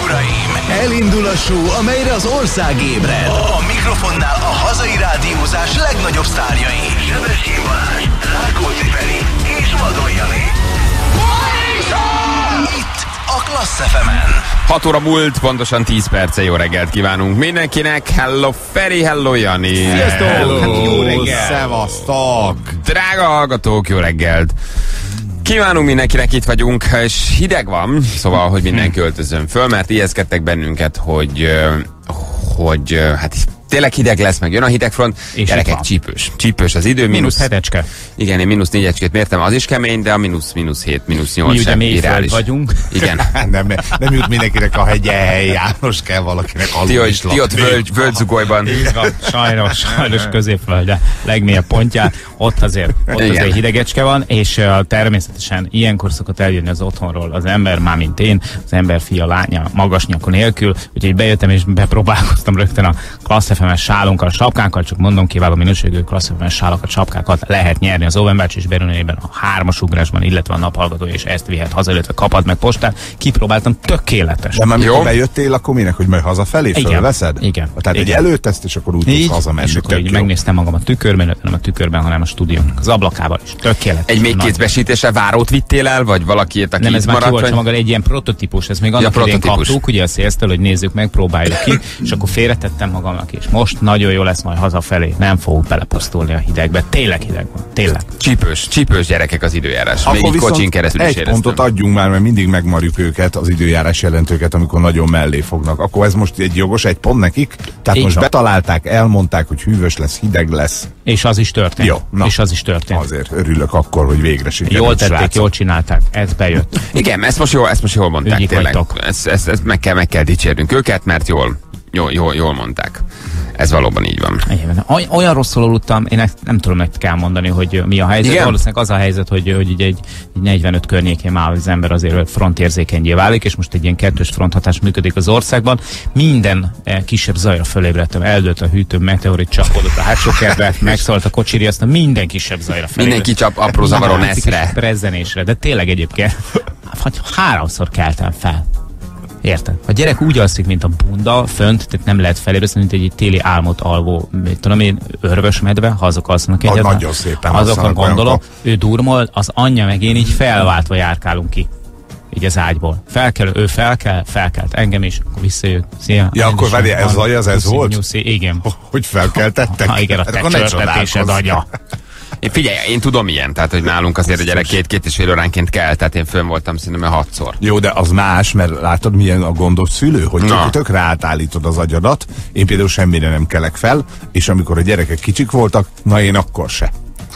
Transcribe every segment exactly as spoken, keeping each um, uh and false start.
uraim, elindul a show, amelyre az ország ébred. A mikrofonnál a hazai rádiózás legnagyobb sztárjai. Sebestyén Balázs, Rákóczi Feri és Vadon Jani. Itt a Klassz ef emen. hat óra múlt, pontosan tíz perce. Jó reggelt kívánunk mindenkinek. Hello Feri, hello Jani. Sziasztok! Hello, jó reggelt! Szevasztok! Drága hallgatók, jó reggelt! Kívánunk mindenkinek, itt vagyunk, és hideg van, szóval, hogy mindenki öltözön föl, mert ijeszkedtek bennünket, hogy, hogy hát tényleg hideg lesz, meg jön a hidegfront. És gyerekek, csípős. Csípős az idő. Mínusz hetecske. Igen, én mínusz négyecskét mértem, az is kemény, de a mínusz, mínusz hét, mínusz nyolc mi sem ugye mélyföld vagyunk. Igen. nem, nem jut mindenkinek a hegyei, János kell valakinek alul is Ti ott völgy, völgyzugolyban. Így van, sajnos, sajnos középföld, de legmélyebb pontján, ott azért, ott azért hidegecske van, és uh, természetesen ilyenkor szokott eljönni az otthonról az ember, már mint én, az ember fia, lánya, magas nyakon nélkül, úgyhogy bejöttem és bepróbálkoztam rögtön a Klassz ef emes sálunkkal, sapkánkkal, csak mondom, kiváló minőségű Klassz ef emes sálakat, sapkákat lehet nyerni az Óvenbács és Berőnében a hármas ugrásban, illetve a naphallgató, és ezt vihet haza, illetve kapad meg postán. Kipróbáltam, tökéletes. De már mikor bejöttél, akkor minek, hogy majd hazafelé fölveszed? Igen. Tehát egy előteszed, és akkor úgy tudsz hazamenni. És akkor így megnéztem magam a tükörben, nem a tükörben, hanem a stúdiónak az ablakával is. Tökéletes. Egy még kézbesítésre várót vittél el, vagy valakiért, aki nem, ez már ki volt vagy... maga egy ilyen prototípus, ez még annak idején kaptuk, ugye a szélztől, hogy nézzük meg, próbáljuk ki, és akkor félretettem magamnak, és most nagyon jó lesz majd hazafelé, nem fogok belepusztulni a hidegbe. Tényleg hideg van, tényleg. Csípős, csípős gyerekek az időjárás. Még így kocsin keresztül is egy éreztem. pontot adjunk már, mert mindig megmarjuk őket, az időjárás jelentőket, amikor nagyon mellé fognak. Akkor ez most egy jogos egy pont nekik? Tehát így most van. Betalálták, elmondták, hogy hűvös lesz, hideg lesz. És az is történt. Jó, na. És az is történt. Azért örülök akkor, hogy végre sikerült. Jól tették, srácok. jól csinálták, ez bejött. Igen, ezt most jól, ezt most jól mondták, Ügyik tényleg. vagytok. Ezt, ezt, ezt meg, kell, meg kell dicsérnünk őket, mert jól, jól, jól, jól mondták. Ez valóban így van. Igen. Oly- Olyan rosszul aludtam, én ezt nem tudom nektek elmondani, hogy mi a helyzet. Igen? Valószínűleg az a helyzet, hogy, hogy így egy, egy negyvenöt környékén már az ember azért frontérzékenyé válik, és most egy ilyen kettős fronthatás működik az országban. Minden eh, kisebb zajra fölébredtem, eldőlt a hűtő, meteorit csapódott a hátsó kertbe, megszólt a kocsiri, aztán minden kisebb zajra fölébredtem. Mindenki csap apró zavaron eszre. Rezzenésre, de tényleg egyébként vagy háromszor keltem fel. Érted? A gyerek úgy alszik, mint a bunda, fönt, tehát nem lehet felébreszteni, mint egy téli álmot alvó, mit tudom én, örvös medve, ha azok alszanak egyáltalán. Nagyon szépen azokra alszanak, gondolok, olyankor. ő durmol, az anyja meg én így felváltva járkálunk ki. Így az ágyból. Felkel, ő felkel, felkelt engem is, akkor visszajött. Szia. Ja, akkor várj, ez zaj, az ez Puszi, volt? Nyuszi, igen. Hogy felkeltettek? Ha igen, a Hát te akkor ne csörtetésed csodálkozz. agya. Én figyelj, én tudom ilyen, tehát hogy nálunk azért a gyerek két-két és fél óránként kell, tehát én fönn voltam szerintem hatszor. Jó, de az más, mert látod, milyen a gondos szülő, hogy Na. csak tökre átállítod az agyadat. Én például semmire nem kelek fel, és amikor a gyerekek kicsik voltak, na én akkor se.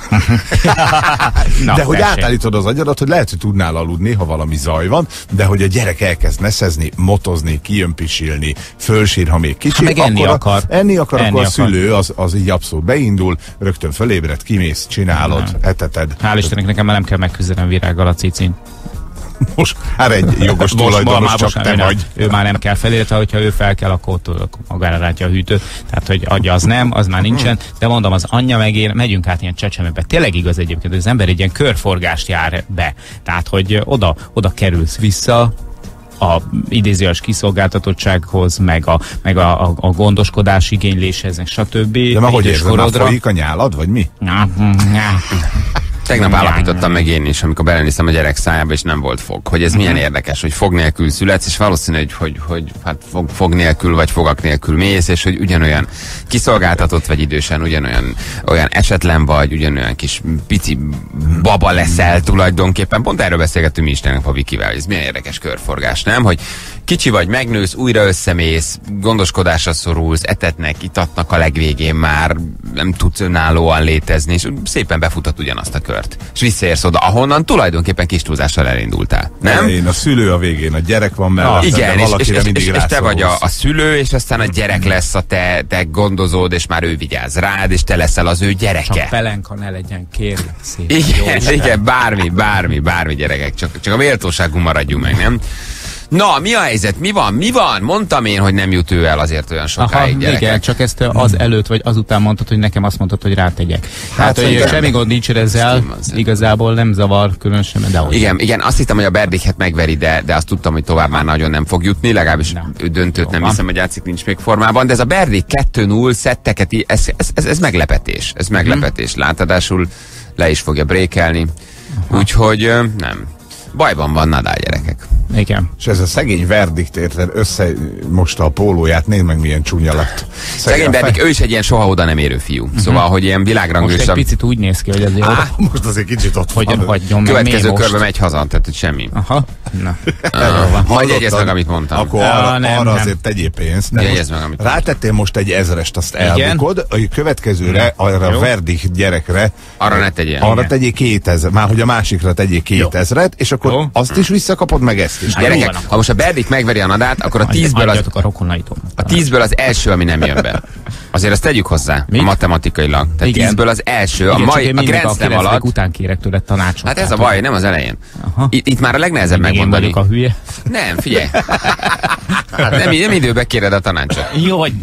Na, de hogy tessék. átállítod az agyadat, hogy lehet, hogy tudnál aludni, ha valami zaj van, de hogy a gyerek elkezd neszezni, motozni, kijön pisilni, fölsír, ha még kicsi, meg enni akkor akar. A, enni akar, Enni akkor a akar. szülő az, az így abszolút beindul, rögtön fölébred, kimész, csinálod, eteted. Hál' Istennek nekem már nem kell megküzdenem virággal a cicin. Most már egy jogos tulajdonos, csak te ő, vagy. ő már nem kell fel, illetve hogyha ő fel kell, akkor tudok magára rátja a hűtőt. Tehát, hogy adja az nem, az már nincsen. De mondom, az anyja meg én, megyünk át ilyen csecsemőbe. Tényleg igaz egyébként, hogy az ember egy ilyen körforgást jár be. Tehát, hogy oda, oda kerülsz vissza, a idézőjeles kiszolgáltatottsághoz, meg a, meg a, a, a gondoskodás igényléshez, stb. De már hogy érzed, már folyik a nyálad, vagy mi? Tegnap állapítottam meg én is, amikor belenéztem a gyerek szájába, és nem volt fog. Hogy ez milyen érdekes, hogy fog nélkül születsz, és valószínű, hogy, hogy, hogy hát fog, fog nélkül, vagy fogak nélkül mész, és hogy ugyanolyan kiszolgáltatott vagy idősen, ugyanolyan olyan esetlen vagy, ugyanolyan kis pici baba leszel tulajdonképpen. Pont erről beszélgettünk mi Istennek a Vikivel, hogy ez milyen érdekes körforgás, nem? Hogy kicsi vagy, megnősz, újra összemész, gondoskodásra szorulsz, etetnek, itatnak a legvégén már, nem tudsz önállóan létezni, és szépen befutott ugyanazt a kört. És visszaérsz oda, ahonnan tulajdonképpen kis túlzással elindultál. Nem? Én a szülő a végén, a gyerek van mellette, igen, de és, valakire és, mindig és, és te vagy a, rászorulsz. a szülő, és aztán a gyerek lesz a te, te gondozód, és már ő vigyáz rád, és te leszel az ő gyereke. Csak pelenka ne legyen, kérlek szépen. Igen, igen, bármi, bármi, bármi gyerekek, csak, csak a méltóságunk maradjunk meg, nem? Na, mi a helyzet? Mi van? Mi van? Mondtam én, hogy nem jut ő el azért olyan sokáig, Aha, gyerekek. igen, csak ezt az előtt vagy azután mondtad, hogy nekem azt mondtad, hogy rátegyek. Hát, hogy igen. semmi gond nincs ezzel, igazából nem zavar különösen, de hogy. Igen, igen, azt hittem, hogy a Berdichet megveri, de, de azt tudtam, hogy tovább már nagyon nem fog jutni, legalábbis Nem. ő döntőt Jó nem van. hiszem, hogy játszik, nincs még formában, de ez a Berdic kettő null szetteket, í- ez, ez, ez, ez meglepetés, ez meglepetés. Látadásul le is fogja brékelni, úgyhogy ö, nem. Bajban van Nadal, gyerekek. Igen. És ez a szegény Verdikt, érted, összemosta a pólóját, nézd meg milyen csúnya lett. Szegény Berdic, ő is egy ilyen soha oda nem érő fiú. Szóval, hogy ilyen Most világranglista. egy picit úgy néz ki, hogy azért Á, oda, Most azért kicsit ott hogy van. hagyjon meg következő még körbe most. megy haza, tehát hogy semmi. Aha, na. Uh, majd jegyezd meg, Hallottad? amit mondtam. Akkor Ja, arra, nem, arra nem. azért tegyél pénzt. Nem, Jegyezd most meg, amit rátettél most egy ezerest, azt Igen. elbukod, a következőre, arra a Jó. Verdikt gyerekre, Arra ne tegyél. arra Igen. tegyél kétezer, már hogy a másikra tegyél kétezret, és akkor Jó. azt is visszakapod, meg ezt is. Hát jó Gyerekek, van. ha most a Berdic megveri a Nadát, akkor a tízből az, Adjatok a rokonaitól. a tízből az első, ami nem jön be. Azért azt tegyük hozzá, Mit? a matematikailag. Tehát Igen. tízből az első, a Igen, csak mai, én a mindig Grand a Slam kilencvenek alatt. után kérek tőled tanácsot. Hát ez a tehát, baj, nem az elején. Aha. Itt, itt már a legnehezebb mindig én megmondani. vagyok a hülye. Nem, figyelj. nem, nem időben kéred a tanácsot. Jó, hogy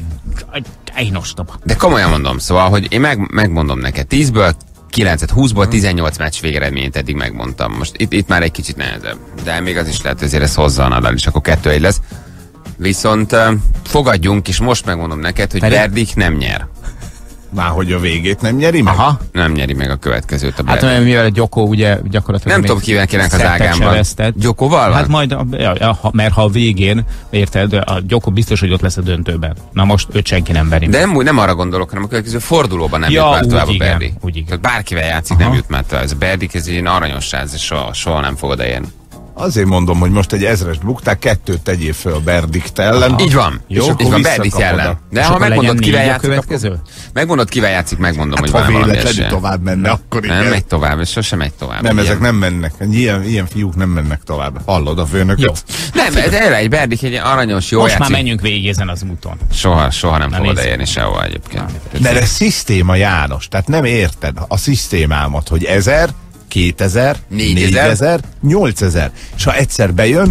én ostoba. De komolyan mondom, szóval, hogy én meg, megmondom neked, tízből kilencet, húszból tizennyolc meccs végeredményt eddig megmondtam. Most itt, itt már egy kicsit nehezebb. De még az is lehet, hogy azért ez hozza a Nadal, és akkor kettő egy lesz. Viszont uh, fogadjunk, és most megmondom neked, hogy Pedig- Berdic nem nyer. Már hogy a végét nem nyeri meg? Aha. Nem nyeri meg a következőt a Hát Berdic. mivel Gyoko ugye gyakorlatilag... Nem még tudom, kivel kinek az szettet se ágán van. vesztett. Gyokóval van? Hát majd, a, ja, ha, mert ha a végén, érted, a Gyoko biztos, hogy ott lesz a döntőben. Na most őt senki nem veri. De nem, úgy- nem arra gondolok, hanem a következő fordulóban nem Ja, jut már úgy tovább a igen, Berdic. úgy igen. Tehát bárkivel játszik, Aha. nem jut már tovább. Ez a Berdic, ez egy ilyen aranyos srác, és soha, soha nem fog odaérni. Azért mondom, hogy most egy ezrest buktál, kettőt tegyél föl a Berdikt ellen. Így van. Jó, És akkor így van, Berdic visszakapod ellen. a- De És ha akkor megmondod, legyen kivel négy a játszik, következő? akkor... Megmondod, kivel játszik, megmondom, Hát, hogy ha van valami véletlenül esélye. tovább menne, akkor igen. Nem megy tovább, és sosem megy tovább. Nem, Ilyen- ezek nem mennek. Ilyen, ilyen fiúk nem mennek tovább. Hallod a főnököt? Jó. Nem, ez erre egy Berdic, egy aranyos, jó Most játszik. már menjünk végig ezen az úton. Soha, soha nem Na, fog nézzük. odaérni sehova egyébként. Mert ez szisztéma, János. Tehát nem érted a szisztémámat, hogy ezer, kétezer, Négyezer. négyezer, nyolcezer. És ha egyszer bejön,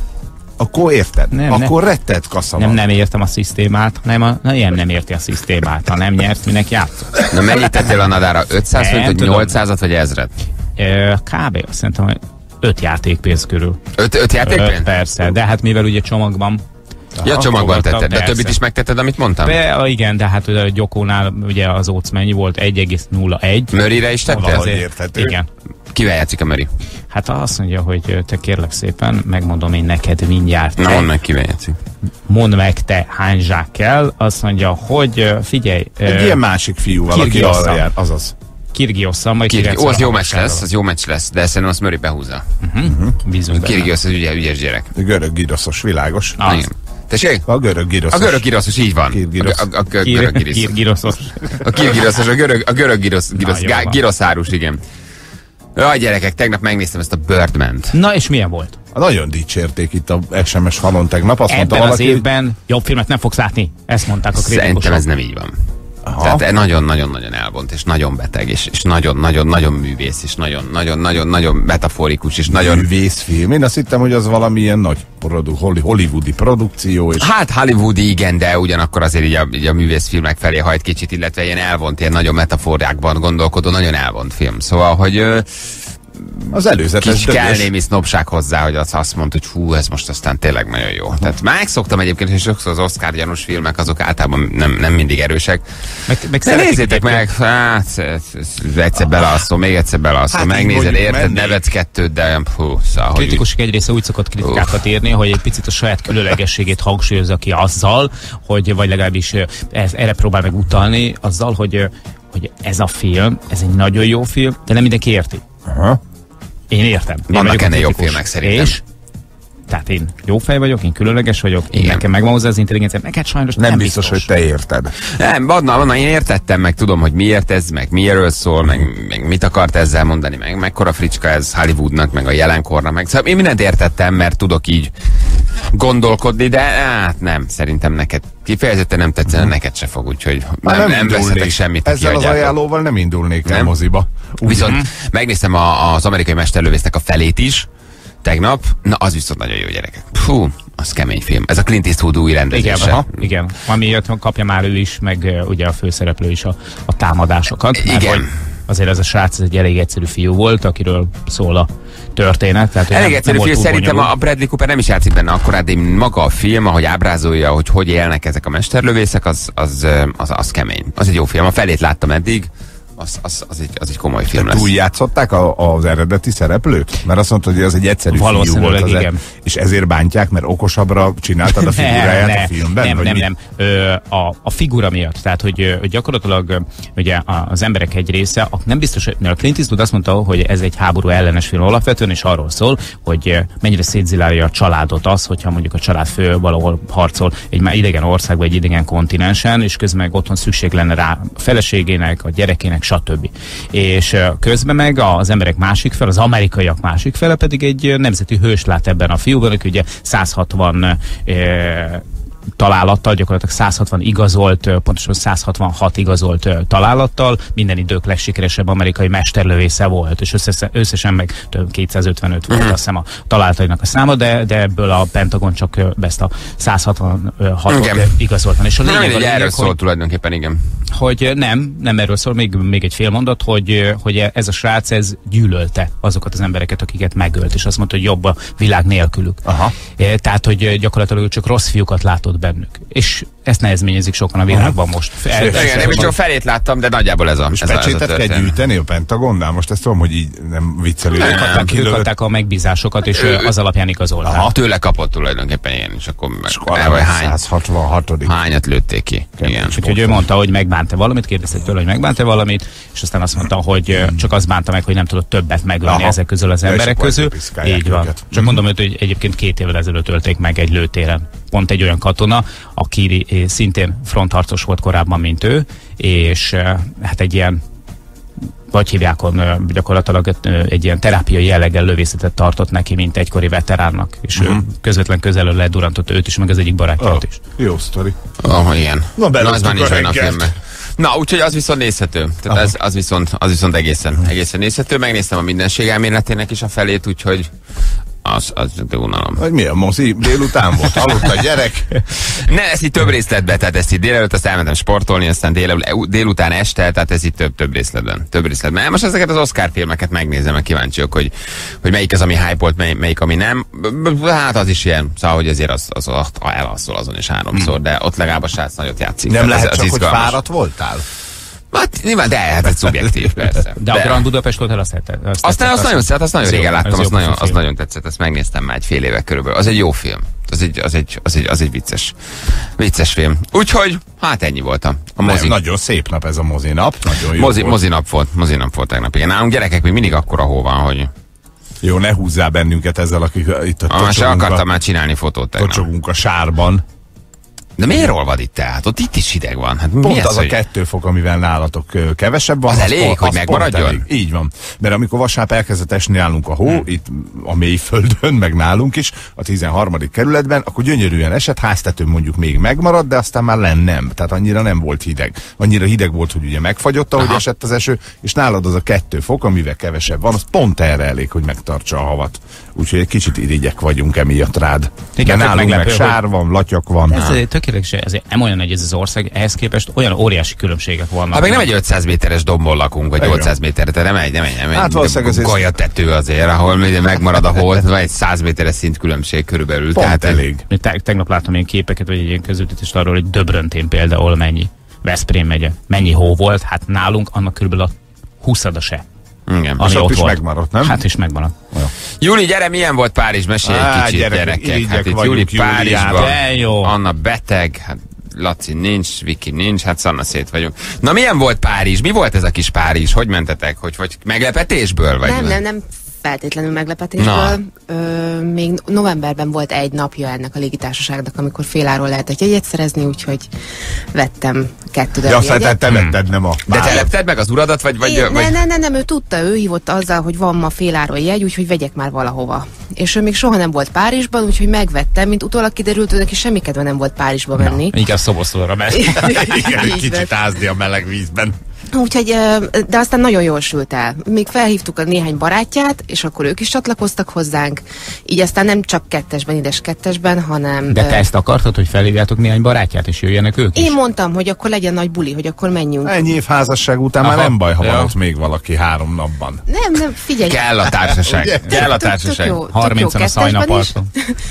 akkor érted? Nem, akkor rettelt kasza Nem, van. nem értem a szisztémát, hanem a, na, ilyen nem érti a szisztémát. Ha nem nyert, minek játszott. Na mennyit tettél a Nadára? ötszáz Nem forintot, tudom. nyolcszázat vagy ezret? Ö, Kb. Azt szerintem, hogy öt játékpénz körül. Öt, öt Öt, játékpénz? persze, de hát mivel ugye csomagban. Ja, csomagban fogadtam, tetted, de persze. többit is megtetted, amit mondtam? Be, igen, de hát ugye a Gyokónál ugye az óc mennyi volt? egy egész nulla egy. Murrayre is tettél? Valahogy érthető. Igen. Kivel játszik a Murray? Hát azt mondja, hogy te kérlek szépen, megmondom én neked mindjárt. Na Te, mondd meg, kivel játszik. mondd meg te hány zsák kell. Azt mondja, hogy ö, figyelj, Egy ö, ilyen másik fiúval, aki Kirgiosszal. arra jár. Azaz. Kirgiosszal, majd Kirgi, ó, az jó meccs kilencven lesz, az jó meccs lesz, de szerintem azt Murray behúzza. Bízunk benne. Kirgiosz az ügyes, ügyes gyerek. A görög giroszos, világos. Az. Igen. Tessék? A görög giroszos. A görög giroszos, így van. Kirgirosz. A, a, a, a Kir- görög girosz. Kirgiroszos. A kirgiroszos, a görög, a görög girosz, girosz, jó gá, van. giroszárus, igen. Jaj, gyerekek, tegnap megnéztem ezt a Birdman-t. Na és milyen volt? Nagyon dicsérték itt a es em es falon tegnap. Azt mondta Ebben az valaki, hogy évben jobb filmet nem fogsz látni. Ezt mondták a kritikusok. Szerintem ez nem így van. Aha. Tehát nagyon-nagyon-nagyon elvont, és nagyon beteg, és, és nagyon-nagyon-nagyon művész, és nagyon-nagyon-nagyon-nagyon metaforikus, és nagyon... művészfilm. Én azt hittem, hogy az valamilyen nagy produ- holly- hollywoodi produkció, és Hát Hollywoodi igen, de ugyanakkor azért így a, így a művészfilmek felé hajt kicsit, illetve ilyen elvont, ilyen nagyon metaforákban gondolkodó, nagyon elvont film. Szóval, hogy ö, az előzetes kicsit kell dögös. némi sznobság hozzá, hogy az azt mondta, hogy hú, ez most aztán tényleg nagyon jó. Tehát megszoktam egyébként, hogy sokszor az Oscar gyanús filmek, azok általában nem, nem mindig erősek. Meg, meg De szeretik nézzétek egyébként. meg, hát ez- ez egyszer belealszom, még egyszer belealszom, Hát így megnézed, mondjuk érted, mennék. nevetsz kettőt, de hú, szóval, hogy Kritikusok egy része úgy szokott kritikákat írni, hogy egy picit a saját különlegességét hangsúlyozza ki azzal, hogy, vagy legalábbis ö, ez, erre próbál meg utalni, azzal, hogy, ö, hogy ez a film, ez egy nagyon jó film, de nem mindenki érti. Aha. Én értem. Én Vannak vagyok a ennél jobb kritikus. filmek szerintem. És? Tehát én jó fej vagyok, én különleges vagyok, én Igen. nekem megvan hozzá az intelligencia, neked sajnos Nem, nem biztos, hogy te érted. nem, vannak, vannak, én értettem, meg tudom, hogy miért ez, meg miről szól, meg, meg mit akart ezzel mondani, meg mekkora fricska ez Hollywoodnak, meg a jelenkornak, meg szóval én mindent értettem, mert tudok így gondolkodni, de hát nem, szerintem neked kifejezetten nem tetszene, neked se fog, úgyhogy Már nem, nem indulnék. veszetek semmit, ha Ezzel az kiadjátok. ajánlóval nem indulnék el Nem? moziba. Úgy, Viszont megnéztem a, az amerikai mesterlövésznek a felét is, tegnap, na az viszont nagyon jó, gyerekek. Fú, az kemény film. Ez a Clint Eastwood új rendezése. Igen, aha, igen. Amiért kapja már ő is, meg uh, ugye a főszereplő is a, a támadásokat. Igen. Mert, azért ez a srác ez egy elég egyszerű fiú volt, akiről szól a történet. Tehát, elég nem, egyszerű nem fiú, szerintem bonyolult. a Bradley Cooper nem is játszik benne akkorát, de maga a film, ahogy ábrázolja, hogy hogy élnek ezek a mesterlövészek, az, az, az, az kemény. Az egy jó film. A felét láttam eddig. Az, az, az, egy, az egy komoly film lesz. Túl játszották a, az eredeti szereplőt? Mert azt mondtad, hogy az egy egyszerű fiú volt. Az igen. És ezért bántják, mert okosabbra csináltad a figuráját ne, a filmben? Nem, nem, mi? nem. Ö, a, a figura miatt. Tehát, hogy, hogy gyakorlatilag ugye az emberek egy része, nem biztos, mert a Clint Eastwood azt mondta, hogy ez egy háború ellenes film alapvetően, és arról szól, hogy mennyire szétzilálja a családot az, hogyha mondjuk a családfő valahol harcol egy már idegen országban, egy idegen kontinensen, és közben meg otthon szükség lenne rá a feleségének, a gyerekének, stb. És közben meg az emberek másik fel, az amerikaiak másik fele pedig egy nemzeti hős lát ebben a fiúban, aki ugye száz hatvan e, találattal, gyakorlatilag száz hatvan igazolt, pontosan száz hatvanhat igazolt találattal, minden idők legsikeresebb amerikai mesterlövésze volt, és összesen, összesen meg több kétszázötvenöt volt, azt hiszem a találatainak a száma, de, de ebből a Pentagon csak ezt a száz hatvanhatot igazoltan. És a lényeg, nem, a lényeg, erről hogy, szól tulajdonképpen, igen. Hogy nem, nem erről szól, még, még egy fél mondat, hogy, hogy ez a srác, ez gyűlölte azokat az embereket, akiket megölt, és azt mondta, hogy jobb a világ nélkülük. Aha. Tehát, hogy gyakorlatilag csak rossz fiúkat látott bennük. És ezt nehezményezik sokan a világban Aha. most. El, igen, nem is csak felét láttam, de nagyjából ez a és ez pecsétet a, kell gyűjteni a Pentagonnál? Most ezt tudom, hogy így nem viccelő. Ők adták, ők adták a megbízásokat, és ő, az alapján igazolták. Aha, tőle kapott tulajdonképpen ilyen, és akkor meg, száz hatvanhat. Hányat lőtték ki. Igen. Úgyhogy ő mondta, hogy megbánta valamit, kérdezték tőle, hogy megbánta valamit, és aztán azt mondta, hogy hmm. csak azt bánta meg, hogy nem tudott többet megölni Aha. ezek közül az emberek közül. Így van. Őket. Csak mondom, hogy egyébként két évvel ezelőtt ölték meg egy lőtéren. Pont egy olyan katona, aki szintén frontharcos volt korábban, mint ő, és hát egy ilyen, vagy hívják, gyakorlatilag egy ilyen terápiai jelleggel lövészetet tartott neki, mint egykori veteránnak, és uh-huh. ő közvetlen közelről ledurantott őt is, meg az egyik barátját oh, is. Jó sztori. Oh, igen. Na, Na az már nincs olyan a filmben. Na, úgyhogy az viszont nézhető. Tehát ez, az, viszont, az viszont egészen, egészen nézhető. Megnéztem a mindenség elméletének is a felét, úgyhogy az, az de unalom. Hogy mi a mozi? Délután volt, aludt a gyerek. Ne, ezt itt több részletben, tehát ezt itt délelőtt, azt elmentem sportolni, aztán dél, délután este, tehát ez itt több, több részletben. Több részletben. Most ezeket az Oscar filmeket megnézem, meg kíváncsiak, hogy, hogy melyik az, ami hype-olt, mely, melyik, ami nem. Hát az is ilyen, szóval, hogy azért az, az, az elalszol azon is háromszor, hmm. de ott legalább a srác nagyot játszik. Nem lehet az, csak, az hogy fáradt voltál? Hát nyilván, de hát ez szubjektív, persze. De, de a Grand Budapest Hotel azt tetszett. Azt, azt, azt, azt nagyon szeret, azt nagyon régen láttam, azt nagyon, az nagyon tetszett, azt megnéztem már egy fél éve körülbelül. Az egy jó film. Az egy, az egy, az egy, az egy vicces, vicces film. Úgyhogy, hát ennyi voltam. A mozi. Nem, nagyon szép nap ez a mozinap. Nagyon jó mozi, volt. Mozinap volt, mozinap volt tegnap. Igen, nálunk gyerekek még mindig akkora hó van, hogy... Jó, ne húzzál bennünket ezzel, akik itt a tocsogunk. Se akartam már csinálni fotót tegnap. Tocsogunk a sárban. De miért olvad itt tehát? Ott itt is hideg van. Hát pont mi az ez, a hogy... kettő fok, amivel nálatok kevesebb van. Az, az elég, az hogy megmaradjon? Elég. Így van. Mert amikor vasárnap elkezdett esni nálunk a hó, hmm. itt a mélyföldön, meg nálunk is, a tizenharmadik kerületben, akkor gyönyörűen esett, háztetőn mondjuk még megmaradt, de aztán már len nem. Tehát annyira nem volt hideg. Annyira hideg volt, hogy ugye megfagyott, ahogy Aha. esett az eső, és nálad az a kettő fok, amivel kevesebb van, az pont erre elég, hogy megtartsa a havat. Úgyhogy egy kicsit irigyek vagyunk emiatt rád. Igen, nálunk meglepő, meg sár van, latyak van. Ez egy tökéletes, ezért nem olyan nagy ez az ország, ehhez képest olyan óriási különbségek vannak. Hát meg nem egy ötszáz méteres dombon lakunk, vagy nyolcszáz méterre, tehát nem egy, nem egy, nem egy hát valószínűleg golyatető azért, ahol megmarad a hó, van egy száz méteres szint különbség körülbelül. Pont tehát elég. Te, tegnap láttam én képeket, vagy egy ilyen közvetítést arról, hogy Döbröntén például mennyi, Veszprém megye, mennyi hó volt, hát nálunk annak körülbelül a huszada se. Igen. És ott is volt. Megmaradt, nem? Hát is megmaradt. Ja. Júli, gyere, milyen volt Párizs? Mesélj egy kicsit, gyerekek. gyerekek. Hát itt Júli Párizsban. Jó. Anna beteg, hát Laci nincs, Viki nincs, hát szanna szét vagyunk. Na milyen volt Párizs? Mi volt ez a kis Párizs? Hogy mentetek? Hogy, vagy meglepetésből? Vagy nem, nem, nem feltétlenül meglepetésből. Ö, még novemberben volt egy napja ennek a légitársaságnak, amikor féláról lehetett jegyet szerezni, úgyhogy vettem kettő darab jegyet. Ja, azt te vetted, nem a De te lepted meg az uradat? Vagy, vagy, Én, vagy... Ne, ne, ne, nem, ő tudta, ő hívott azzal, hogy van ma féláról jegy, úgyhogy vegyek már valahova. És ő még soha nem volt Párizsban, úgyhogy megvettem, mint utólag kiderült, hogy neki semmi kedve nem volt Párizsba menni. Inkább Szoboszlóra ment. Igen, egy kicsit ázni a meleg vízben. Úgyhogy, de aztán nagyon jól sült el. Még felhívtuk a néhány barátját, és akkor ők is csatlakoztak hozzánk. Így aztán nem csak kettesben, ides kettesben, hanem... De te ezt akartad, hogy felhívjátok néhány barátját, és jöjjenek ők is? Én mondtam, hogy akkor legyen nagy buli, hogy akkor menjünk. Ennyi év házasság után Aha. már nem baj, ha Ja. van ott még valaki három napban. Nem, nem, figyelj. Kell a társaság. Kell a társaság. harmincan a szajnaparton.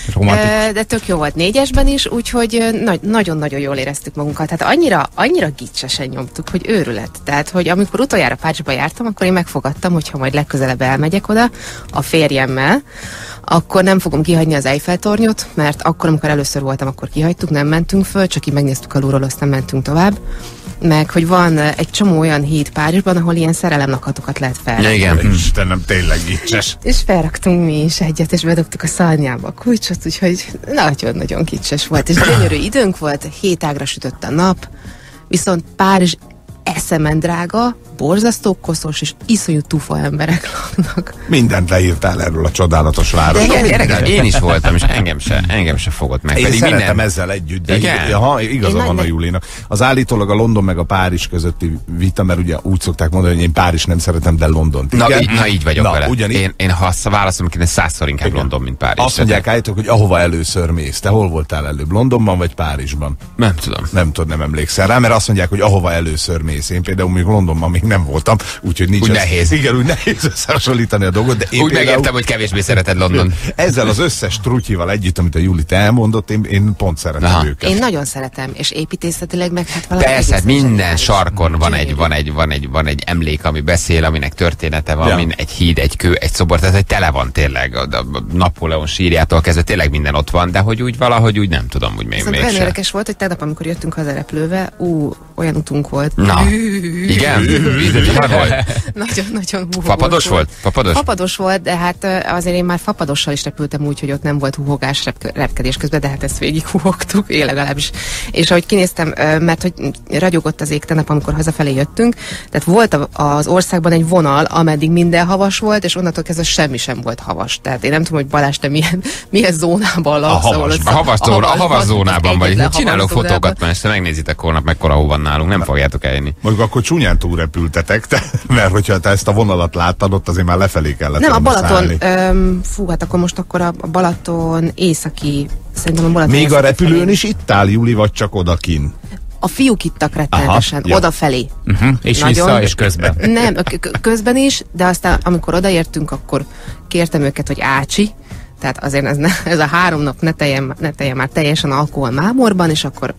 De tök jó volt négyesben is, úgyhogy nagy, nagyon-nagyon jól éreztük magunkat. Tehát annyira, annyira gicsesen nyomtuk, hogy őrület. Tehát, hogy amikor utoljára Párizsba jártam, akkor én megfogadtam, hogyha majd legközelebb elmegyek oda a férjemmel, akkor nem fogom kihagyni az Eiffel-tornyot, mert akkor, amikor először voltam, akkor kihagytuk, nem mentünk föl, csak így megnéztük alulról, aztán mentünk tovább. Meg, hogy van egy csomó olyan híd Párizsban, ahol ilyen szerelemlakatokat lehet fel. Ja, igen. Istenem, tényleg gicses. És felraktunk mi is egyet, és bedobtuk a szarnyába a kulcsot, úgyhogy nagyon-nagyon kicses volt. És gyönyörű időnk volt, hét ágra sütött a nap, viszont Párizs eszemen drága, borzasztó koszos és iszonyú tufa emberek laknak. Mindent leírtál erről a csodálatos városról. Igen, gyerekek, én is voltam, és engem se, engem se fogott meg. Én Pedig szeretem minden... ezzel együtt, de Igen? igen? Aha, igaza Én van nagy- a Julinak. Az állítólag a London meg a Párizs közötti vita, mert ugye úgy szokták mondani, hogy én Párizs nem szeretem, de Londont. Na, igen. így, na így vagyok Na, vele. ugyanígy. Én, én ha válaszom, kéne százszor inkább Igen. London, mint Párizs. Azt mondják állítólag, hogy ahova először mész. Te hol voltál előbb? Londonban vagy Párizsban? Nem tudom. Nem tudod, nem emlékszel rá, mert azt mondják, hogy ahova először mész. Én például még Londonban még nem voltam, úgyhogy nincs. Úgy ez- nehéz. Igen, úgy nehéz összehasonlítani a dolgot, de én Úgy például- megértem, hogy kevésbé szereted London. Ezzel az összes trutyival együtt, amit a Juli te elmondott, én, én pont szeretem Aha. őket. Én nagyon szeretem, és építészetileg meg hát valami Persze, hát egészen minden zseniális. sarkon van egy, Gyönyörű. van, egy, van, egy, van egy emlék, ami beszél, aminek története van, Ja. min, egy híd, egy kő, egy szobor, tehát hogy tele van tényleg, a, a Napóleon sírjától kezdve tényleg minden ott van, de hogy úgy valahogy úgy nem tudom, úgy még Viszont olyan mégsem. érdekes volt, hogy tegnap, amikor jöttünk haza repülővel, ú, olyan utunk volt. Na, igen? Vihar volt? Nagyon-nagyon húhogós Fapados volt? Fapados? Fapados volt, de hát ö, azért én már fapadossal is repültem úgy, hogy ott nem volt húhogás repk- repkedés közben, de hát ezt végig húhogtuk, én legalábbis. És ahogy kinéztem, ö, mert hogy ragyogott az ég tegnap, amikor hazafelé jöttünk, tehát volt a- az országban egy vonal, ameddig minden havas volt, és onnantól kezdve semmi sem volt havas. Tehát én nem tudom, hogy Balázs, te milyen, milyen zónában laksz. ahol havasban. A havas, zóna, a havas az zónában vagy. egyetlen Csinálok havas zónában. fotókat, mert ezt megnézitek holnap, mekkora hó van nálunk, nem fogjátok eljönni. Mondjuk akkor csúnyán túlrepültetek, te, mert hogyha te ezt a vonalat láttad, ott azért már lefelé kellett Nem, a volna Balaton, szállni. öm, fú, hát akkor most akkor a a Balaton északi, szerintem a Balaton Még a északi repülőn felé. is itt áll, Juli, vagy csak odakin? A fiúk ittak rettenetesen, Aha, ja. odafelé. Uh-huh. És Nagyon. vissza, és közben. Nem, k- k- közben is, de aztán amikor odaértünk, akkor kértem őket, hogy ácsi, tehát azért ez, ne, ez a három nap ne teljen, ne teljen már teljesen alkohol mámorban, és akkor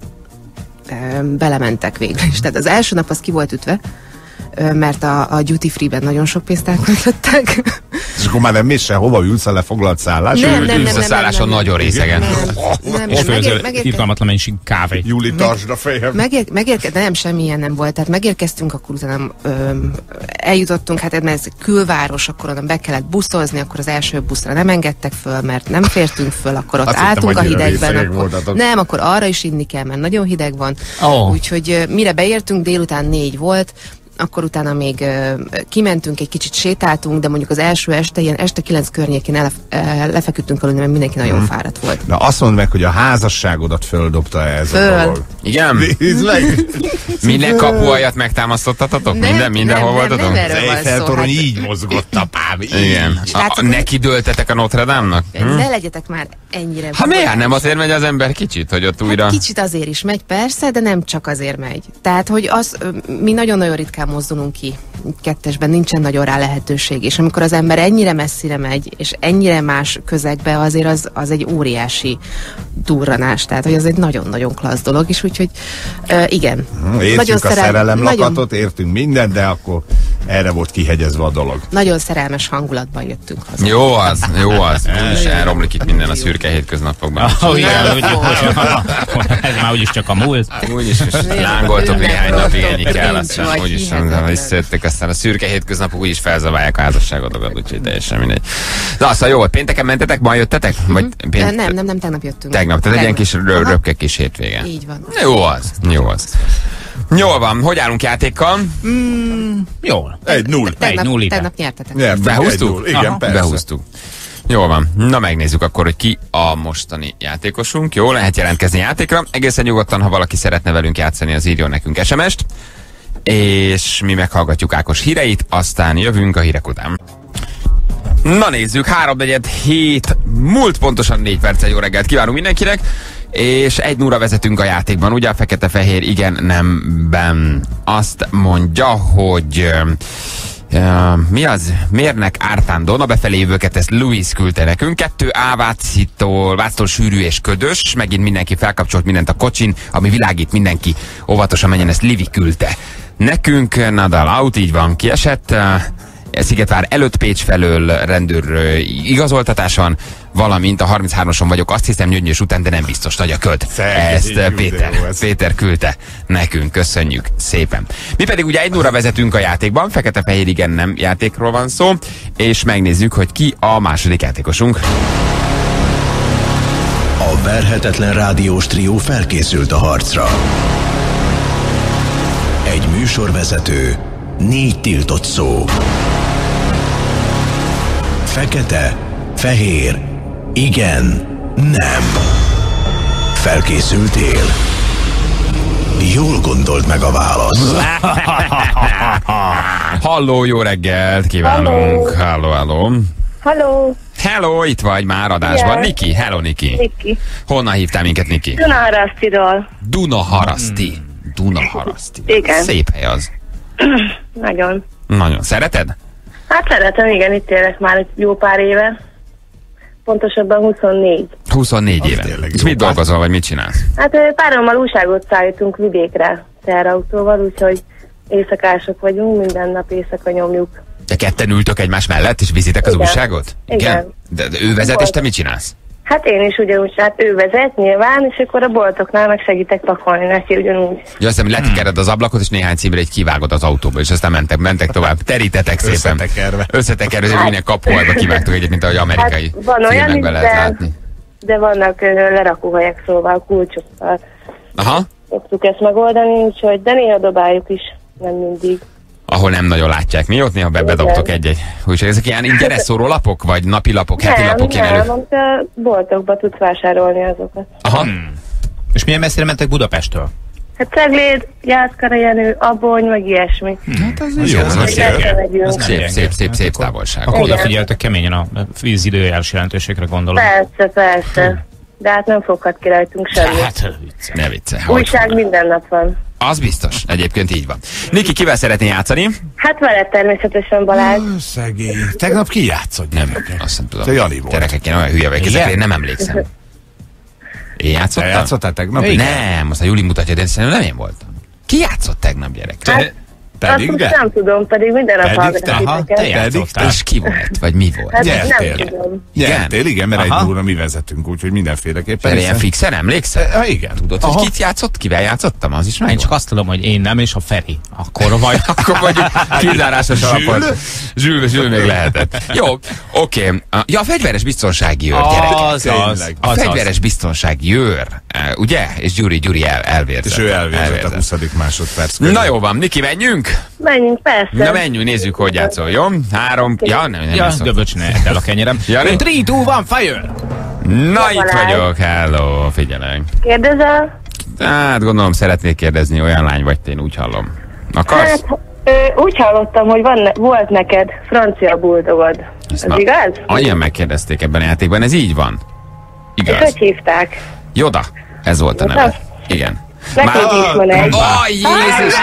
ö, belementek végül is. Tehát az első nap az ki volt ütve, ö, mert a, a duty free-ben nagyon sok pénzt elköltöttek. És akkor már nem mész sehova, ülsz a lefoglalt szállás? Nem, nem, nem, Ülsz a nem, szálláson nem, nagyon nem. részegen. Nem, nem, És nem, főzöl megér- megérke- irgalmatlan mennyiség kávé. Juli, tartsd a fejem! Megér, megérke, de nem, semmilyen nem volt. Tehát megérkeztünk, akkor utána öm, eljutottunk, hát ez külváros, akkor onnan be kellett buszozni, akkor az első buszra nem engedtek föl, mert nem fértünk föl, akkor ott Azt hittem, álltunk a annyira hidegben. részegek Akkor, voltatok. nem, akkor arra is inni kell, mert nagyon hideg van. Ó. Úgyhogy ö, mire beértünk, délután négy volt, akkor utána még ö, kimentünk, egy kicsit sétáltunk, de mondjuk az első este, ilyen este kilenc környékén elef, ö, lefeküdtünk aludni, mert mindenki nagyon fáradt volt. Na azt mondd meg, hogy a házasságodat földobta ez Föl. a dolog. Igen? Nézd meg! Minden kapuajat megtámasztottatok? Nem, Minden, mindenhol nem, nem, voltatok? nem Az erről van szó, Eiffel-torony hát- így mozgott, apám, így. Igen. A, a, Srácok, neki dőltetek a Notre Dame-nak? Hm? Ne legyetek már ennyire. Ha miért nem azért megy az ember kicsit, hogy ott újra... Hát kicsit azért is megy, persze, de nem csak azért megy. Tehát, hogy az, ö, mi nagyon-nagyon ritkán mozdulunk ki kettesben, nincsen nagyon rá lehetőség, és amikor az ember ennyire messzire megy, és ennyire más közegbe, azért az, az egy óriási durranás, tehát, hogy az egy nagyon-nagyon klassz dolog, és úgyhogy ö, igen. Értjük a szerel- szerelem nagyon, lakatot, értünk mindent, de akkor erre volt kihegyezve a dolog. nagyon szerelmes hangulatban jöttünk haza. Jó az, jó az. Úgyis elromlik itt minden a szürke hétköznapokban. Oh, igen, Nem úgy, fog. ez már úgyis csak a múlt. Úgyis is lángoltok néhány napig, ennyi kell, Nincs aztán vagy, úgyis hihetetlen. visszajöttek, aztán a szürke hétköznapok úgyis felzaválják a házasságotokat, úgyhogy teljesen mindegy. Na, szóval jó volt, pénteken mentetek, ma jöttetek? Vagy Ö, pént... Nem, nem, nem, tegnap jöttünk. Tegnap, tehát egy ilyen kis rö- Aha. röpke kis hétvége. Így van. Jó az, jó az. Jól van, hogy állunk játékkal? Jól. Egy null. Tegnap, null ide. tegnap nyertetek. Nyertünk, Behúztuk? egy null. Igen, Aha. persze. Behúztuk. Jól van. Na megnézzük akkor, hogy ki a mostani játékosunk. Jó, lehet jelentkezni játékra. Egészen nyugodtan, ha valaki szeretne velünk játszani, az írjon nekünk es em est. és mi meghallgatjuk Ákos híreit, aztán jövünk a hírek után. Na nézzük, háromnegyed hét, múlt pontosan négy perccel, jó reggelt kívánunk mindenkinek, és egy nulla vezetünk a játékban, ugye a fekete-fehér igen nemben azt mondja, hogy uh, mi az? Mérnek Ártándon, a befelé jövőket ezt Louis küldte nekünk, kettő A Vácitól, Váctól sűrű és ködös, megint mindenki felkapcsolt mindent a kocsin, ami világít, mindenki óvatosan menjen, ezt Livi küldte nekünk, Nadal out, így van, kiesett, Szigetvár előtt Pécs felől rendőr igazoltatáson, valamint a harminchármason vagyok, azt hiszem Gyöngyös után, de nem biztos, nagy a köd. Ezt Péter, Péter küldte nekünk, köszönjük szépen. Mi pedig ugye egy nulla vezetünk a játékban, fekete-fehér igen nem játékról van szó, és megnézzük, hogy ki a második játékosunk. A verhetetlen rádiós trió felkészült a harcra. Egy műsorvezető, négy tiltott szó. Fekete, fehér, igen, nem. Felkészültél? Jól gondold meg a választ. Halló, jó reggelt kívánunk. Halló, halló. Halló. Hello, itt vagy már adásban. Yeah. Niki, hello Niki. Niki. Honnan hívtál minket, Niki? Dunaharasztiról. Dunaharaszti. Dunaharaszti. Igen. Szép hely az. Nagyon. Nagyon. Szereted? Hát szeretem, igen, itt élek már egy jó pár éve. Pontosabban huszonnégy. huszonnégy éve. És mit dolgozol, vagy mit csinálsz? Hát párommal újságot szállítunk vidékre teherautóval, úgyhogy éjszakások vagyunk, minden nap éjszaka nyomjuk. De ketten ültök egymás mellett, és viszitek az Igen. újságot? Igen. De, de ő vezet, és te mit csinálsz? Hát én is ugyanúgy, hát ő vezet nyilván, és akkor a boltoknál meg segítek pakolni neki ugyanúgy. Ja, azt hiszem, letikered az ablakot, és néhány címre egy kivágod az autóba, és aztán mentek, mentek tovább. Terítetek szépen. Összetekerve. Összetekerve, hogy minden kapuajba kivágtuk egyet, mint ahogy amerikai Hát van olyan filmekben is, lehet de, látni. de vannak ö, lerakóhelyek, szóval kulcsokkal Aha, szoktuk ezt megoldani, úgyhogy, de néha dobáljuk is, nem mindig. ahol nem nagyon látják. Mi ott néha be- bedobtok egy-egy. Úgyhogy ezek ilyen ingyenes szórólapok, vagy napilapok, heti Nem, lapok ilyen nem, elő? amit a boltokba tudsz vásárolni azokat. Aha. És milyen messzire mentek Budapesttől? Hát Cegléd, Jászkara Jenő, Abony, meg ilyesmi. Hát az Jó, az az az szép. Erre megyünk. Az nem Szép, gyenge. szép, szép, Hát szép akkor- távolság. Akkor Igen. odafigyeltek keményen a vízidőjárás jelentőségre, gondolom. Persze, persze. De hát nem foghat ki rajtunk semmit. Hát, vicce. Ne vicce. hogy Újság fognak? minden nap van. Az biztos. Egyébként így van. Niki, kivel szeretné játszani? Hát veled természetesen, Balázs. Szegény. Tegnap ki játszott? Nem, azt nem tudom. Te Jani volt. Gyerekek, én olyan hülye vagyok, Igen? ezekre én nem emlékszem. Én Te játszottam? játszottál tegnap? Nem, most a Juli mutatja, de szerintem nem én voltam. Ki játszott tegnap, gyerek? Hát, azt Pedig most de? nem tudom, pedig minden nap Pedig hallgatok te- aha, titeket. te játszottál. És ki volt? Vagy mi volt? Hát Gyertél. nem tudom. Gyertél, igen, mert Aha. egy óra mi vezetünk, úgyhogy mindenféleképpen. Erre ilyen fixen emlékszel? Ha, igen. Tudod, Aha. hogy kit játszott? Kivel játszottam? Az is meg Én csak azt tudom, hogy én nem, és a Feri. Akkor vagy. Akkor mondjuk kizárásos alapon. Zsül, Zsül még lehetett. Jó, oké. Ja, a fegyveres biztonsági őr, gyerekek. Az, az, Tényleg. A az, fegyveres biztonsági őr, eh, ugye? És Gyuri, Gyuri el, elvérzett. És ő elvérzett a huszadik másodperc körül. Na jó van, Niki, menjünk? Menjünk, persze. Na menjünk, nézzük, hogy játszol, jó? Három, ja, nem, nem, Ja, nem göböcs ne el a kenyerem. Jani? három, kettő, egy, fire! Na, itt Balázs. vagyok, hello, figyelek. Kérdezel? Hát gondolom szeretnék kérdezni, olyan lány vagy, én úgy hallom. Akarsz? Hát, ö, úgy hallottam, hogy van ne- volt neked francia buldogod. Ezt Ez ma- igaz? Annyian megkérdezték ebben a játékban, ez így van. És Igaz. hogy hívták? Joda, ez volt a Joda? neve. Igen. Nekünk is van egy. Ó, Jézus!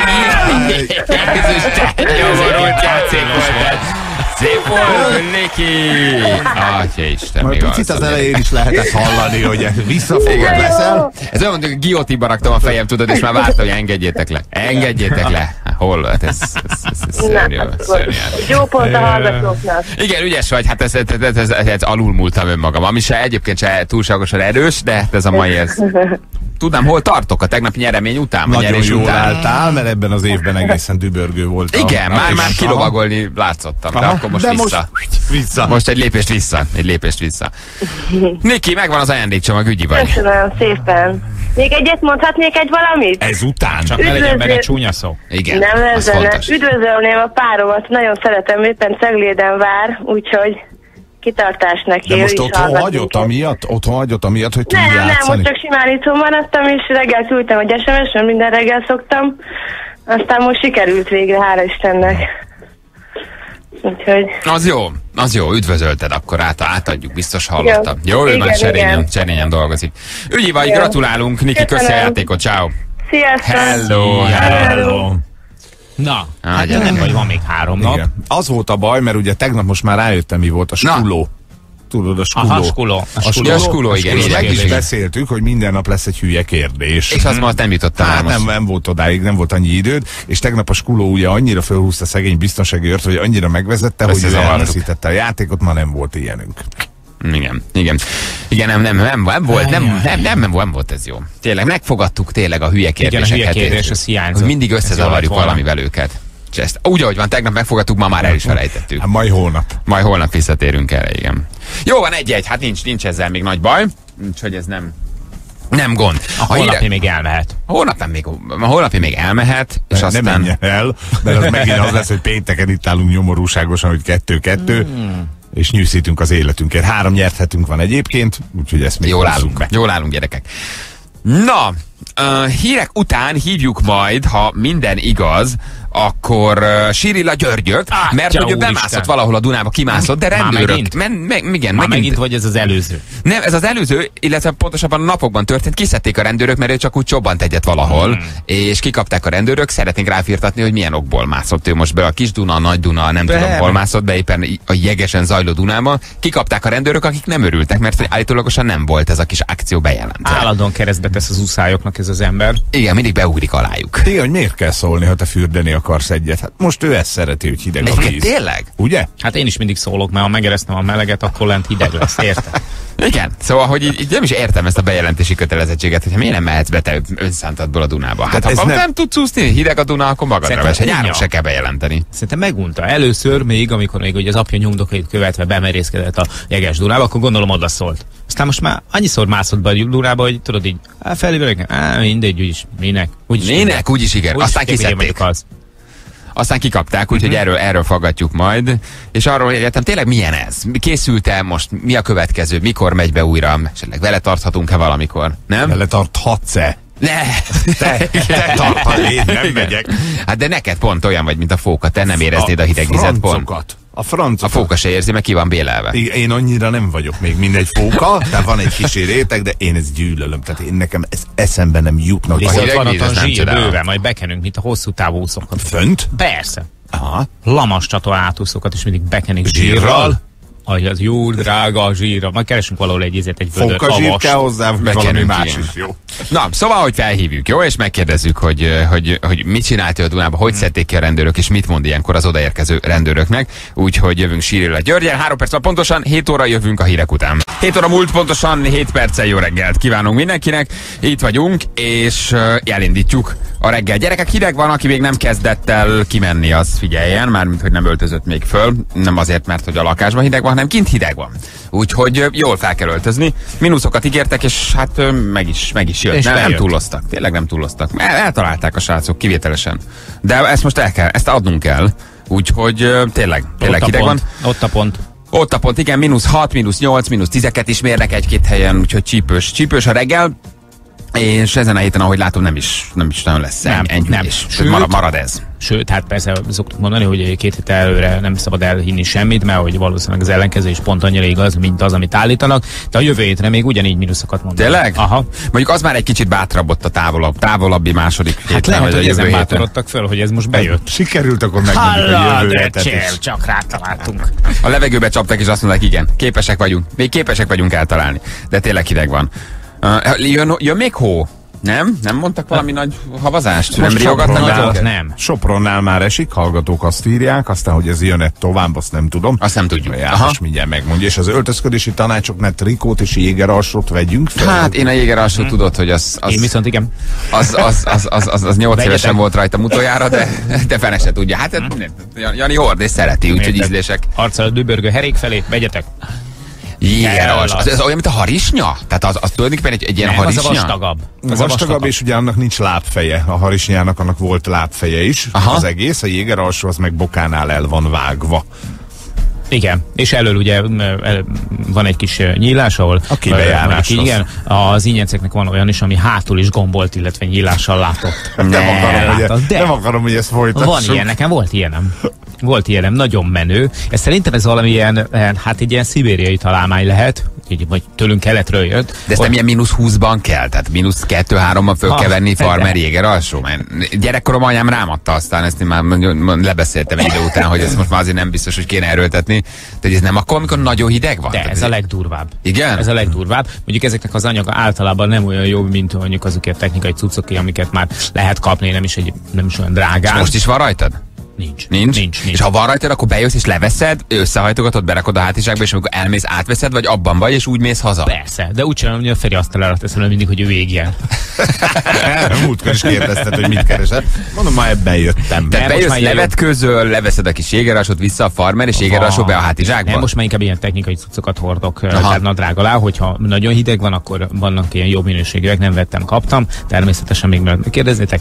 Jézus, te nyomorult játékos volt! Szép volt, Niki! Atya Isten, Majd még picit az az. elején is lehetett hallani, hogy visszafogod Igen. leszel. Ez olyan, hogy guillotine-ba raktam a fejem, tudod, és már vártam, hogy engedjétek le. Engedjétek le! Hol volt? Ez, ez, ez, ez szörnyű, Na, hát szörnyű. jó pont a hallgatóknak. Igen, ügyes vagy, hát ez, ez, ez, ez, ez, ez alulmúltam önmagam, ami se egyébként se túlságosan erős, de ez a mai ez. Tudnám, hol tartok a tegnapi nyeremény után, vagy Nagyon nyerés jól után. álltál, mert ebben az évben egészen dübörgő volt. a- Igen, a- már, és- már aha. kilovagolni látszottam, de Aha, akkor most de vissza. Most, vissza. Most egy lépést vissza, egy lépést vissza. Niki, megvan az ajándékcsomag, ügyi vagy. Köszönöm szépen. Még egyet mondhatnék egy valamit? Ezután. Csak ne legyen Üdvözlő- benne csúnya szó. Igen, Nem az ezen. fontos. Üdvözölném a páromat, nagyon szeretem, éppen Cegléden vár, úgyhogy kitartás neki. De ő most is otthon hallgat hagyott minket. amiatt, otthon hagyott amiatt, hogy tud Nem, nem, játszani? most csak simán itthon maradtam, és reggel küldtem egy es em es-en, minden reggel szoktam. Aztán most sikerült végre, hála Istennek. Úgyhogy... Az jó, az jó, üdvözölted, akkor át, átadjuk, biztos hallottam. Igen. Jó, ő Igen, már Serényen, igen. Serényen dolgozik. Ügyi vagy, Igen. gratulálunk, Niki, köszi a Köszönöm. játékot, ciao. Sziasztok! Hello, Hello. Na, Á, hát gyere. nem vagy, van még három nap. Igen. Az volt a baj, mert ugye tegnap most már rájöttem, mi volt a Na. skuló. Tudod, a skuló. Aha, skuló. A Ja, skuló. skuló, igen, És igen, meg is igen. beszéltük, hogy minden nap lesz egy hülye kérdés. És azt most nem jutottam el Hát most. nem, nem volt odáig, nem volt annyi időd, és tegnap a skuló ugye annyira fölhúzta szegény biztonsági őrt, hogy annyira megvezette, hogy ő Összezavartuk. elveszítette a játékot, ma nem volt ilyenünk. Igen, igen. Igen, nem, nem, nem, nem volt, nem, nem, nem, nem, nem volt ez jó. Tényleg, megfogadtuk tényleg a hülye Igen, a kérdéseket. hülye kérdés, az hiányzott. Hogy mindig Ez jó összezavarjuk lett volna. valamivel őket. És ezt úgy, ahogy van, tegnap megfogadtuk, ma már el is felejtettük. Hát majd holnap. Majd holnap visszatérünk erre, igen. Jó van, egy-egy, hát nincs, nincs ezzel még nagy baj, úgyhogy ez nem, nem gond. A holnapi még elmehet. A holnap még, a holnapi még elmehet, és Ne, aztán... ne menjen el, mert az megint az lesz, hogy pénteken itt állunk nyomorúságosan, hogy kettő-kettő, és nyűszítünk az életünkért. Három nyerthetünk van egyébként, úgyhogy ezt még Jól hozzuk állunk, be. jól állunk, gyerekek. Na, uh, hírek után hívjuk majd, ha minden igaz, akkor uh, Sirilla Györgyöt, Átya, mert hogy ő úristen. bemászott valahol a Dunába, kimászott, de Már rendőrök... megint? Men, me, igen, Már megint megint. vagy ez az előző. Nem, ez az előző, illetve pontosabban a napokban történt, kiszedték a rendőrök, mert ő csak úgy csobbant egyet valahol, Hmm. és kikapták a rendőrök, szeretnénk ráfirtatni, hogy milyen okból mászott ő most be a Kis Duna, a Nagy Duna, nem Be. tudom hol mászott be, éppen a jegesen zajló Dunában. Kikapták a rendőrök, akik nem örültek, mert hogy állítólagosan nem volt ez a kis akció bejelentve. Állandóan keresztbe tesz az uszályoknak ez az ember. Igen, mindig beugrik alájuk. Ti, hogy miért kell szólni, ha te fürdeni akarsz egyet? Hát most ő ezt szereti, hogy hideg a Neked víz. tényleg? Ugye? Hát én is mindig szólok, mert ha megeresztem a meleget, akkor lent hideg lesz, érted? Igen, szóval, hogy így, így nem is értem ezt a bejelentési kötelezettséget, hogy miért nem mehetsz be te önszántadból a Dunába. Hát ez ha nem- nem... nem tudsz úszni, hideg a Duna, akkor magadra Szerintem vesz. Egy nyáron unja. se kell bejelenteni. Szerintem megunta. Először még, amikor még ugye az apja nyomdokait követve bemerészkedett a jeges Dunába, akkor gondolom oda szólt. Aztán most már annyiszor mászott be a Dunába, hogy tudod így, á, felébredek, á, mindegy, úgyis, minek. Úgyis Minek? Úgyis igen. Úgyis Aztán tudják, hogy én kiszedték. vagyok az. Aztán kikapták, úgyhogy Mhm. erről, erről faggatjuk majd. És arról értem, tényleg milyen ez? Készült-e most? Mi a következő? Mikor megy be újra? Esetleg vele tarthatunk-e valamikor? Nem? Vele tarthatsz-e? Ne! Te, te tartad, én nem Igen. megyek. Hát de neked pont olyan vagy, mint a fóka. Te nem éreznéd a hideg vizet pont. francokat. A A francokat. fóka se érzi, meg ki van bélelve. Igen, én annyira nem vagyok még mindegy fóka, tehát van egy kis réteg, de én ezt gyűlölöm. Tehát én nekem ez eszembe nem jutna. hogy Viszont hideg van víz, ott a ez nem zsír csodálom. bőven, majd bekenünk, mint a hosszú távú úszokat. Fönt? Persze. Aha. Lamas csató átúszokat is mindig bekenik Zsírral? zsírral. Aj, az jó, drága a zsírra. Majd keresünk valahol egy ízét, egy vödör Fóka zsír havast. kell hozzá, vagy valami Bekenünk, más igen. is jó. Na, szóval, hogy felhívjuk, jó? És megkérdezzük, hogy, hogy, hogy mit csinált ő a Dunába, hogy szedték ki a rendőrök, és mit mond ilyenkor az odaérkező rendőröknek. Úgyhogy jövünk Sirilla Györgyel. Három perc van pontosan, hét óra jövünk a hírek után. hét óra múlt pontosan, hét perccel jó reggelt kívánunk mindenkinek. Itt vagyunk, és uh, elindítjuk a reggel. Gyerekek, hideg van, aki még nem kezdett el kimenni, az figyeljen, mármint, hogy nem öltözött még föl. Nem azért, mert hogy a lakásban hideg van, hanem kint hideg van. Úgyhogy uh, jól fel kell öltözni. Mínuszokat ígértek, és hát uh, meg is, meg is jött. És Nem, nem bejött. túloztak. Tényleg nem túloztak. El, eltalálták a srácok kivételesen. De ezt most el kell, ezt adnunk kell. Úgyhogy uh, tényleg, tényleg Ott a hideg van. pont. Ott a pont. Ott a pont, igen, mínusz hat, mínusz nyolc, mínusz tízeket is mérnek egy-két helyen, úgyhogy csípős. Csípős a reggel, és ezen a héten, ahogy látom, nem is, nem is nagyon lesz Nem, ennyi, nem. és Sőt- marad, marad ez. Sőt, hát persze szoktuk mondani, hogy két hét előre nem szabad elhinni semmit, mert hogy valószínűleg az ellenkező is pont annyira igaz, mint az, amit állítanak, de a jövő hétre még ugyanígy mínuszokat mondanak. Tényleg? Aha. Mondjuk az már egy kicsit bátrabb ott a távolabb, távolabbi második héten, Hát lehet, vagy a hogy jövő ezen héten. bátorodtak föl, hogy ez most bejött. Sikerült akkor megmondjuk a Hallá, jövő de hetet is. csér, csak rátaláltunk. A levegőbe csaptak, és azt mondták, igen, képesek vagyunk, még képesek vagyunk eltalálni. De tényleg hideg van. Uh, jön, jön még hó? Nem? Nem mondtak valami nagy havazást? Nem Most riogatnak Sopronnál- bennünket? Nem. Sopronnál már esik, hallgatók azt írják, aztán, hogy ez jön-e tovább, azt nem tudom. Azt nem tudjuk. Ja, Aha. most mindjárt megmondja. És az öltözködési tanácsoknál trikót és jégeralsót vegyünk fel. Hát én a jéger alsó tudod, hogy az, az, Én viszont igen. az, az, az, az, az, az nyolc Vegyetek. évesen volt rajta utoljára, de, de fene se tudja. Hát Jan- Jani hord és szereti, úgyhogy Érted? ízlések. Arccal a dübörgő herék felé, vegyetek. Jéger Kell alsó. az. Az, az olyan, mint a harisnya? Tehát az, az tulajdonképpen egy, egy ilyen Nem, az a harisnya? vastagabb. Az Az a vastagabb, és ugye annak nincs lábfeje. A harisnyának annak volt lábfeje is. Aha. Az egész, a jéger alsó az meg bokánál el van vágva. Igen, és elől ugye el, van egy kis nyílás, ahol... A kibejáráshoz. Igen, az ingyenceknek van olyan is, ami hátul is gombolt, illetve nyílással látott. Nem akarom, hogy, látod, de nem akarom, hogy ezt folytassuk. van ilyen, nekem volt ilyenem. Volt ilyenem, nagyon menő. Ez szerintem ez valamilyen, hát egy ilyen szibériai találmány lehet, így, vagy tőlünk keletről jött. De ezt nem ilyen mínusz húszban kell? Tehát mínusz kettő-háromban föl kell venni farmer jéger alsó? Mert gyerekkorom anyám rám adta, aztán ezt én már lebeszéltem egy idő után, hogy ezt most már azért nem biztos, hogy kéne erőltetni. Tehát ez nem akkor, amikor nagyon hideg van? De ez a legdurvább. Igen? Ez a legdurvább. Mondjuk ezeknek az anyaga általában nem olyan jó, mint mondjuk azok a technikai cuccok, amiket már lehet kapni, nem is, egy, nem is olyan drágán. És most is van rajtad? Nincs. Nincs? Nincs, nincs. És ha van rajtad, akkor bejössz és leveszed, összehajtogatod, berakod a hátizsákba, és amikor elmész, átveszed, vagy abban vagy, és úgy mész haza? Persze, de úgy csinálom, hogy a Feri asztalára teszem mindig, hogy ő égjen. Múltkor is kérdezted, hogy mit keresed. Mondom, már ebben jöttem. Tehát bejössz, levetkőzöl, leveszed a kis jégeralsót vissza a farmer, és jégeralsó be a hátizsákba? Nem, most már inkább ilyen technikai cuccokat hordok, tehát nadrág alá, hogyha nagyon hideg van, akkor vannak ilyen jobb minőségűek, nem vettem, kaptam. Természetesen még megkérdeznétek.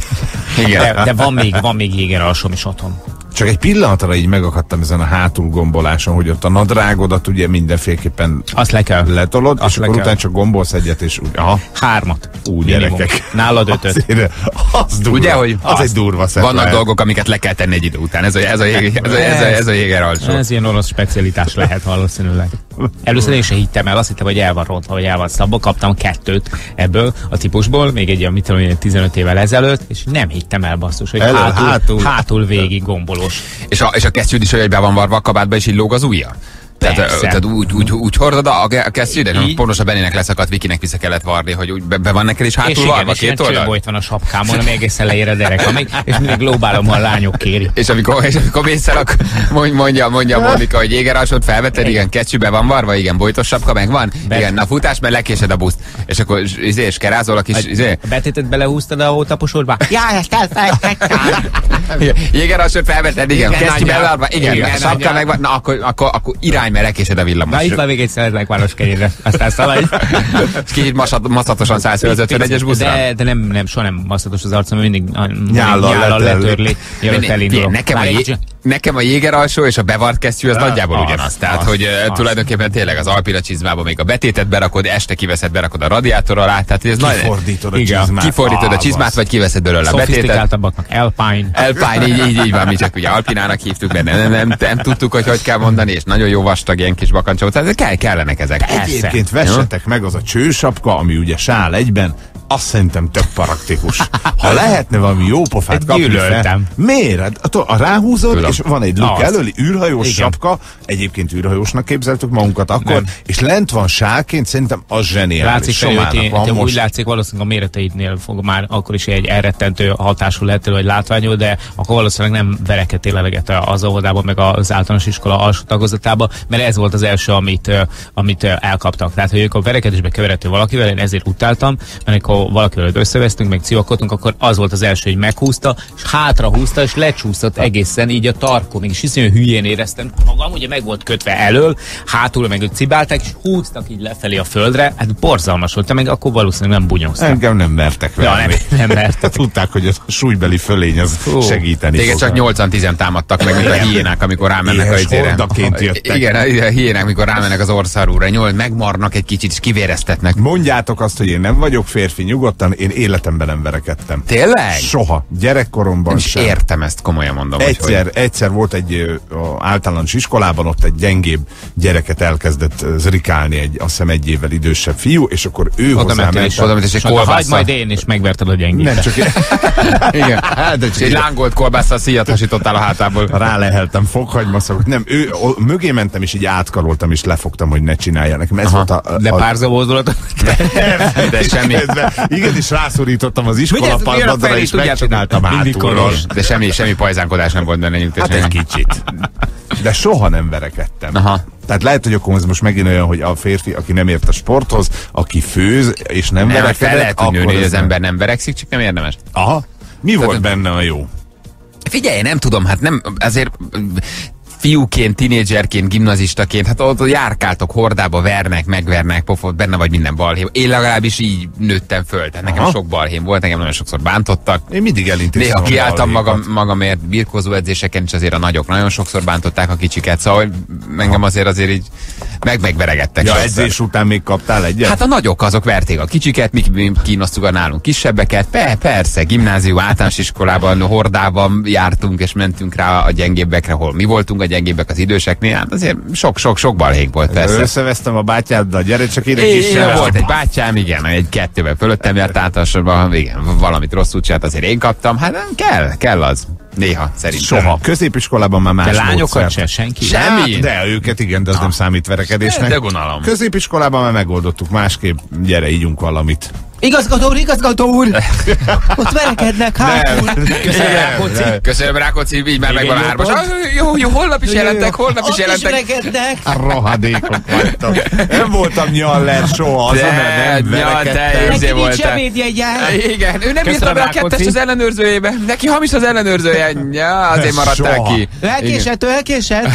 Igen. De, de van még, van még jégeralsóm is otthon. Csak egy pillanatra így megakadtam ezen a hátulgomboláson, hogy ott a nadrágodat ugye mindenféleképpen azt le kell. letolod, azt és akkor utána csak gombolsz egyet, és úgy. Aha. Hármat. Úgy, gyerekek. Nálad ötöt. Azért, az durva. Ugye, hogy az egy durva szett. Vannak lehet. Dolgok, amiket le kell tenni egy idő után. Ez a, ez a, jég, ez a, ez a, ez a jéger alsó. Ez ilyen orosz specialitás lehet valószínűleg. Először én sem hittem el, azt hittem, hogy el van rontva, hogy el van szabva. Kaptam kettőt ebből a típusból, még egy olyan, mit tudom én, tizenöt évvel ezelőtt, és nem hittem el, basszus, hogy Elő, hátul, hátul. hátul végig gombolós. És a, és a kesztyűd is olyan, hogy be van varva a kabátba, és így lóg az ujja? Tehát, tehát úgy, úgy, úgy hordod a, a kesztyűd, nem pontosan Bennének leszakadt, Vikinek vissza kellett varni, hogy úgy be, be van neked is hátul varva, és két oldal? És van a sapkámon, ami egészen leér a derek, amíg, és mindig lóbálom, ha a lányok kéri. És amikor, és amikor mész el, akkor mondja, mondja Monika, hogy jégeralsót felvetted, igen, kesztyűbe van varva, igen, bojtos sapka megvan, Bet. igen, na futás, mert lekésed a buszt. És akkor izé, és kerázol a kis, izé. A betétet belehúztad a hótaposorba? Jaj, ezt elfelejtettem. Jégeralsót felvetted, igen, kesztyűbe varva, igen, igen, sapka megvan, na akkor, akkor, akkor irány, mert lekésed a villamos. Na itt van még egy szeretlekváros kenyérre, aztán szaladj. És kicsit maszatosan szállsz az ötvenegyes buszra? De, de nem, nem, soha nem maszatos az arcom, mindig nyállal letörli, mielőtt elindulok. Nekem a, jé, nekem a jégeralsó és a bevart kesztyű az nagyjából az, ugyanaz. Tehát, az, hogy az. tulajdonképpen tényleg az alpina csizmába még a betétet berakod, este kiveszed, berakod a radiátor alá. Tehát ez kifordítod a igen, csizmát. Kifordítod a csizmát, vagy kiveszed belőle a betétet. Szofisztikáltabbaknak Alpine. Alpine, így, így, így van, mi csak ugye Alpinának hívtuk, de nem, nem, nem, nem tudtuk, hogy hogy kell mondani, és nagyon jó vastag ilyen kis bakancsok. Tehát kell, kellenek ezek. Egyébként vessetek meg az a csősapka, ami ugye sál egyben, azt szerintem tök praktikus. Ha lehetne valami jó pofát kapni fel. Miért? A ráhúzod, tudom. És van egy luk előli űrhajós igen. sapka, egyébként űrhajósnak képzeltük magunkat akkor, nem. És lent van sálként, szerintem az zseniális. Látszik, van most... úgy látszik, valószínűleg a méreteidnél fog már akkor is egy elrettentő hatású lehető, vagy látványú, de akkor valószínűleg nem verekedtél eleget az óvodában, meg az általános iskola alsó tagozatában, mert ez volt az első, amit, amit elkaptak. Tehát, hogy amikor verekedésbe keveredtél valakivel, én ezért utáltam, mert amikor valakivel összevesztünk, meg civakodtunk, akkor az volt az első, hogy meghúzta, és hátra húzta, és lecsúszott egészen így a tarkon. És iszonyú hülyén éreztem magam, ugye meg volt kötve elől, hátul meg ők cibálták, és húztak így lefelé a földre. Hát borzalmas volt, meg akkor valószínűleg nem bunyóztam. Engem nem mertek vele. Ja, nem, nem mertek. Tudták, hogy a súlybeli fölény az Hú, segíteni fog. Csak nyolcan tizen támadtak meg, mint a hiénák, amikor rámennek a izére. Igen, a hiénák, amikor rámennek az orszarúra. Nyolc megmarnak egy kicsit, és kivéreztetnek. Mondjátok azt, hogy én nem vagyok férfi, nyugodtan, én életemben nem verekedtem. Tényleg? Soha. Gyerekkoromban is sem. Értem ezt, komolyan mondom. Egyszer, hogy egyszer volt egy ö, általános iskolában, ott egy gyengébb gyereket elkezdett zrikálni, egy, azt hiszem egy évvel idősebb fiú, és akkor ő hozzám hagyd majd én is megverted a gyengébe. Nem csak én. Igen. Hát, és egy lángolt kolbásszal szíjat hasítottál a hátából. Ráleheltem fokhagymaszakot. Nem, ő, o, mögé mentem, és így átkaroltam, és lefogtam, hogy ne csinálja nekem. Ez volt a, a, de párzavózdulat? De, de semmi. Igen, és rászorítottam az iskolapadra, és megcsináltam hátulról. De semmi, semmi pajzánkodás nem volt benne. Hát egy kicsit. De soha nem verekedtem. Aha. Tehát lehet, hogy akkor ez most megint olyan, hogy a férfi, aki nem ért a sporthoz, aki főz, és nem, nem verekedett, fel lehet tudni, hogy az nem... ember nem verekszik, csak nem érdemes. Aha. Mi Tehát volt benne a jó? Figyelj, nem tudom, hát nem, azért fiúként, tinédzserként, gimnazistaként, hát ott járkáltok hordába, vernek, megvernek, pofot, benne vagy minden balhém. Én legalábbis így nőttem föl, tehát nekem Aha. sok balhém volt, nekem nagyon sokszor bántottak. Én mindig elintéztem. Néha a kiálltam magam, balhékat. magamért, birkózó edzéseken is azért a nagyok nagyon sokszor bántották a kicsiket, szóval engem azért azért így meg megveregettek. Ja, sokszor. edzés után még kaptál egyet? Hát a nagyok azok verték a kicsiket, mi, mi kínosztuk a nálunk kisebbeket. Pe, persze, gimnázium, általános iskolában, hordában jártunk és mentünk rá a gyengébbekre, hol mi voltunk a gyengébbek az időseknél. Hát azért sok-sok-sok balhénk volt persze. Összevesztem a bátyáddal, gyere csak ide É, kis volt egy bátyám, igen, egy kettővel fölöttem járt általánosban, igen, valamit rosszul csinált, azért én kaptam. Hát nem kell, kell az. Néha, szerintem. Soha. Középiskolában már más De lányokat módszert. se, senki. Semmi. Hát, de őket igen, de az nem számít verekedésnek. De gonalom. Középiskolában már megoldottuk másképp, gyere, ígyunk valamit. Igazgató úr, igazgató úr! Ott verekednek hátul. Köszönöm, Nem, Rákóczi. nem. Köszönöm, Rákóczi, így már megvan a jó hármas. pont. Ah, Jó, jó, holnap is jelentek, holnap is Ott is jelentek. verekednek. A rohadékok vagytok. Nem voltam nyaller soha, az De, nem ja, verekedtem. te- Neki Izé nincs volt-e? sebédjegyen. Igen, ő nem Köszönöm, írta be a Rákóczi. kettest az ellenőrzőjébe. Neki hamis az ellenőrzője. Ja, azért maradtál Soha. ki. Elkésett, ő elkésett.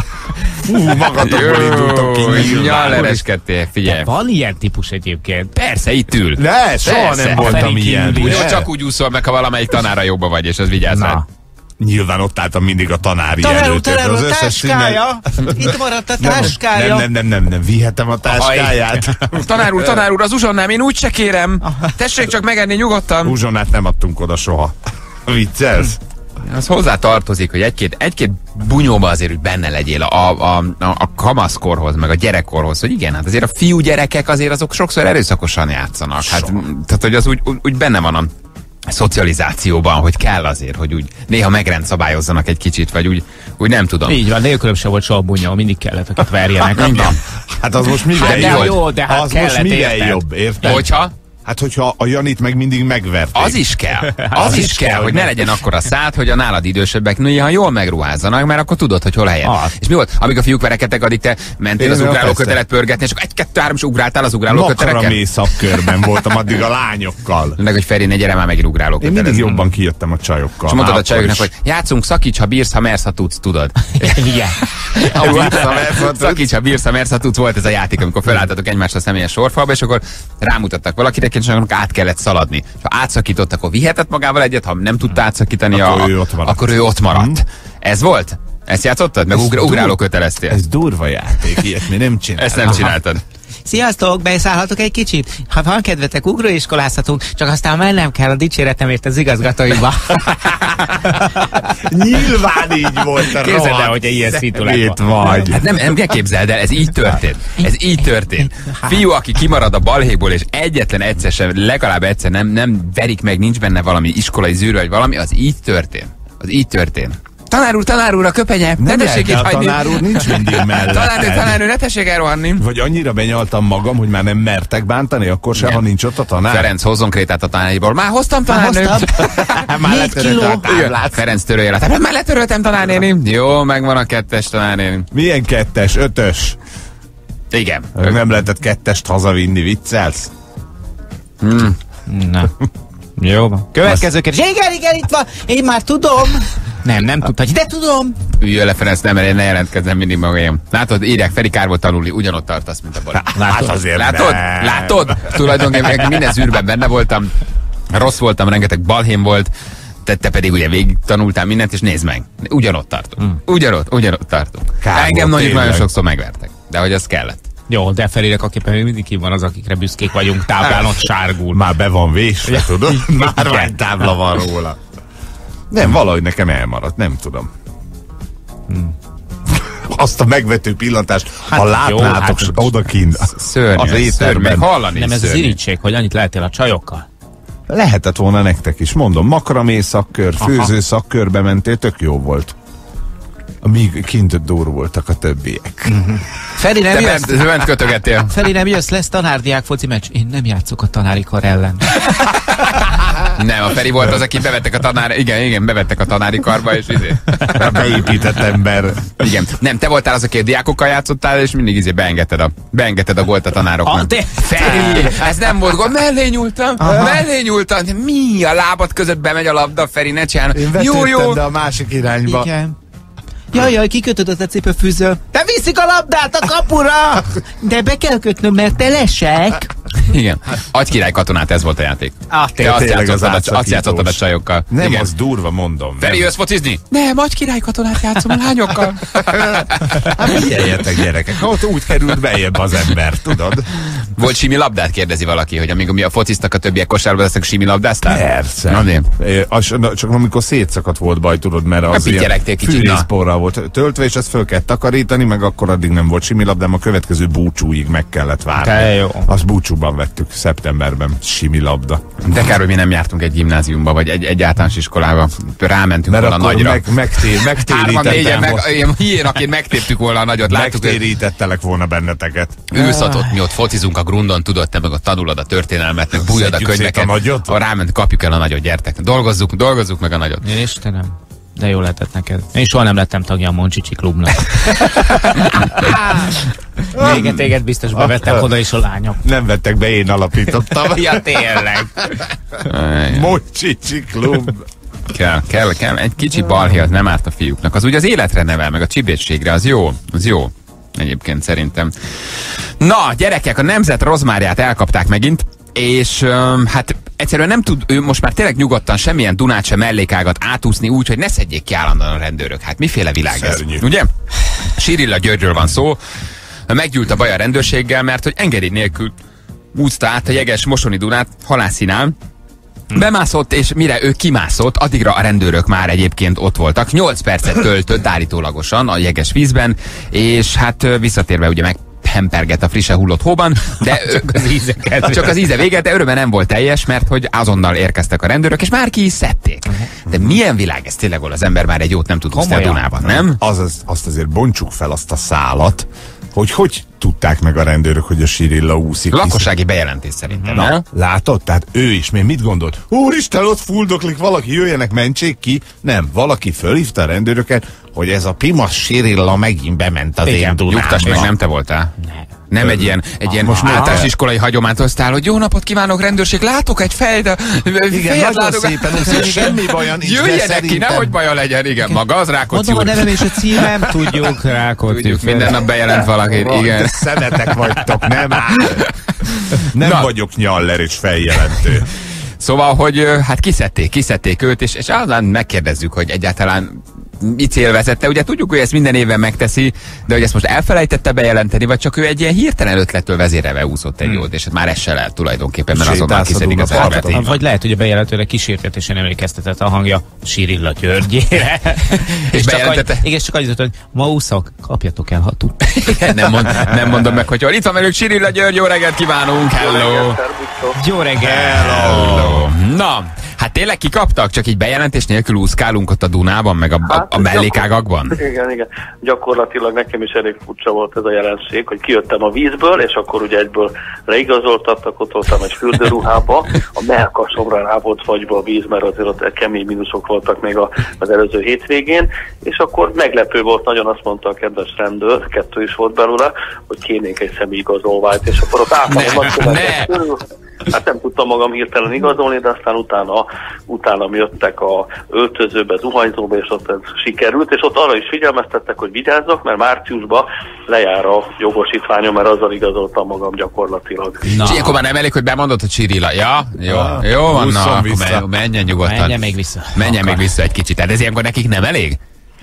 Hú, magatokból indultok ki. Jó, nyilván. nyalereskedtél, figyelj. Van ilyen típus egyébként. Persze, itt ül. Ne, soha Persze. nem A voltam Feri ilyen. kívüli. Úgy Ne. csak úgy úszol meg, ha valamelyik tanára jobba vagy, és az vigyázz rád. Na. Nyilván ott álltam mindig a tanári Tanár úr, előtt. tanár úr, az összes táskája. Itt maradt a Nem, táskája. nem, nem, nem, nem, vihetem a táskáját. Tanár úr, tanár úr, az uzsonnám, én úgy se kérem. Tessék csak megenni nyugodtan. Uzsonnát nem adtunk oda soha. Viccelsz? Az hozzá tartozik, hogy egy-két, egy-két bunyóba azért úgy benne legyél a, a, a, a kamaszkorhoz, meg a gyerekkorhoz, hogy igen, hát azért a fiú gyerekek azért azok sokszor erőszakosan játszanak. Hát, tehát, hogy az úgy, úgy benne van a szocializációban, hogy kell azért, hogy úgy néha megrendszabályozzanak egy kicsit, vagy úgy, úgy nem tudom. Így van, nélkülöm se volt soha bunyó, mindig kellett, akiket verjenek. Igen. Hát az most mivel Hát de jobb? jó, de hát az most kellett, mivel érted? jobb, érted? Hogyha Hát, hogyha a Janit meg mindig megverték. az is kell. Az is kell, hogy ne legyen akkora szád, hogy a nálad idősebbek néha jól megruházzanak, mert akkor tudod, hogy hol helyen. Ah. És mi volt? Amíg a fiúk verekedtek, addig te mentél Én az nem ugráló persze. kötelet pörgetni, és akkor egy, kettő, három, és ugráltál az ugráló köteleken? Makramé szakkörben voltam addig a lányokkal. Meg, hogy Feri, ne gyere már megint ugráló Én kötelezni. mindig jobban kijöttem a csajokkal. És mondtad a Már csajoknak, akkor hogy játszunk, szakíts, ha bírsz, ha mersz, ha tudsz, tudod. Igen. Ha bírsz, ha mersz, ha tudsz. Szakíts, ha bírsz, ha mersz, ha tudsz, volt ez a játék, amikor felálltatok egymást a személyes sorfalba, és akkor rámutattak valakire, és akkor át kellett szaladni. És ha átszakított, akkor vihetett magával egyet, ha nem tudta átszakítani, Akkor a, ő ott maradt. akkor ő ott maradt. Mhm. Ez volt? Ezt játszottad? Meg Ez ugra, dur- ugráló köteleztél? Ez durva játék, ilyet mi nem csinálunk. Ezt nem csináltad. Sziasztok, beszállhatok egy kicsit? Ha van kedvetek, ugróiskolázhatunk, csak aztán mennem kell a dicséretemért az igazgatóiba. Nyilván így volt a Képzeld el, rohadt hogy ilyen szitu lett szemét volna. vagy. Hát nem, nem ne képzeld el, ez így történt. Ez így történt. Fiú, aki kimarad a balhéból, és egyetlen egyszer sem, legalább egyszer nem, nem verik meg, nincs benne valami iskolai zűrő, vagy valami, az így történt. Az így történt. Tanár úr, tanár úr, a köpenye, ne Nem tessék lehet, itt de a hagyni. tanár úr nincs mindig Tanár úr, mellett. tanár úr, ne tessék elrohanni. Vagy annyira benyaltam magam, hogy már nem mertek bántani, akkor se, Nem. ha nincs ott a tanár. Ferenc, hozzon krétát a tanáriból. Már hoztam, Már tanárnő. hoztam. Már Négy letörölte kiló. a táblát. Ferenc törölje le. Hát már letöröltem, tanárnéni. Jó, megvan a kettes, tanárnéni. Milyen kettes, ötös? Igen. Nem lehetett kettest hazavinni, viccelsz? Na. Jó van. Következő kérdés. Igen, igen, itt van. Én már tudom. Nem, nem tudtad. De tudom. Üljön le, Ferenc, nem, mert én ne jelentkezzem mindig magam. Látod, írják, Feri, kár volt tanulni, ugyanott tartasz, mint a Bali. Hát azért Látod? nem. Látod? Tulajdonképpen minden zűrben benne voltam, rossz voltam, rengeteg balhém volt, te, te pedig ugye végig tanultál mindent, és nézd meg, ugyanott tartunk. Ugyanott, ugyanott tartunk. Kár Engem volt, nagyon, nagyon tényleg. sokszor megvertek, de hogy az kellett. Jó, de Ferirek aképpen még mindig ki van az, akikre büszkék vagyunk, táblán ott sárgul. Már be van vésve, tudod? Már tábla van róla. Nem, valahogy nekem elmaradt, nem tudom. Azt a megvető pillantást, Hát ha jó, látnátok hát- s- odakint Szörnyű, az szörnyű, étterben, meg hallani Nem, is ez az szörnyű. irítség, hogy annyit lehetél a csajokkal. lehetett volna nektek is, mondom, makramé szakkör, főző szakkörbe mentél, tök jó volt. Míg kint durvultak a többiek. Feri, nem Te jössz? bent, bent kötögettél. Feri, nem jössz, lesz tanárdiák foci meccs. Én nem játszok a tanári kar ellen. Nem, a Feri volt az, aki bevettek a tanár, igen, igen, bevettek a tanári karba, és izé. Beépített ember. Igen. Nem, te voltál az, aki a diákokkal játszottál, és mindig izé beengedted a, beengedted a gólt a tanároknak. Ah, te- Feri, ez nem volt gól, mellé nyúltam, mellé nyúltam. Mi a lábad között bemegy a labda, Feri, ne csinálj. Én Jó, vetődtem, jó. de a másik irányba. Igen. Jaj, jaj, kikötöd a cipőfűző. Te viszik a labdát a kapura! De be kell kötnöm, mert te lesek. Igen. Agykirály katonát, ez volt a játék. Ah, Te azt tényleg az játszottad, a, azt átszakítós. játszottad a csajokkal. Nem, Igen. az durva, mondom. Feri, jössz focizni? Nem, agykirály katonát játszom a lányokkal. Hát figyeljetek, gyerekek, ott úgy került bejebb az ember, tudod? Volt simi labdát, kérdezi valaki, hogy amíg mi a fociztak, a többiek kosárba lesznek, simi labdáztál? Persze. Na, né. É, az, na, csak amikor szétszakadt volt baj, tudod, mert az pityeregtél kicsit, fűrészporral volt töltve, és ezt föl kell takarítani, meg akkor addig nem volt similabdám, a következő búcsúig meg kellett várni. Te jó. Azt búcsúban vettük szeptemberben, similabda. De kár, hogy mi nem jártunk egy gimnáziumba, vagy egy, egy általános iskolába. Rámentünk Mert volna akkor nagyra. meg, megtér, Hárman, négyen, megtérítettem meg, volna, ilyen hiénaként megtéptük volna a nagyot. Láttuk, hogy megtérítettelek volna benneteket. ülsz ott, ott, mi ott focizunk a grundon, tudod, te meg ott tanulod a történelmet, meg bújod a Szedjük szét könyveket. a nagyot? Ha ráment, kapjuk el a nagyot, gyertek. Dolgozzuk, dolgozzuk meg a nagyot. Istenem. De jó lehetett neked. Én soha nem lettem tagja a Moncsicsi klubnak. Még téged biztos bevettek oda is a lányok. Nem vettek be, én alapítottam. Ja, tényleg. Mocsicsi klub. Kell, kell, kell. Egy kicsi balhé, az nem árt a fiúknak. Az úgy az életre nevel, meg a csibészségre, az jó, az jó. Egyébként szerintem. Na, gyerekek, a Nemzet rozmárját elkapták megint, és um, hát egyszerűen nem tud ő most már tényleg nyugodtan semmilyen Dunát sem mellékágat átúszni úgy, hogy ne szedjék ki állandóan a rendőrök. Hát miféle világ Szörnyű. ez? Ugye? Sirilla Györgyről van szó. Meggyűlt a baj a rendőrséggel, mert hogy engedély nélkül úszta át a jeges Mosoni Dunát halászínál. Bemászott, és mire ő kimászott, addigra a rendőrök már egyébként ott voltak. nyolc percet töltött állítólagosan a jeges vízben, és hát visszatérve ugye meg hemperget a frissen hullott hóban, de ő, csak az íze véget, de öröme nem volt teljes, mert hogy azonnal érkeztek a rendőrök, és már ki is szedték. De milyen világ ez tényleg, ahol az ember már egy jót nem tud úszni a Dunában, nem? Az, az, azt azért bontsuk fel azt a szálat, hogy hogy tudták meg a rendőrök, hogy a Sirilla úszik. Lakossági bejelentés szerintem, Na, nem? látod? Tehát ő is még mit gondolt? Úristen, ott fuldoklik, valaki jöjjenek, mentsék ki. Nem, valaki fölhívta a rendőröket, hogy ez a Pimas Sirilla megint bement az Igen, én Dunámba. Nyugtass meg, nem te voltál? Nem egy ilyen, egy ilyen Most általános már- iskolai hagyományt hoztál, hogy jó napot kívánok, rendőrség, látok egy fej, de Igen, fejet nagyon látok. szépen úszik, semmi baja nincs, de Jöjjenek ki, szerintem- nehogy baja legyen, igen, maga az Rákóczi Mondom a úr. nevem és a címem, tudjuk, Rákóczi. Tudjuk, minden nap bejelent valaki, Vaj, igen. de szemetek vagytok, nem áll. Nem Na. vagyok nyaller és feljelentő. Szóval, hogy ö, hát kiszedték, kiszedték őt, és, és aztán megkérdezzük, hogy egyáltalán mi cél vezette. Ugye tudjuk, hogy ezt minden évben megteszi, de hogy ezt most elfelejtette bejelenteni, vagy csak ő egy ilyen hirtelen ötlettől vezérelve úszott egy jót, és hát már ez se lehet tulajdonképpen, mert azonnal Sétálsz a kiszedik az Dunaparton. embert. Így van. Vagy lehet, hogy a bejelentőre kísértetésen emlékeztetett a hangja Sirilla Györgyére. és csak bejelentette? annyi, igen, csak annyit, hogy ma úszok, kapjatok el, ha tud. nem, mond, nem mondom meg, hogy hol. Itt van velük Sirilla György, jó reggelt kívánunk, hello! Jó reggel! Hello! Na, hát tényleg kikaptak? Csak így bejelentés nélkül úszkálunk ott a Dunában, meg a, a, a mellékágakban? Igen, igen. Gyakorlatilag nekem is elég furcsa volt ez a jelenség, hogy kijöttem a vízből, és akkor ugye egyből leigazoltattak, ott voltam egy fürdőruhába, a mellkasomra rá volt fagyva a víz, mert azért ott kemény mínuszok voltak még a, az előző hétvégén, és akkor meglepő volt, nagyon azt mondta a kedves rendőr, kettő is volt belőle, hogy kérnénk egy személyigazolványt, és akkor ott álltam a nagykövetek körül. Hát nem tudtam magam hirtelen igazolni, de aztán utána, utána jöttek a öltözőbe, zuhanyzóba, és ott ez sikerült, és ott arra is figyelmeztettek, hogy vigyázzak, mert márciusban lejár a jogosítványom, mert azzal igazoltam magam gyakorlatilag. És ilyenkor már nem elég, hogy bemondod, hogy Sirilla. Ja, jó, Ah, jó van, húzzon na, akkor vissza. menj- menjen nyugodtan. Menjen még vissza. Menjen Akar. még vissza egy kicsit. Tehát ez ilyenkor nekik nem elég?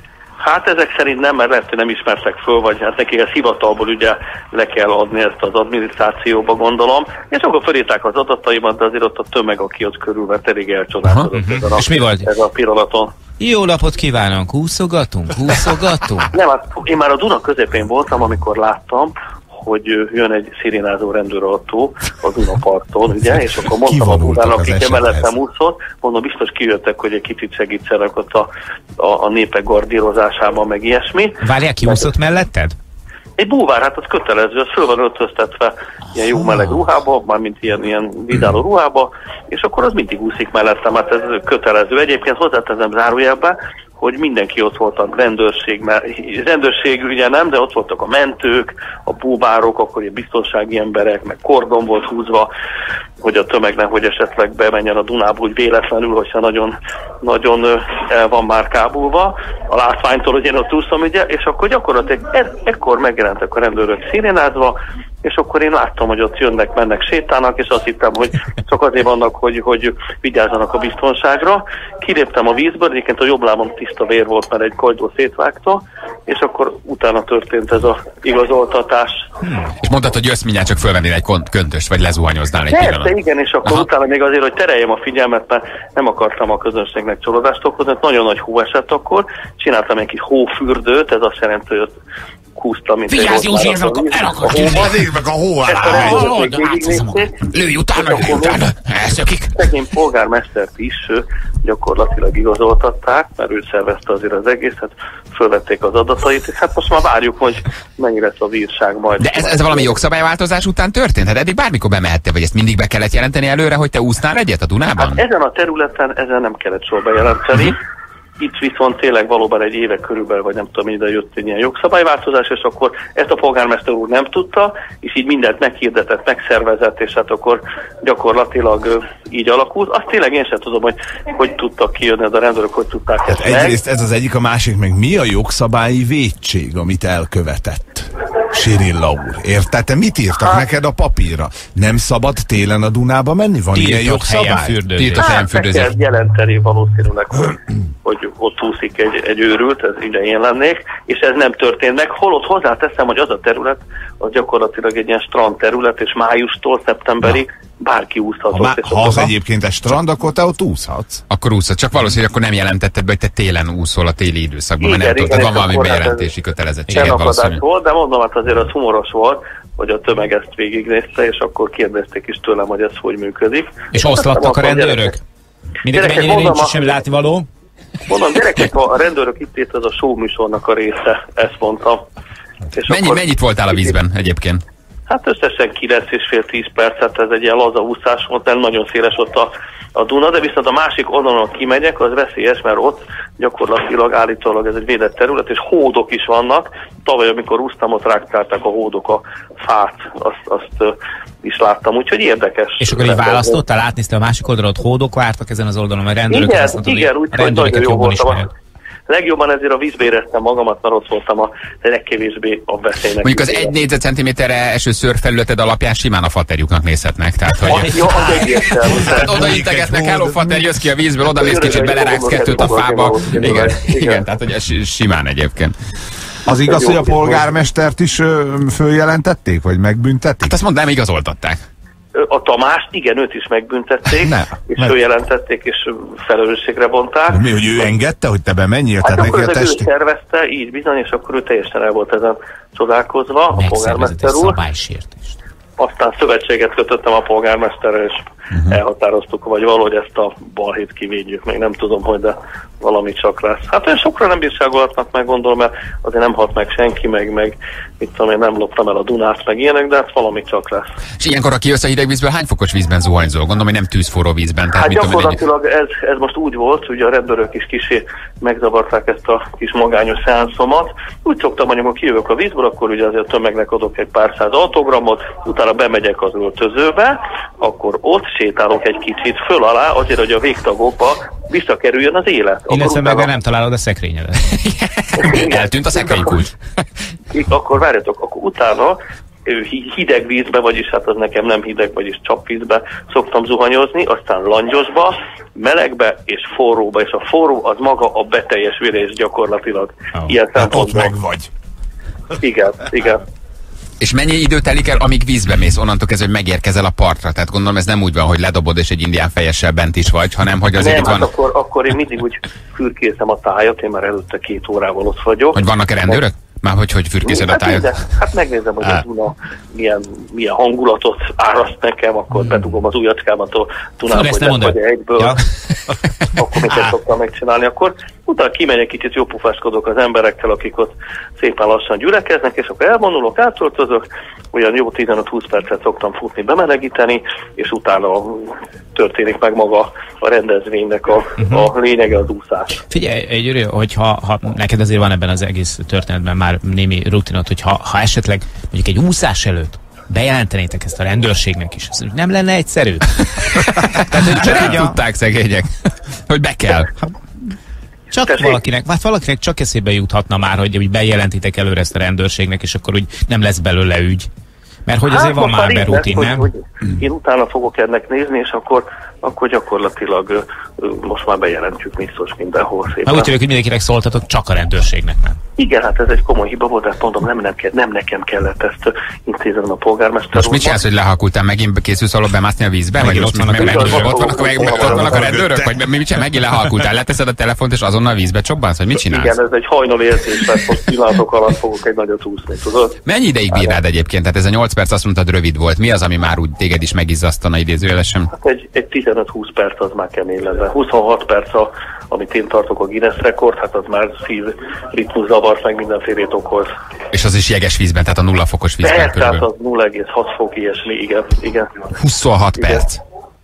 Hát ezek szerint nem, mert lehet, hogy nem ismertek föl, vagy hát nekik a hivatalból ugye le kell adni ezt az adminisztrációba, gondolom, és akkor felírták az adataimat, de azért ott a tömeg, aki ott körülvett, elég elcsodálkozott ezen a, És mi volt? ez a pillanaton. Jó napot kívánunk, húszogatunk, húszogatunk. Nem, hát én már a Duna közepén voltam, amikor láttam, hogy jön egy szirénázó rendőrautó a Dunaparton, ugye, és akkor mondtam a Kivonultak Dunának, az akik esethez. mellettem úszott, mondom, biztos kijöttek, hogy egy kicsit segítsenek ott a, a, a népek gardírozásában, meg ilyesmi. Várjál, ki úszott melletted? Egy búvár, hát az kötelező, az föl van öltöztetve ilyen jó meleg ruhába, mármint ilyen, ilyen vidáló ruhába, és akkor az mindig úszik mellettem, hát ez kötelező. Egyébként hozzáteszem zárójelbe, hogy mindenki ott volt, a rendőrség, mert rendőrség ugye nem, de ott voltak a mentők, a búvárok, akkor ilyen biztonsági emberek, meg kordon volt húzva, hogy a tömeg nehogy esetleg bemenjen a Dunába úgy véletlenül, hogyha nagyon, nagyon el van már kábulva a látványtól, hogy én ott úszom, ugye, és akkor gyakorlatilag e- ekkor megjelentek a rendőrök szirénázva, és akkor én láttam, hogy ott jönnek, mennek, sétálnak, és azt hittem, hogy csak azért vannak, hogy, hogy vigyázzanak a biztonságra. Kiléptem a vízből, egyébként a jobb lábam tiszta vér volt, mert egy kagyló szétvágta, és akkor utána történt ez a igazoltatás. Hmm. És mondtad, hogy jössz mindjárt csak fölvennél egy köntöst, vagy lezuhanyoznál egy pillanat. Persze, igen, és akkor Aha. utána még azért, hogy tereljem a figyelmet, mert nem akartam a közönségnek csalódást okozni, nagyon nagy hó esett akkor, csináltam egy kis hófürdőt, ez azt jelenti, hogy ott húztam, mint Vigyázz, Józsi, ez elakad ki. Az ég meg a hó alá. Lőj utána, lőj utána, elszökik. Szegény polgármestert is gyakorlatilag igazoltatták, mert ő szervezte azért az egészet, fölvették az adatait, és hát most már várjuk, hogy mennyi lesz a bírság majd. De ez, ez valami jogszabályváltozás után történt? Hát eddig bármikor bemehettél, vagy ezt mindig be kellett jelenteni előre, hogy te úsznál egyet a Dunában? Hát ezen a területen ezen nem kellett soha bejelenteni. Uh-huh. Itt viszont tényleg valóban egy éve körülbelül, vagy nem tudom, ide jött egy ilyen jogszabályváltozás, és akkor ezt a polgármester úr nem tudta, és így mindent meghirdetett, megszervezett, és hát akkor gyakorlatilag uh, így alakult. Azt tényleg én sem tudom, hogy hogy tudtak kijönni a rendőrök, hogy tudták hát ezt meg. Egyrészt ez az egyik, a másik meg mi a jogszabályi vétség, amit elkövetett Sirilla úr? Érted? Te mit írtak hát, neked a papírra? Nem szabad télen a Dunába menni? Van Tiltott ilyen jogszabály? Tiltott helyen fürdőzni. Hát, jelenteni valószínűleg, hogy, hogy ott úszik egy, egy őrült, ez ide én lennék, és ez nem történt meg. Holott hozzáteszem, hogy az a terület, az gyakorlatilag egy ilyen strand terület, és májustól szeptemberig bárki úszhatott. Ha, má, ha az egyébként egy strand, akkor te ott úszhatsz. Akkor úszhatsz, csak valószínűleg akkor nem jelentetted be, hogy te télen úszol a téli időszakban, mert nem tudtad, van valami bejelentési kötelezettséged valószínűleg. Volt, de mondom, hát azért az humoros volt, hogy a tömeg ezt végignézte, és akkor kérdezték is tőlem, hogy ez hogy működik. És oszlattak a rendőrök? Mindenki mennyire nincs semmi látnivaló? Mondom, gyerekek, a rendőrök itt ért, ez a show műsornak a része, ezt mondtam. És Mennyi, akkor, mennyit voltál a vízben egyébként? Hát összesen kilenc és fél tíz percet, ez egy ilyen laza úszás volt, nem nagyon széles ott a, a Duna, de viszont a másik oldalon kimegyek, az veszélyes, mert ott gyakorlatilag állítólag ez egy védett terület, és hódok is vannak. Tavaly, amikor úsztam, ott rágtálták a hódok a fát, azt, azt uh, is láttam, úgyhogy érdekes. És akkor így választottál, átnézte a másik oldalon, ott hódok vártak ezen az oldalon, mert rendőrök igen, azt mondtad, igen, úgy, a rendőröket jobban ismered. Legjobban ezért a vízbe éreztem magamat, mert ott voltam a legkevésbé a veszélynek. Mondjuk az egy négyzetcentiméterre eső szőrfelületed alapján simán a faterjuknak nézhetnek. Tehát, hogy... Jó, az egyértelmű. Tehát oda integetnek, hello fater, jössz ki a vízből, oda mész kicsit, belerágsz kettőt a fába. Igen, igen, tehát hogy simán egyébként. Az igaz, hogy a polgármestert is ö, följelentették, vagy megbüntették? Hát azt mondd, nem igazoltatták. A Tamást, igen, őt is megbüntették, ne, és ne. följelentették, és felelősségre vonták. Mi, hogy ő engedte, hogy te bemenjél? Hát tehát akkor neki a testi... ő szervezte, így bizony, és akkor ő teljesen el volt ezen csodálkozva, a polgármester úr. Szabálysértést. Aztán szövetséget kötöttem a polgármesterrel, és uh-huh. elhatároztuk, vagy valahogy ezt a balhét kivédjük. Még nem tudom, hogy de valami csak lesz. Hát olyan sokra nem bírságolhatnak meg, gondolom, mert azért nem hat meg senki, meg, meg mit tudom én, nem loptam el a Dunát, meg ilyenek, de hát valami csak lesz. És ilyenkor, aki jössz a hideg vízből, hány fokos vízben zuhanyzol? Gondolom, hogy nem tűzforró vízben. Tehát hát mit gyakorlatilag ez, ez most úgy volt, hogy a rendőrök is kicsi megzavarták ezt a kis magányos szeánszomat. Úgy szoktam, hogy amikor kijövök a vízből, akkor ugye azért a tömegnek adok egy pár száz autogramot, utána bemegyek az öltözőbe, akkor ott sétálok egy kicsit föl alá, azért, hogy a végtagokba visszakerüljön az élet. Illetve meg utána... nem találod a szekrényedet. Eltűnt a szekrénykulcs. Akkor várjatok, akkor utána hideg vízbe, vagyis hát az nekem nem hideg, vagyis csapvízbe szoktam zuhanyozni, aztán langyosba, melegbe és forróba, és a forró az maga a beteljesülés gyakorlatilag. Oh. Ilyen hát ott meg vagy. Igen, igen. És mennyi idő telik el, amíg vízbe mész, onnantól kezdve, hogy megérkezel a partra? Tehát gondolom, ez nem úgy van, hogy ledobod és egy indián fejessel bent is vagy, hanem hogy azért nem, itt van... Hát akkor, akkor én mindig úgy fürkészem a tájat, én már előtte két órával ott vagyok. Hogy vannak-e rendőrök? Már hogy, hogy fürkészed hát a tájat? Minden, hát megnézem, hogy a Duna milyen, milyen hangulatot áraszt nekem, akkor hmm. bedugom az ujjacskámat a Dunába, hogy vagy egyből. Ja. Akkor mit szoktam megcsinálni. Akkor utána kimegyek, kicsit jópofáskodok az emberekkel, akik ott szépen lassan gyülekeznek, és akkor elvonulok, átöltözök, olyan jó tizenöt-húsz percet szoktam futni, bemelegíteni, és utána történik meg maga a rendezvénynek a, a lényege az úszás. Figyelj, Gyuri, hogyha ha neked azért van ebben az egész történetben már némi rutinot, hogy ha, ha esetleg mondjuk egy úszás előtt bejelentenétek ezt a rendőrségnek is, ez nem lenne egyszerű? Tehát, hogy csak nem tudták szegények, hogy be kell. Csak Tessék? valakinek, vagy valakinek csak eszébe juthatna már, hogy, hogy bejelentitek előre ezt a rendőrségnek, és akkor úgy nem lesz belőle ügy. Mert hogy azért van most már be így lesz, rutin, hogy, nem? hogy én utána fogok ennek nézni, és akkor, akkor gyakorlatilag ö, ö, most már bejelentjük biztos mindenhol szépen. Hát úgy tűnik, hogy mindenkinek szóltatok, csak a rendőrségnek nem. Igen, hát ez egy komoly hiba volt, de mondom, nem, nem, nem nekem kellett ezt intézem a polgármester. Most mit csinálsz, hogy lehalkultál? Megint készülsz alól bemászni a vízbe? Megint Vagy ott most vannak a meg- meg- rendőrök. ott vannak a- meg- meg- ott vannak a rendőrök? Vagy mi mit csinál? Megint lehalkultál? Leteszed a telefont és azonnal vízbe csobbansz? Vagy mit csinálsz? Igen, ez egy hajnali érzés, mert most pillanatok alatt fogok egy nagyot úszni, tudod? Mennyi ideig bírnád egyébként? Tehát ez a nyolc perc azt mondtad rövid volt. Mi az, ami már úgy téged is megizzasztana idézőjelesen? Hát egy, egy tizenöt-húsz perc az már kemény lenne. huszonhat perc, a, amit én tartok a Guinness rekord, hát az már szív ritmus zavart, meg mindenfélét okoz. És az is jeges vízben, tehát a nulla fokos vízben Tehát, tehát körülbelül. az nulla egész hat fok ilyesmi, igen, igen. huszonhat perc.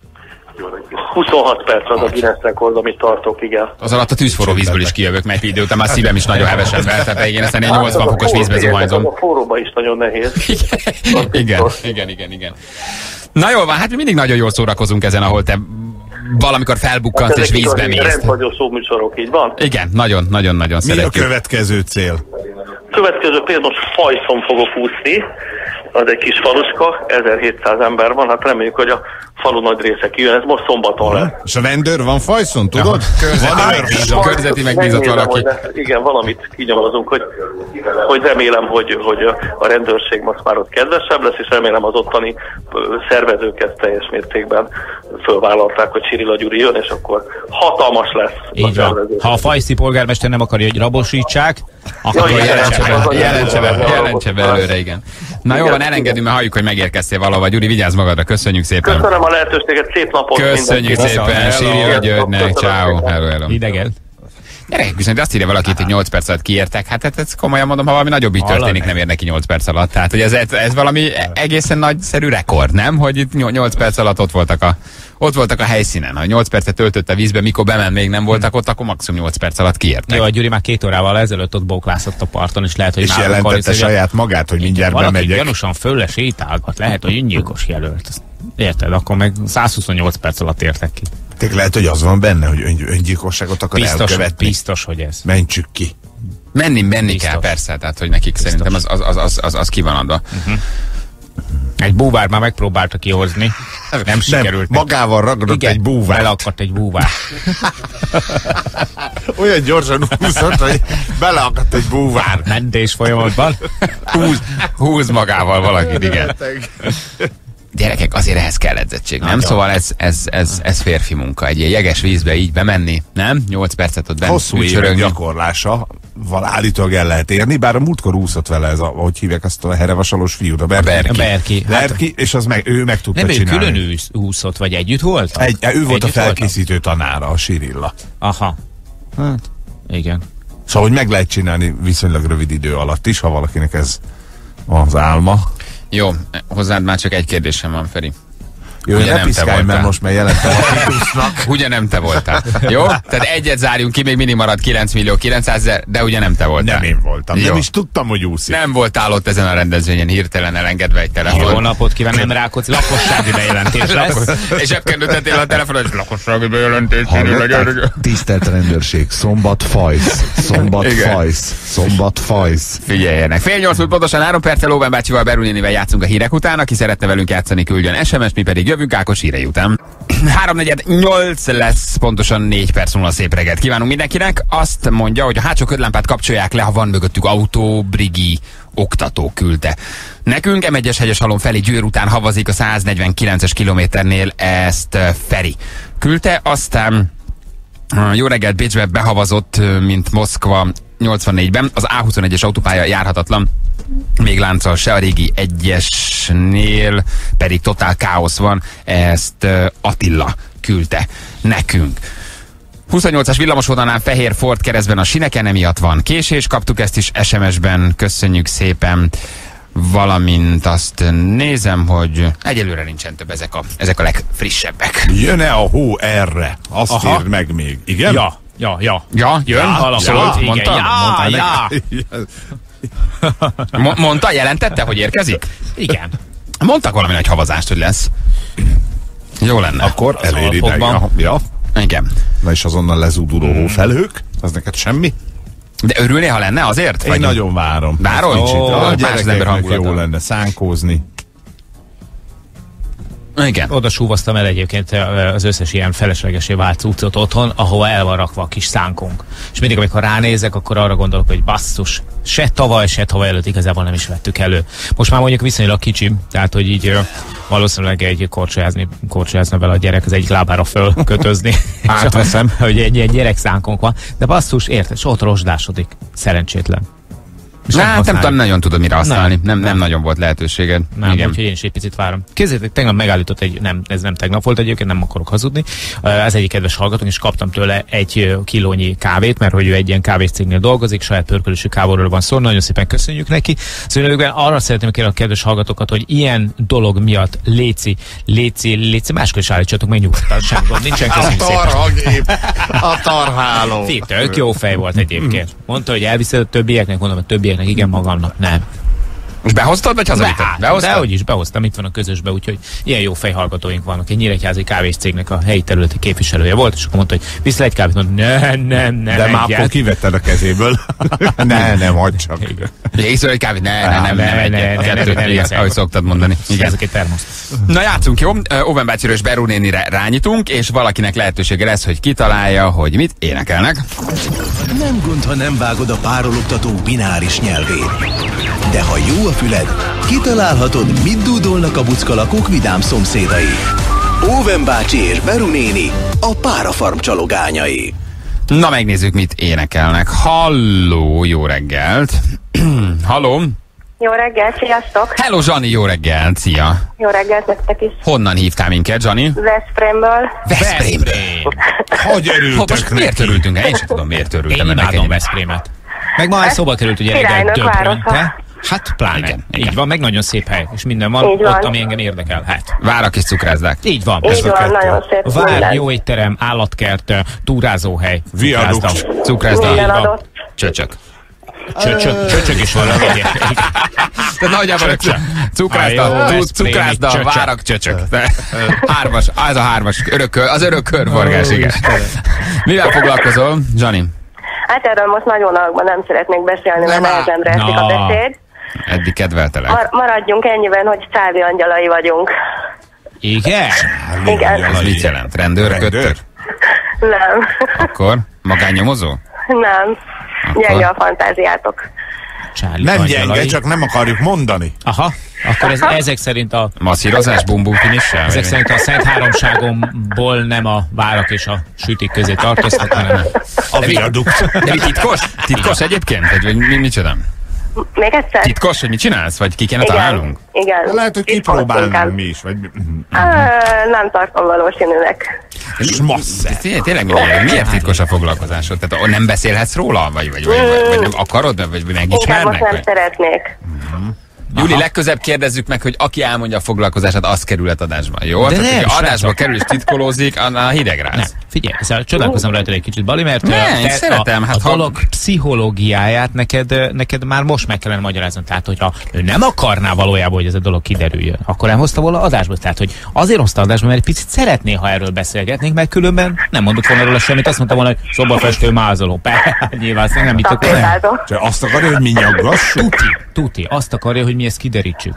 huszonhat perc az a Guinness rekord, amit tartok, igen. Az alatt a tűzforró vízből is kijövök, mert idő után már szívem is nagyon hevesen vel, tehát én aztán egy nyolcvan Hát, az a fokos forró- vízbe igen, zuhanyzom. az a forróba is nagyon nehéz. Igen, igen, igen, igen. Na jól van, hát mi mindig nagyon jól szórakozunk ezen, ahol te valamikor felbukkansz és ezek vízbe igazi mész. rendhagyó műsorok, így van? Igen, nagyon, nagyon, nagyon Mi a szeretjük. következő cél? Következő például most Fajszon fogok úszni, az egy kis faluska, ezerhétszáz ember van, hát reméljük, hogy a falu nagy része kijön, ez most szombaton lesz. És a rendőr van Fajszon, tudod? Van őr? Körzeti megbízott Megnézem, valaki. hogy de, igen, valamit kinyomozunk, hogy, hogy remélem, hogy, hogy a rendőrség most már ott kedvesebb lesz, és remélem az ottani ö, szervezők ezt teljes mértékben fölvállalták, hogy Sirilla Gyuri jön, és akkor hatalmas lesz a Így van. szervező. Ha a fajszi polgármester nem akarja, hogy rabosítsák, akkor Jaj, jelentse jelentse be. be. Jelentse be, Igen. jelentse be előre, igen. Na jó, Igen, van, elengedünk, mert halljuk, hogy megérkeztél valahova. Gyuri, vigyázz magadra, köszönjük szépen. Köszönöm a lehetőséget, szép napot Köszönjük mindenkinek. szépen, Sirilla Györgynek, ciao. Hello, hello. Idegen. Gyerekek, viszont azt írja valaki, hogy nyolc perc alatt kiértek. Hát, hát ez komolyan mondom, ha valami nagyobb így Hallod? történik, nem ér neki nyolc perc alatt. Tehát, hogy ez, ez valami egészen nagyszerű rekord, nem? Hogy itt nyolc perc alatt ott voltak a, ott voltak a helyszínen. Ha nyolc percet töltött a vízbe, mikor bement, még nem voltak ott, akkor maximum nyolc perc alatt kiértek. Jó, a Gyuri már két órával ezelőtt ott bóklászott a parton, és lehet, hogy És már jelentette akkor- saját magát, hogy mindjárt valaki bemegyek. gyanúsan fölle sétálgat, lehet, hogy öngyilkos jelölt. Azt érted? Akkor meg százhuszonnyolc perc alatt értek ki. Tényleg lehet, hogy az van benne, hogy ön, öngyilkosságot akar Biztos, elkövetni. biztos, hogy ez. Mentsük ki. Menni, menni Biztos. kell, persze, tehát, hogy nekik Biztos. szerintem az, az, az, az, az, az ki van adva. Egy búvár már megpróbálta kihozni. Nem sikerült. Nem, magával ragadott Igen, egy búvárt. beleakadt egy búvár. Olyan gyorsan úszott, hogy beleakadt egy búvár. Mentés folyamatban. Húz, húz magával valakit, igen. Gyerekek, azért ehhez kell edzettség, nem? Nagyon. Szóval ez, ez, ez, ez férfi munka. Egy ilyen jeges vízbe így bemenni, nem? nyolc percet ott bent Hosszú évek ücsörögni. gyakorlása val állítólag el lehet érni, bár a múltkor úszott vele ez a, ahogy hívják azt a herevasalos fiút, a Berki. Berki. A Berki. Hát, Berki, és az meg, ő meg tudta nem, ő csinálni. külön úsz- úszott, vagy együtt volt? Egy, ő volt Együtt a felkészítő tanára, a Sirilla. Aha. Hát, igen. Szóval, hogy meg lehet csinálni viszonylag rövid idő alatt is, ha valakinek ez az álma. Jó, hozzád már csak egy kérdésem van, Feri. Jó, Ugye ne nem te piszkálj, mert voltál. most már jelentem a Titusnak. Ugye nem te voltál. Jó? Tehát egyet zárjunk ki, még mindig marad kilenc millió kilencszázezer, de ugye nem te voltál. Nem én voltam. Jó. Nem is tudtam, hogy úszik. Nem voltál ott ezen a rendezvényen, hirtelen elengedve egy telefon. Jó napot kívánok, nem Rákóczi, lakossági bejelentés lesz. És zsebkendőt tettél a telefonon, és lakossági bejelentés. Hallották? Tisztelt rendőrség, szombat fajsz, szombat Igen. fajsz, szombat fajsz. Figyeljenek. Fél nyolc múlt pontosan három perccel Lóben bácsival, Berulinivel játszunk a hírek után. Aki szeretne velünk játszani, küldjön es em es, mi pedig jövünk Ákos hírei után. háromnegyed nyolc lesz, pontosan négy perc múlva szép reggelt kívánunk mindenkinek. Azt mondja, hogy a hátsó ködlámpát kapcsolják le, ha van mögöttük autó, brigi, oktató küldte. Nekünk em egyes Hegyeshalom felé Győr után havazik a száznegyvenkilences kilométernél, ezt eh, Feri küldte, aztán Uh, jó reggelt, Bécsbe behavazott, uh, mint Moszkva nyolcvannégyben. Az á huszonegyes autópálya járhatatlan. Még lánccal se, a régi egyesnél pedig totál káosz van. Ezt uh, Attila küldte nekünk. huszonnyolcas villamosvonalán Fehér Ford keresztben a sineken, emiatt van késés. Kaptuk ezt is es em es-ben, köszönjük szépen. valamint azt nézem, hogy egyelőre nincsen több, ezek a, ezek a legfrissebbek. Jön-e a hó erre? Azt Aha. írd meg még. Igen? Ja, ja, ja. Ja, jön? Ja, Szólt, szólt, igen, mondta? ja, Mondta ja. Mo- mondta, jelentette, hogy érkezik? Igen. Mondtak valami nagy havazást, hogy lesz. Jó lenne. Akkor elér ide. Alfokban. Ja. Igen. Na és azonnal lezúduló hófelhők? Az neked semmi? De örülnél, ha lenne azért? Én nagyon várom. Várod? Kicsit. Ó, A más az ember gyerekeknek hangulata. jó lenne szánkózni. Igen. Oda súvaztam el egyébként az összes ilyen feleslegesé vált cuccot otthon, ahova el van rakva a kis szánkunk. És mindig, amikor ránézek, akkor arra gondolok, hogy basszus, se tavaly, se tavaly előtt igazából nem is vettük elő. Most már mondjuk viszonylag kicsi, tehát hogy így ö, valószínűleg egy korcsolyázni, korcsolyázna vele a gyerek az egyik lábára fölkötözni. Átveszem. Hogy egy ilyen gyerekszánkunk van. De basszus, érted, és ott rozsdásodik. Szerencsétlen. És Na, nem használjuk. tudom, nagyon tudod mire használni. Nem, nem, nem. nem nagyon volt lehetőséged. Nem, Igen. úgyhogy én is egy picit várom. Képzeljétek, tegnap megállított egy, nem, ez nem tegnap volt egyébként, nem akarok hazudni. Ez egyik kedves hallgatónk, és kaptam tőle egy kilónyi kávét, mert hogy ő egy ilyen kávéscégnél dolgozik, saját pörkölésű káváról van szó, nagyon szépen köszönjük neki. Szóval arra szeretném kérni a kedves hallgatókat, hogy ilyen dolog miatt léci, léci, léci, máskor is állítsatok meg nyugodtan, sem gond, nincsen, köszönjük szépen. Tarhagép, a tarháló. Fé, tök jó fej volt egyébként. Mondta, hogy elviszed a többieknek, mondom, a többieknek, igen, magamnak nem. És behoztad, vagy hazavitted? Be, Behoztad? dehogy is behoztam, itt van a közösbe, úgyhogy ilyen jó fejhallgatóink vannak. Egy nyíregyházi kávéscégnek a helyi területi képviselője volt, és akkor mondta, hogy visz le egy kávét, mondta, nem, nem, nem. De már akkor kivetted a kezéből. ne, nem, hagyd csak. Észre egy kávét? Ne, ne, nem, ne, nem, ne, egyet, ne, ne, kettőt, ne, ne, igen, ne, ahogy szoktad mondani. Igen. Ezek egy termoszt. Na játszunk, jó? Oven bácsiról és Berú nénire rányitunk, és valakinek lehetősége lesz, hogy kitalálja, hogy mit énekelnek. Nem gond, ha nem vágod a párologtató bináris nyelvét. De ha jó a füled, kitalálhatod, mit dúdolnak a buckalakók vidám szomszédai. Óven bácsi és Beru néni, a párafarm csalogányai. Na megnézzük, mit énekelnek. Halló, jó reggelt. Halló. Jó reggel, sziasztok! Hello, Zsani, jó reggelt. Szia. Jó reggelt nektek is! Honnan hívtál minket, Zsani? Veszprémből. Veszprémből. Hogy örültök Most miért neki? örültünk? Én sem tudom, miért Én örültem. ennek imádom ennyi. Veszprémet. Meg ma már szóba került ugye reggel Királynök Döbrön, városa. te? Hát pláne. Igen, Igen, igen. Így van, meg nagyon szép hely. És minden van Így van. ott, ami engem érdekel. Hát. Várak és cukrázdák. Így van. Így van, nagyon szép Vár, minden. jó étterem, állatkert, túrázóhely. Viadukt. cukrászda. Cukrázdák. Minden van. adott. Csöcsök. Csöcsök, csöcsök is van. Tehát nagyjából cukrászda, Á, jó, cu- veszprémi cukrászda, csöcsök. várak, csöcsök. De, hármas, az a hármas, örökkör, az örök körforgás, igen. Mivel foglalkozol, Zsani? Hát erről most nagyon alakban nem szeretnék beszélni, mert Nem áll. nehezemre esik a Na. beszéd. Eddig kedveltelek. Mar- maradjunk ennyiben, hogy szávi angyalai vagyunk. Igen? Igen. Ez mit jelent? Rendőr, Rendőr? kötör? Nem. Akkor magánnyomozó? Nem. Akkor? Gyenge a fantáziátok. Charlie Nem angyalai. gyenge, csak nem akarjuk mondani. Aha, akkor ez, ezek szerint a Masszírozás, bumbum finissel? ezek szerint a Szent Háromságomból nem a várak és a sütik közé tartoznak, hanem A viadukt. De mi titkos? Titkos egyébként? Vagy, vagy mi, micsoda? Még egyszer? Titkos, hogy mit csinálsz? Vagy ki kéne Igen. találnunk? Igen. Lehet, hogy Titkos kipróbálnunk inkább. mi is. Vagy... Á, Nem tartom valószínűnek. Smasszer. Tényleg, tényleg miért, miért titkos a foglalkozásod? Tehát nem beszélhetsz róla? Vagy, vagy, vagy, vagy, vagy nem akarod? Vagy Inkább megismernek? most nem Vagy? szeretnék. Júli, legközebb kérdezzük meg, hogy aki elmondja a foglalkozását, az kerülhet adásba. Jó? De Tehát, nem, hogyha adásba srácok. kerül és titkolózik, annál hideg Ne, ráz. figyelj, szóval csodálkozom rajta egy kicsit, Bali, mert Ne, ö, én szeretem, a, hát a ha- dolog pszichológiáját neked, ö, neked már most meg kellene magyarázni. Tehát, hogyha ő nem akarná valójában, hogy ez a dolog kiderüljön, akkor nem hozta volna adásba. Tehát, hogy azért hozta adásba, mert egy picit szeretné, ha erről beszélgetnénk, mert különben nem mondott volna róla semmit, azt mondta volna, hogy szobafestő mázoló. Persze, nyilván azt nem mit tudok. Tapétázó. Csak azt akarja, hogy mi nyaggassuk? Tuti, tuti, azt akarja, hogy mi ezt kiderítsük.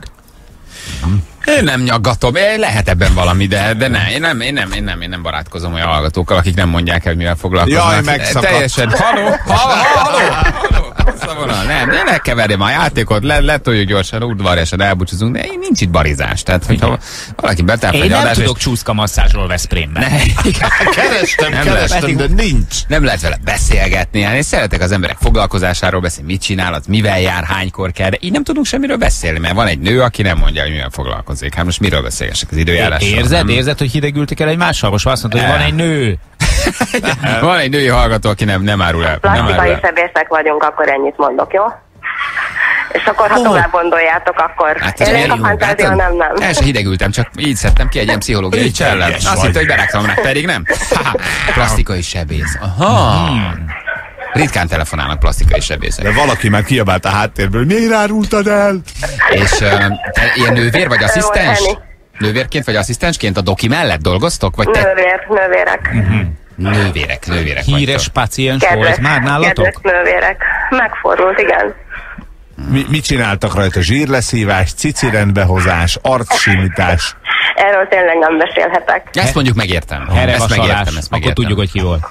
Én nem nyaggatom, én lehet ebben valami, de, de ne, én nem, én nem, én nem, én nem barátkozom olyan hallgatókkal, akik nem mondják el, hogy mivel foglalkoznak. Jaj, megszakadt. Teljesen, haló, haló, haló, haló, szóval nem, ne, ne keverjem a játékot, le, letoljuk gyorsan, udvarjasan elbúcsúzunk, de nincs itt barizás. Tehát, hogyha valaki betáll Én egy nem adás, tudok csúszka masszázsról Veszprémben. Ne, igen. Kerestem, Nem kerestem, de nincs. Nem lehet vele beszélgetni, hát én szeretek az emberek foglalkozásáról beszélni, mit csinál, az mivel jár, hánykor kell, de így nem tudunk semmiről beszélni, mert van egy nő, aki nem mondja, hogy mivel foglalkozik. Hát most miről beszélgessek az időjárásról? Érzed, Nem? érzed, hogy hidegültek el egymással? Most azt mondta, hogy van egy nő. Van egy női hallgató, aki nem, nem árul el. Nem árul Plastikai el. sebészek vagyunk, akkor ennyit mondok, jó? És akkor, ha Oh. tovább gondoljátok, akkor Hát ez én milyen a jó. fantázia Hát, nem, nem. el se hidegültem, csak így szedtem ki egy ilyen pszichológiai csellel. ügyes Azt vagy. hitte, hogy beraktam rá, pedig nem. Haha, plastikai sebész. Aha. Ritkán telefonálnak plastikai sebészek. De valaki már kiabált a háttérből, miért árultad el? És uh, te ilyen nővér vagy asszisztens? Henny. Nővérként vagy asszisztensként a doki mellett dolgoztok? Vagy te? Nővér, nővérek. Nővérek, nővérek Híres vagytok. paciens Kedves, volt már kedves nálatok? nővérek. Megfordult, igen. Mi, mit csináltak rajta? Zsírleszívás, cici rendbehozás, arcsimítás. Erről tényleg nem beszélhetek. Ezt mondjuk megértem. Ezt Herevasalás, megértem, ezt akkor megértem. tudjuk, hogy ki volt.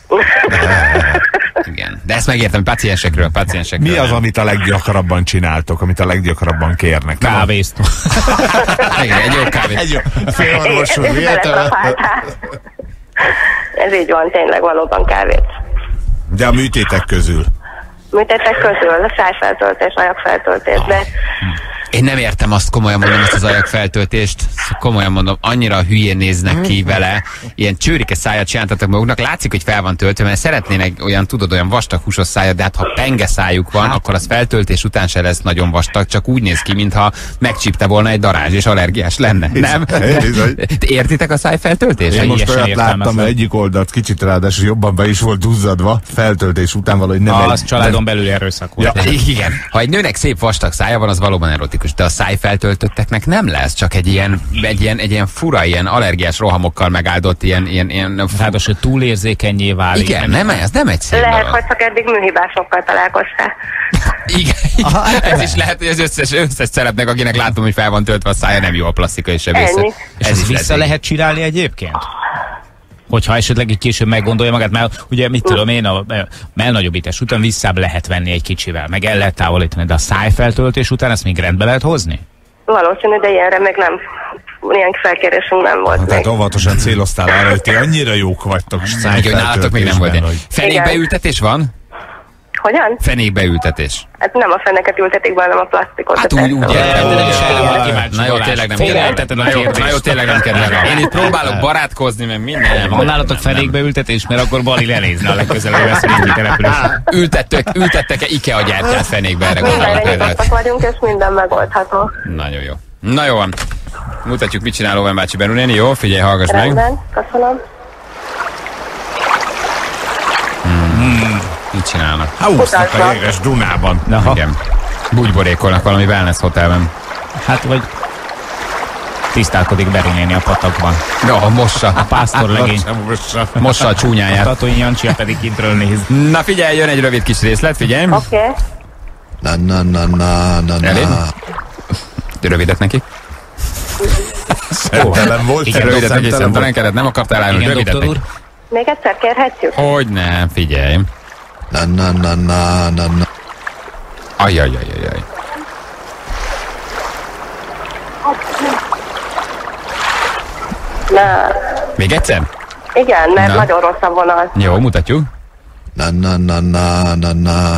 Igen. De ezt megértem, paciensekről, paciensekről. Mi az, nem. amit a leggyakrabban csináltok, amit a leggyakrabban kérnek? Kávéztó. Igen, egy jó kávét. Egy jó főorvos úr, És beleszapáltál. Ez így van, tényleg valóban kávét. de a műtétek közül. Műtétek közül, a szájfeltöltés, ajakfeltöltés, de Én nem értem azt, komolyan mondom, ezt az ajakfeltöltést. Komolyan mondom, annyira hülyén néznek ki vele. Ilyen csőrike szájat csináltatok maguknak. Látszik, hogy fel van töltve, mert szeretnének olyan, tudod, olyan vastag húsos szájat, de hát ha penge szájuk van, akkor az feltöltés után se lesz nagyon vastag, csak úgy néz ki, mintha megcsípte volna egy darázs, és allergiás lenne. Nem? Bizony. Te értitek a szájfeltöltést? Én most Teljesen olyat láttam, értelmezem. hogy egyik oldalt kicsit ráadásul jobban be is volt duzzadva, feltöltés után valahogy nem Az egy... családon belül erőszak volt. Ja, igen. Ha egy nőnek szép vastag szája van, az valóban erotikus, de a szájfeltöltötteknek nem lesz, csak egy ilyen, egy ilyen, egy ilyen fura, ilyen allergiás rohamokkal megáldott, ilyen, ilyen, ilyen Ráadásul túlérzékenyé válik. igen, nem, ez nem egy szép lehet, dolog. hogy csak eddig műhibásokkal találkoztál. Igen, igen. Ez is lehet, hogy az összes, összes szerepnek, akinek látom, hogy fel van töltve a szája, nem jó a plastikai sebészet. Ennyi. És Ez ezt is vissza lehet. lehet csinálni egyébként? Hogyha esetleg egy később meggondolja magát, mert ugye mit tudom én, a mellnagyobbítás után visszább lehet venni egy kicsivel, meg el lehet távolítani, de a szájfeltöltés után ezt még rendbe lehet hozni? Valószínű, de ilyenre még nem, ilyen felkérésünk nem volt Tehát még. óvatosan céloztál arra, hogy ti annyira jók vagytok Igen, hogy nálatok még nem volt ilyen. szájfeltöltésben, hogy Fenékbeültetés van? Hogyan? Fenékbeültetés. Hát nem a feneket ültetik be, hanem a plastikot. Hát de úgy, úgy persze. értem. de is erre volt Na kíváncsi jó, Balázs. tényleg nem Félreértetted a Na jó, kérdést. na jó, tényleg nem kedvelem. Én itt próbálok barátkozni, meg minden. Van nálatok fenékbeültetés, mert akkor Bali lenézne a legközelebb ezt a településre. Ültettek, ültettek-e IKEA gyártyát fenékbe, erre gondolok Mindenre például. nyitottak vagyunk, és minden megoldható. Nagyon jó. Na jó van. Mutatjuk, mit csinál Owen bácsi Benú néni. Jó, figyelj, hallgass meg. Rendben, köszönöm. Mit csinálnak? Húznak a jeges Dunában. Aha. Igen. Bugyborékolnak valami wellness hotelben. Hát vagy tisztálkodik Beri néni a patakban. Ja, mossa. A pásztor legény. Mossa a csúnyáját. Tatói Jancsia pedig kintről néz. Na figyelj, jön egy rövid kis részlet, figyelj. Oké. Okay. Na, na, na, na, na, Elég? na. Rövidet neki. Szemtelen volt. Igen, Rövidet neki, szemtelen volt. szemtelenkedett, nem akartál állni, Igen, rövidet doktor úr. neki. Még egyszer kérhetjük? Hogy nem, figyelj. Na, na, na, na, na, na. Ajajajajaj. Na, Még egyszer? igen, mert Na. nagyon rossz a vonal. Jó, mutatjuk. Na, na, na, na, na, na.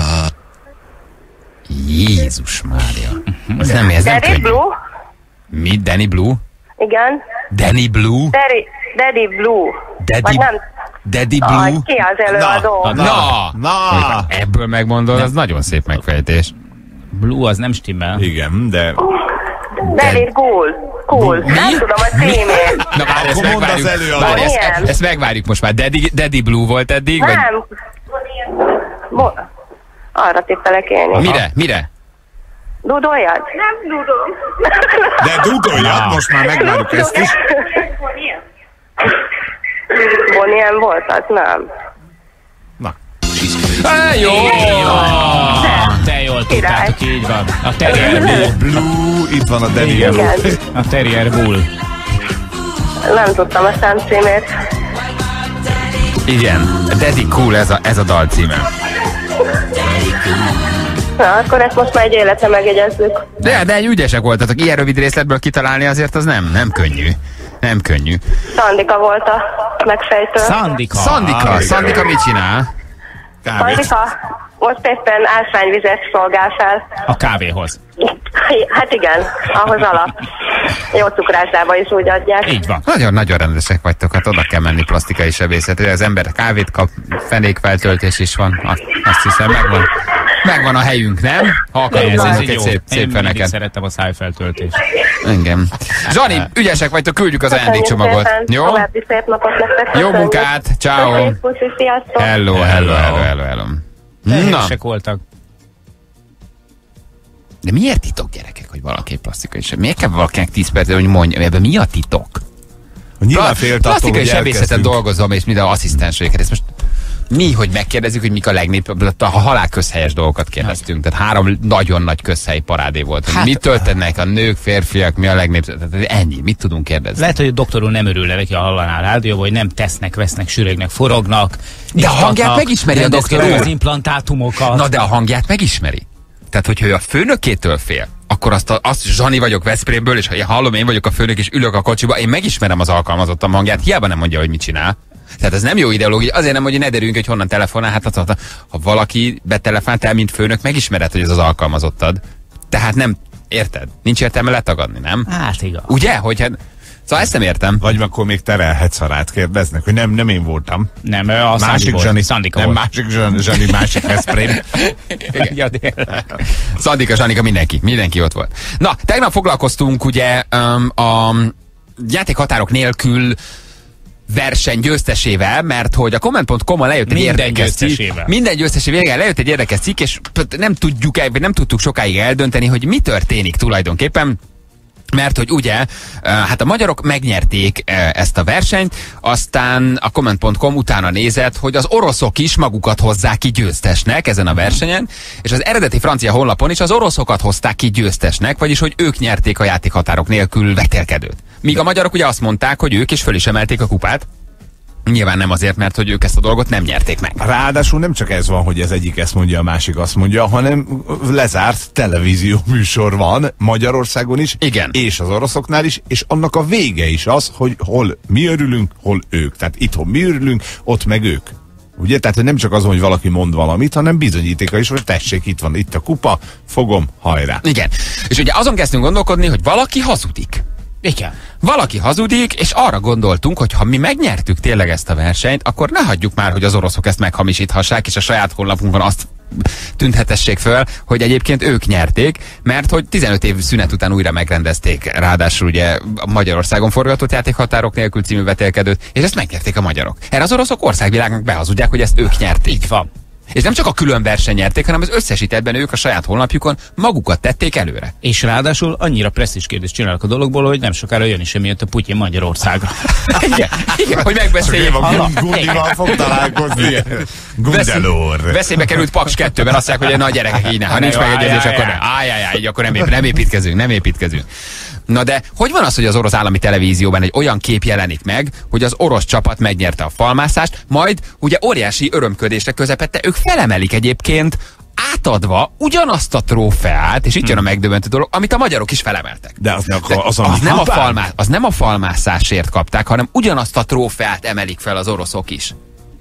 Jézus Mária. Ez nem, ez nem Daddy könnyű. Blue? Mi? Danny Blue? Igen. Danny Blue? Daddy, Daddy Blue. Daddy, Vagy nem. Daddy Aj, Blue? ki az előadó? Na, Na! Na! Ebből megmondod, az nagyon szép megfejtés. Blue az nem stimmel. Igen, de... Daddy Cool. Cool. Nem tudom a címét. Na várj, ezt Akkor mondd az megvárjuk. előadót. Várj, ezt, Milyen? ezt megvárjuk most már. Daddy, Daddy Blue volt eddig? Vagy Nem. Bo- arra tippelek én is. mire? Mire? Dudoljad? Nem dudom. De dudoljad, most már megvárjuk ezt is. Bonnie M volt az? Nem. Á, jó! Te jól tudtátok, így van. A Terrier Nem. Bull. Blue, itt van a Danny Igen. Blue. A Terrier Bull. Nem tudtam a szám címét. Igen, Daddy Cool ez a, ez a dal címe. Na, akkor ezt most már egy életre megjegyezzük. De, de ügyesek voltatok, ilyen rövid részletből kitalálni azért az nem, nem könnyű. Nem könnyű. Szandika volt a megfejtő. Szandika. Szandika, Szandika mit csinál? Kávét. Szandika most éppen ásványvizet szolgál fel. A kávéhoz. Hát igen, ahhoz alap. Jó cukrászdába is úgy adják. Így van. Nagyon-nagyon rendesek vagytok, hát oda kell menni plastikai sebészetre. Az ember kávét kap, fenékfeltöltés is van, azt, azt hiszem megvan. Megvan a helyünk, nem? Ha akarunk Ez, ez így nézzük egy jó. szép, Én szép mindig feneket. szerettem a szájfeltöltést. Engem. Zsani, ügyesek vagytok, küldjük az ajándékcsomagot. Jó? További szép napot nektek. Jó munkát, ciao. Sziasztok. Hello, hello, hello, hello, hello. Na, Tehérsek voltak. de miért titok, gyerekek, hogy valaki egy plastikai sebészet? Miért kell valakinek tíz percet, hogy mondja, ebben mi a titok? Nyilván félt attól, Plastikai hogy sebészetet elkezdünk. dolgozom, és minden asszisztens vagyok. Ezt most mi, hogy megkérdezzük, hogy mik a legnépebb, a halál közhelyes dolgokat kérdeztünk. Tehát három nagyon nagy közhely parádé volt. Hát, mit töltenek a nők, férfiak, mi a legnépszerűbb? Tehát ennyi, mit tudunk kérdezni? Lehet, hogy a doktor úr nem örül neki, ha hallaná a rádióban, hogy nem tesznek, vesznek, sürögnek, forognak. De a hangját megismeri a doktor úr. az implantátumokat. Na de a hangját megismeri. Tehát, hogyha ő a főnökétől fél, akkor azt, a, azt Zsani vagyok Veszprémből, és ha én hallom, én vagyok a főnök, és ülök a kocsiba, én megismerem az alkalmazottam hangját, hiába nem mondja, hogy mit csinál. Tehát ez nem jó ideológia, azért nem, hogy ne derüljünk, hogy honnan telefonál. Hát az, ha valaki betelefonált el, mint főnök, megismered, hogy ez az alkalmazottad. Tehát nem, érted? Nincs értelme letagadni, nem? Hát igaz. Ugye? Hogyha... Szóval ezt nem értem. Vagy akkor még terelhetsz, ha rád kérdeznek, hogy nem, nem én voltam. Nem, a Másik Zsani, Szandika nem volt. másik Zsani, Zsani másik Veszprém. Ja, tényleg. Szandika, Zsanika, mindenki, mindenki ott volt. Na, tegnap foglalkoztunk ugye um, a játékhatárok nélkül verseny győztesével, mert hogy a comment pont com-on lejött egy Minden érdekes cikk. győztesével. Minden győztesével. Igen, lejött egy érdekes cikk, és nem tudjuk, el- vagy nem tudtuk sokáig eldönteni, hogy mi történik tulajdonképpen. Mert hogy ugye, eh, hát a magyarok megnyerték eh, ezt a versenyt, aztán a comment pont com utána nézett, hogy az oroszok is magukat hozzák ki győztesnek ezen a versenyen, és az eredeti francia honlapon is az oroszokat hozták ki győztesnek, vagyis hogy ők nyerték a játékhatárok nélkül vetélkedőt. Míg a magyarok ugye azt mondták, hogy ők is föl is emelték a kupát. Nyilván nem azért, mert hogy ők ezt a dolgot nem nyerték meg. Ráadásul nem csak ez van, hogy az egyik ezt mondja, a másik azt mondja, hanem lezárt televízió műsor van Magyarországon is, Igen. és az oroszoknál is, és annak a vége is az, hogy hol mi örülünk, hol ők. Tehát itthon mi örülünk, ott meg ők. Ugye? Tehát hogy nem csak az, hogy valaki mond valamit, hanem bizonyítéka is, hogy tessék, itt van, itt a kupa, fogom, hajrá. Igen. És ugye azon kezdtünk gondolkodni, hogy valaki hazudik. Igen. Valaki hazudik, és arra gondoltunk, hogy ha mi megnyertük tényleg ezt a versenyt, akkor ne hagyjuk már, hogy az oroszok ezt meghamisíthassák, és a saját honlapunkon azt tüntetessék föl, hogy egyébként ők nyerték, mert hogy tizenöt év szünet után újra megrendezték, ráadásul ugye Magyarországon forgatott játékhatárok nélkül című vetélkedőt, és ezt megnyerték a magyarok. Erre az oroszok országvilágnak behazudják, hogy ezt ők nyerték. Így van. És nem csak a külön verseny nyerték, hanem az összesítettben ők a saját honlapjukon magukat tették előre. És ráadásul annyira presszis kérdést csinálnak a dologból, hogy nem sokára jön is emiatt a Putyin Magyarországra. Igen, igen, hogy megbeszéljék. Gundival fog találkozni. Gundelor. Veszélybe került Paks kettőben, azt mondják, hogy na gyerekek, így ne, ha nincs Jó, megegyezés, áj, akkor áj, nem. Ájjájjáj, így akkor nem, ép, nem építkezünk, nem építkezünk. Na de, hogy van az, hogy az orosz állami televízióban egy olyan kép jelenik meg, hogy az orosz csapat megnyerte a falmászást, majd ugye óriási örömködésre közepette, ők felemelik egyébként átadva ugyanazt a trófeát, és itt jön a megdöbbentő dolog, amit a magyarok is felemeltek. De az, De az, az, ami nem a kupán. falmá, az nem a falmászásért kapták, hanem ugyanazt a trófeát emelik fel az oroszok is.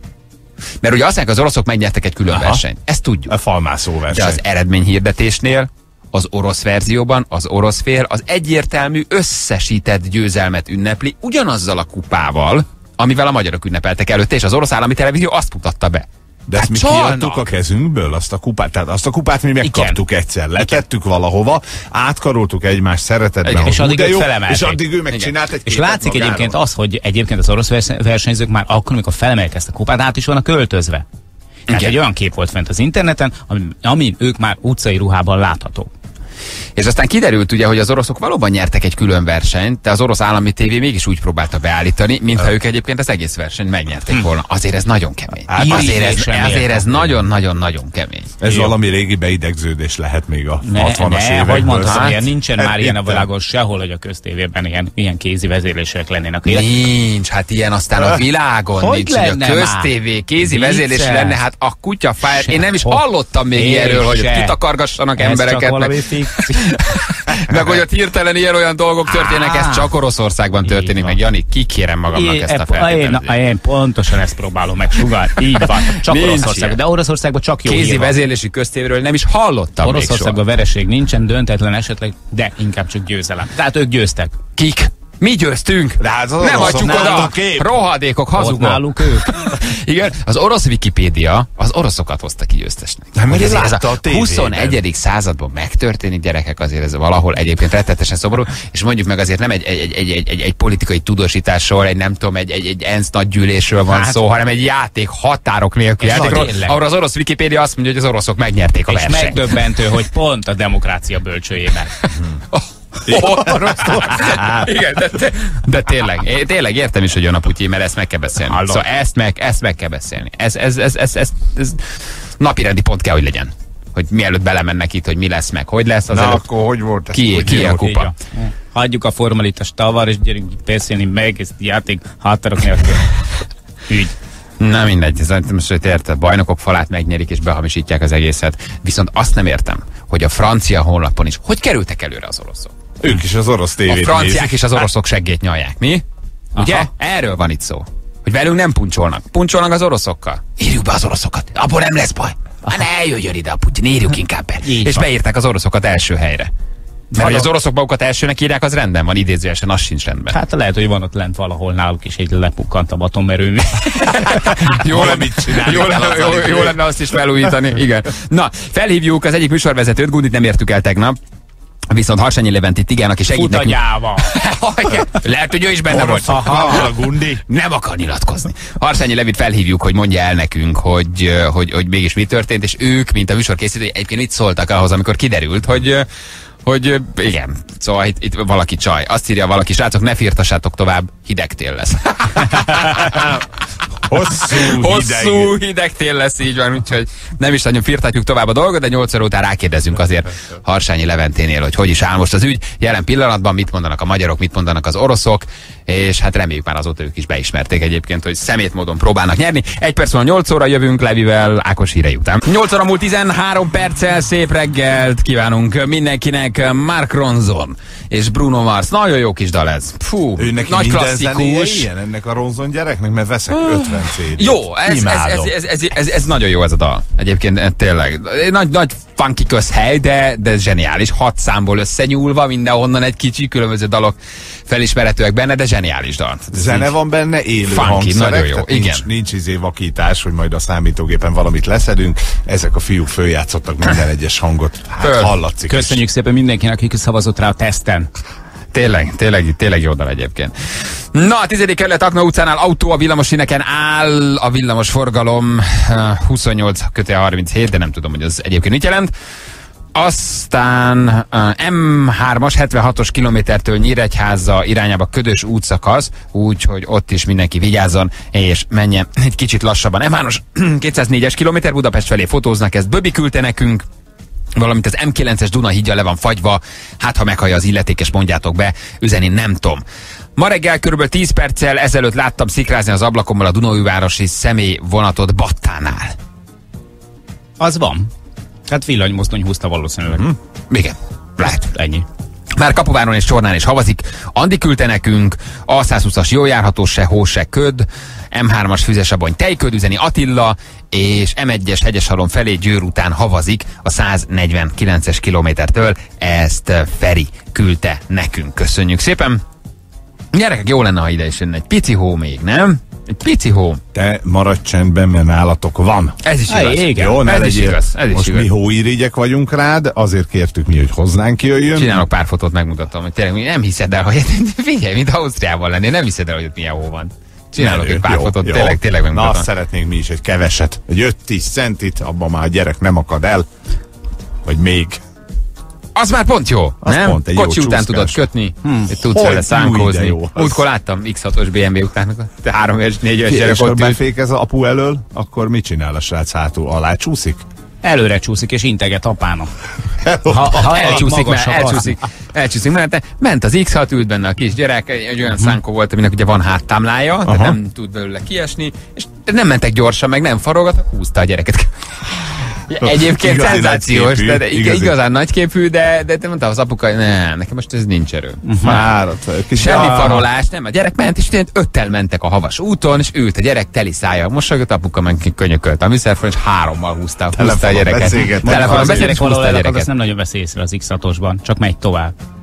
Mert ugye azt mondják, az oroszok megnyertek egy külön Aha. versenyt. Ezt tudjuk. A falmászó De verseny. az eredményhirdetésnél, az orosz verzióban, az orosz fél az egyértelmű összesített győzelmet ünnepli ugyanazzal a kupával, amivel a magyarok ünnepeltek előtte, és az orosz állami televízió azt mutatta be. De ezt mi csalnak. kiadtuk a kezünkből, azt a kupát, tehát azt a kupát mi megkaptuk egyszer, letettük valahova, átkaroltuk egymást szeretetben, Igen, hogy és hú, addig de ők jó, felemelték. és addig ő megcsinált egy És képet látszik magáról. egyébként az, hogy egyébként az orosz vers- versenyzők már akkor, amikor felemelik ezt a kupát, át is vannak költözve. Tehát Igen. egy olyan kép volt fent az interneten, ami, amin ők már utcai ruhában láthatók. És aztán kiderült ugye, hogy az oroszok valóban nyertek egy külön versenyt, de az orosz állami tévé mégis úgy próbálta beállítani, mintha ők egyébként az egész versenyt megnyerték volna. Azért ez nagyon kemény. Hát azért ez, ízlésen azért ez miért? nagyon-nagyon-nagyon kemény. Ez Jó. valami régi beidegződés lehet még a Ne, hatvanas ne, évekből. hogy mondtam, Hát, ilyen nincsen hát már ilyen a értem. világon sehol, hogy a köztévében ilyen, ilyen kézi vezérlések lennének. Ilyen- Nincs, hát ilyen aztán a világon Hogy nincs, hogy a lenne már? köztévé kézi Vicces. vezérlés lenne, hát a kutyafájr. Én nem is Sehol. hallottam még Én ilyenről, hogy se. ott kitakargassanak Ez csak embereket, valami meg, fikció. meg hogy ott hirtelen ilyen olyan dolgok történnek, ez csak Oroszországban történik Így meg. van. Jani, kikérem magamnak Én, ezt a én, feltételezést. én pontosan ezt próbálom meg sugar. Így van. Csak Nincs Oroszországban. ilyen. De Oroszországban csak jó Kézi hír van. vezérlési köztévéről nem is hallottam még soha. Oroszországban vereség nincsen, döntetlen esetleg, de inkább csak győzelem. Tehát ők győztek. Kik? Mi győztünk. Hát az nem oroszok adjuk oda. nálunk kép. Rohadékok, Ott hazugok. náluk ők. Igen, az orosz Wikipédia az oroszokat hozta ki győztesnek. Nem, Hogy mert ez, ez látta a a tévében. huszonegyedik században megtörténik, gyerekek, azért ez valahol egyébként rettetesen szomorú, és mondjuk meg azért nem egy, egy, egy, egy, egy, egy, egy politikai tudósításról, egy nem tudom, egy, egy, egy ENSZ nagygyűlésről van Hát. szó, hanem egy játék határok nélkül És játékról, tényleg. ahol az orosz Wikipédia azt mondja, hogy az oroszok megnyerték a És versenyt. megdöbbentő, hogy pont a demokrácia bölcsőjében. Igen, de, de, de tényleg, én tényleg értem is, hogy jön a Putyin, mert ezt meg kell beszélni. Hallom. Szóval ezt meg, ezt meg kell beszélni. Ez, ez, ez, ez, ez, ez napirendi pont kell, hogy legyen. Hogy mielőtt belemennek itt, hogy mi lesz meg, hogy lesz, az Na, előbb akkor hogy volt ez? ki, Hogy ki a volt? kupa. Hagyjuk a formalitás tavar, és gyerünk beszélni meg, ezt játék határok nélkül. Ügy. Na mindegy, ez most, hogy érted, bajnokok falát megnyerik és behamisítják az egészet. Viszont azt nem értem, hogy a francia honlapon is, hogy kerültek előre az oroszok? Ők is az orosz A tévét franciák nézik. és az oroszok seggét nyalják, mi? Ugye? Aha. Erről van itt szó. Hogy velünk nem puncsolnak. Puncsolnak az oroszokkal. Írjuk be az oroszokat. Abból nem lesz baj. Hát ne jöjjön ide a Putyin, írjuk inkább be. Így És van. beírták az oroszokat első helyre. Mert hogy az oroszok magukat elsőnek írják, az rendben van, idézőjesen, az sincs rendben. Hát lehet, hogy van ott lent valahol náluk is egy lepukkantabb atomerőmű. Jó lenne, Valamit csinálni jó, kell lenne, azzal, jó, hogy- jó lenne azt is felújítani. Igen. Na, felhívjuk az egyik műsorvezetőt, Gundit nem értük el tegnap. Viszont Harsányi Leventi Tigának is segít nekünk. Futagyával. Lehet, hogy ő is benne volt. Aha, a Gundi. Nem akar nyilatkozni. Harsányi Levit felhívjuk, hogy mondja el nekünk, hogy, hogy, hogy mégis mi történt, és ők, mint a műsorkészítői, egyébként mit szóltak ahhoz, amikor kiderült, hogy hogy igen, szóval itt, itt valaki csaj. Azt írja valaki, srácok, ne firtassátok tovább, hideg tél lesz. Hosszú, Hosszú hideg. hideg tél lesz, így van, úgyhogy nem is nagyon firtatjuk tovább a dolgot, de nyolc óra után rákérdezünk azért Harsányi Leventénél, hogy hogy is áll most az ügy. Jelen pillanatban mit mondanak a magyarok, mit mondanak az oroszok, és hát reméljük már azóta ők is beismerték egyébként, hogy szemét módon próbálnak nyerni. Egy perc múlva nyolc óra jövünk Levivel Ákos hírei után. nyolc óra múlt tizenhárom perccel, szép reggelt kívánunk mindenkinek. Mark Ronson és Bruno Mars. Nagyon jó kis dal ez. Fú, Ő neki nagy minden zenéje klasszikus. ilyen ennek a Ronson gyereknek, mert veszek ötven cé dét. Jó, ez, ez, ez, Imádom. ez, ez, ez, ez nagyon jó ez a dal. Egyébként eh, tényleg. Nagy, nagy funky közhely, de, de zseniális. Hat számból összenyúlva, mindenhonnan egy kicsi, különböző dalok felismerhetőek benne, de zseniális dal. Ez Zene így van benne, élő funky, hangszerek, nagyon jó, tehát igen. Nincs, nincs izé vakítás, hogy majd a számítógépen valamit leszedünk. Ezek a fiúk följátszottak minden egyes hangot. Hát Föl. hallatszik. Köszönjük szépen mindenkinek, akik szavazott rá a teszten. Tényleg, tényleg, tényleg jó dal egyébként. Na, a tizedik kerület Akna utcánál autó a villamosíneken áll, a villamos forgalom eh, huszonnyolc kötője harminchét, de nem tudom, hogy az egyébként mit jelent. Aztán uh, em hármas hetvenhatos kilométertől Nyíregyháza irányába ködös útszakasz, úgyhogy ott is mindenki vigyázzon, és menjen egy kicsit lassabban. em hármas kétszáznégyes kilométer Budapest felé fotóznak, ezt Böbi küldte nekünk, valamint az em kilences Duna hídja le van fagyva, hát ha meghallja az illetékes, mondjátok be, üzeni nem tudom. Ma reggel körülbelül tíz perccel ezelőtt láttam szikrázni az ablakommal a Dunaújvárosi személyvonatot Battánál. Az van. Hát villanymozdony húzta valószínűleg. Hm? Igen, lehet. Ennyi. Már Kapuváron és Csornán is havazik. Andi küldte nekünk, A százhúszas jó járható, se hó, se köd, em hármas Füzesabony tejköd, üzeni Attila, és em egyes Hegyeshalom felé Győr után havazik a száznegyvenkilences kilométertől. Ezt Feri küldte nekünk. Köszönjük szépen. Gyerekek, jó lenne, ha ide is jönne egy pici hó még, nem? Egy pici hó. Te maradj csendben, mert nálatok van. Ez is Hely, igaz. igen. Jó, ne Ez is legyél. igaz, ez is Most igaz. mi hóirigyek vagyunk rád, azért kértük mi, hogy hozzánk jöjjön. Csinálok pár fotót, megmutatom, hogy tényleg nem hiszed el, hogy figyelj, mint Ausztriában lennél, nem hiszed el, hogy ott milyen hó van. Csinálok egy pár Jó, fotót, jó. tényleg, tényleg Na, azt megmutatom. szeretnénk mi is, egy keveset. Egy öt-tíz centit, abban már a gyerek nem akad el. Vagy még. Az már pont jó, Az nem? pont egy jó Kocsi után csúszkás. tudod kötni, hmm. tudsz Hogy vele jó, de szánkózni. jó. Az- Múltkor láttam iksz hatos bé em vé után, te három és négy éves gyerek És akkor ott ült. befékez az apu elől, akkor mit csinál a srác hátul? Alá csúszik? Előre csúszik és integet apának. Ha, ha Elcsúszik, mert magasabb elcsúszik, elcsúszik, mert ment az iksz hat, ült benne a kis gyerek, egy, egy olyan szánkó volt, aminek ugye van háttámlája, tehát Aha. nem tud belőle kiesni, és nem mentek gyorsan, meg nem farogat, húzta a gyereket. Egyébként Igazi szenzációs, nagyképű, tehát ig- igazi. igazán nagyképű, de, de te mondta az apuka, hogy nem, nekem most ez nincs erő. Fáradt. Kis Semmi Ah, farolás, nem, a gyerek ment, és tényleg öttel mentek a havas úton, és ült a gyerek teli szája. Mosolygott, apuka meg könyökölt a műszerfon, és hárommal húzta, húzta a Telefonon gyereket. beszélgettek. Telefonon Az beszélt, gyerek és húzta valahol a elakad, azt gyereket. nem nagyon vesz észre az iksz hatosban, csak megy tovább.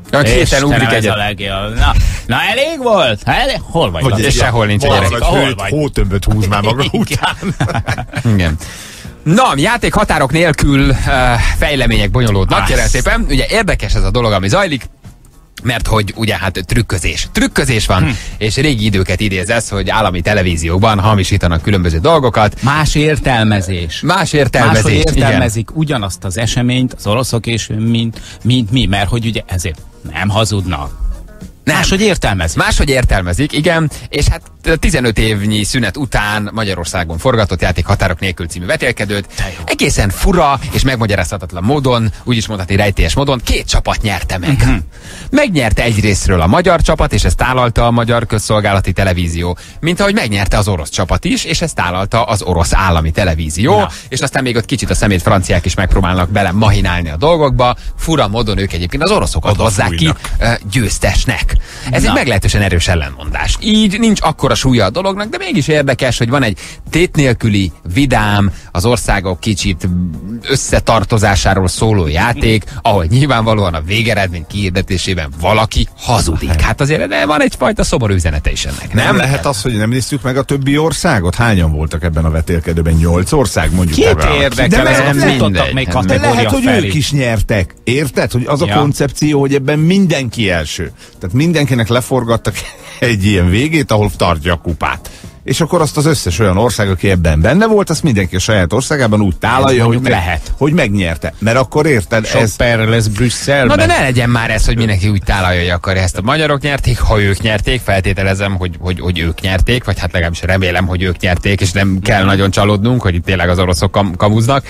A kéten ugrik ez egyet. a legjobb. Na, na elég volt? Ha elég? Hol vagy? Hogy Laci? És sehol nincs a Valami gyerek. Ahol hőt, vagy? hótömböt húz már maga után. Igen. Na, játék határok nélkül uh, fejlemények bonyolódnak, kérem szépen. Ugye érdekes ez a dolog, ami zajlik, mert hogy ugye hát trükközés. Trükközés van, hm. és régi időket idéz ez, hogy állami televíziókban hamisítanak különböző dolgokat. Más értelmezés. Más értelmezés. Máshogy igen. értelmezik ugyanazt az eseményt az oroszok és mint, mint mi, mert hogy ugye ezért nem hazudnak. Nem. Máshogy értelmezik. Máshogy értelmezik, igen, és hát tizenöt évnyi szünet után Magyarországon forgatott játék Határok nélkül című vetélkedőt egészen fura és megmagyarázhatatlan módon, úgyis mondhatni rejtélyes módon, két csapat nyerte meg. Uh-huh. Megnyerte egyrészről a magyar csapat, és ezt tálalta a Magyar Közszolgálati Televízió, mint ahogy megnyerte az orosz csapat is, és ezt tálalta az orosz állami televízió, na. És aztán még ott kicsit a szemét franciák is megpróbálnak bele mahinálni a dolgokba, fura módon ők egyébként az oroszokat oda hozzák fújnak ki uh, győztesnek. Ez na. Egy meglehetősen erős ellenmondás. Így nincs akkora súlya a dolognak, de mégis érdekes, hogy van egy tét nélküli, vidám, az országok kicsit összetartozásáról szóló játék, ahol nyilvánvalóan a végeredmény kihirdetésében valaki hazudik. Hát azért de van egyfajta szomorú üzenete is ennek. Nem, nem lehet az, hogy nem néztük meg a többi országot? Hányan voltak ebben a vetélkedőben? Nyolc ország, mondjuk. Két érdekel, de ez nem mindegy. még De lehet, hogy felé. ők is nyertek. Érted? Hogy az a ja. koncepció, hogy ebben mindenki első. Tehát mindenkinek leforgattak egy ilyen végét, ahol tartja a kupát. És akkor azt az összes olyan ország, aki ebben benne volt, azt mindenki a saját országában úgy tálalja, hogy, meg, lehet. hogy megnyerte. Mert akkor érted, sok ez... per lesz Brüsszelben. Na de ne legyen már ez, hogy mindenki úgy tálalja, hogy akarja ezt. A magyarok nyerték, ha ők nyerték, feltételezem, hogy, hogy, hogy ők nyerték, vagy hát legalábbis remélem, hogy ők nyerték, és nem kell nagyon csalódnunk, hogy itt tényleg az oroszok kam- kamuznak.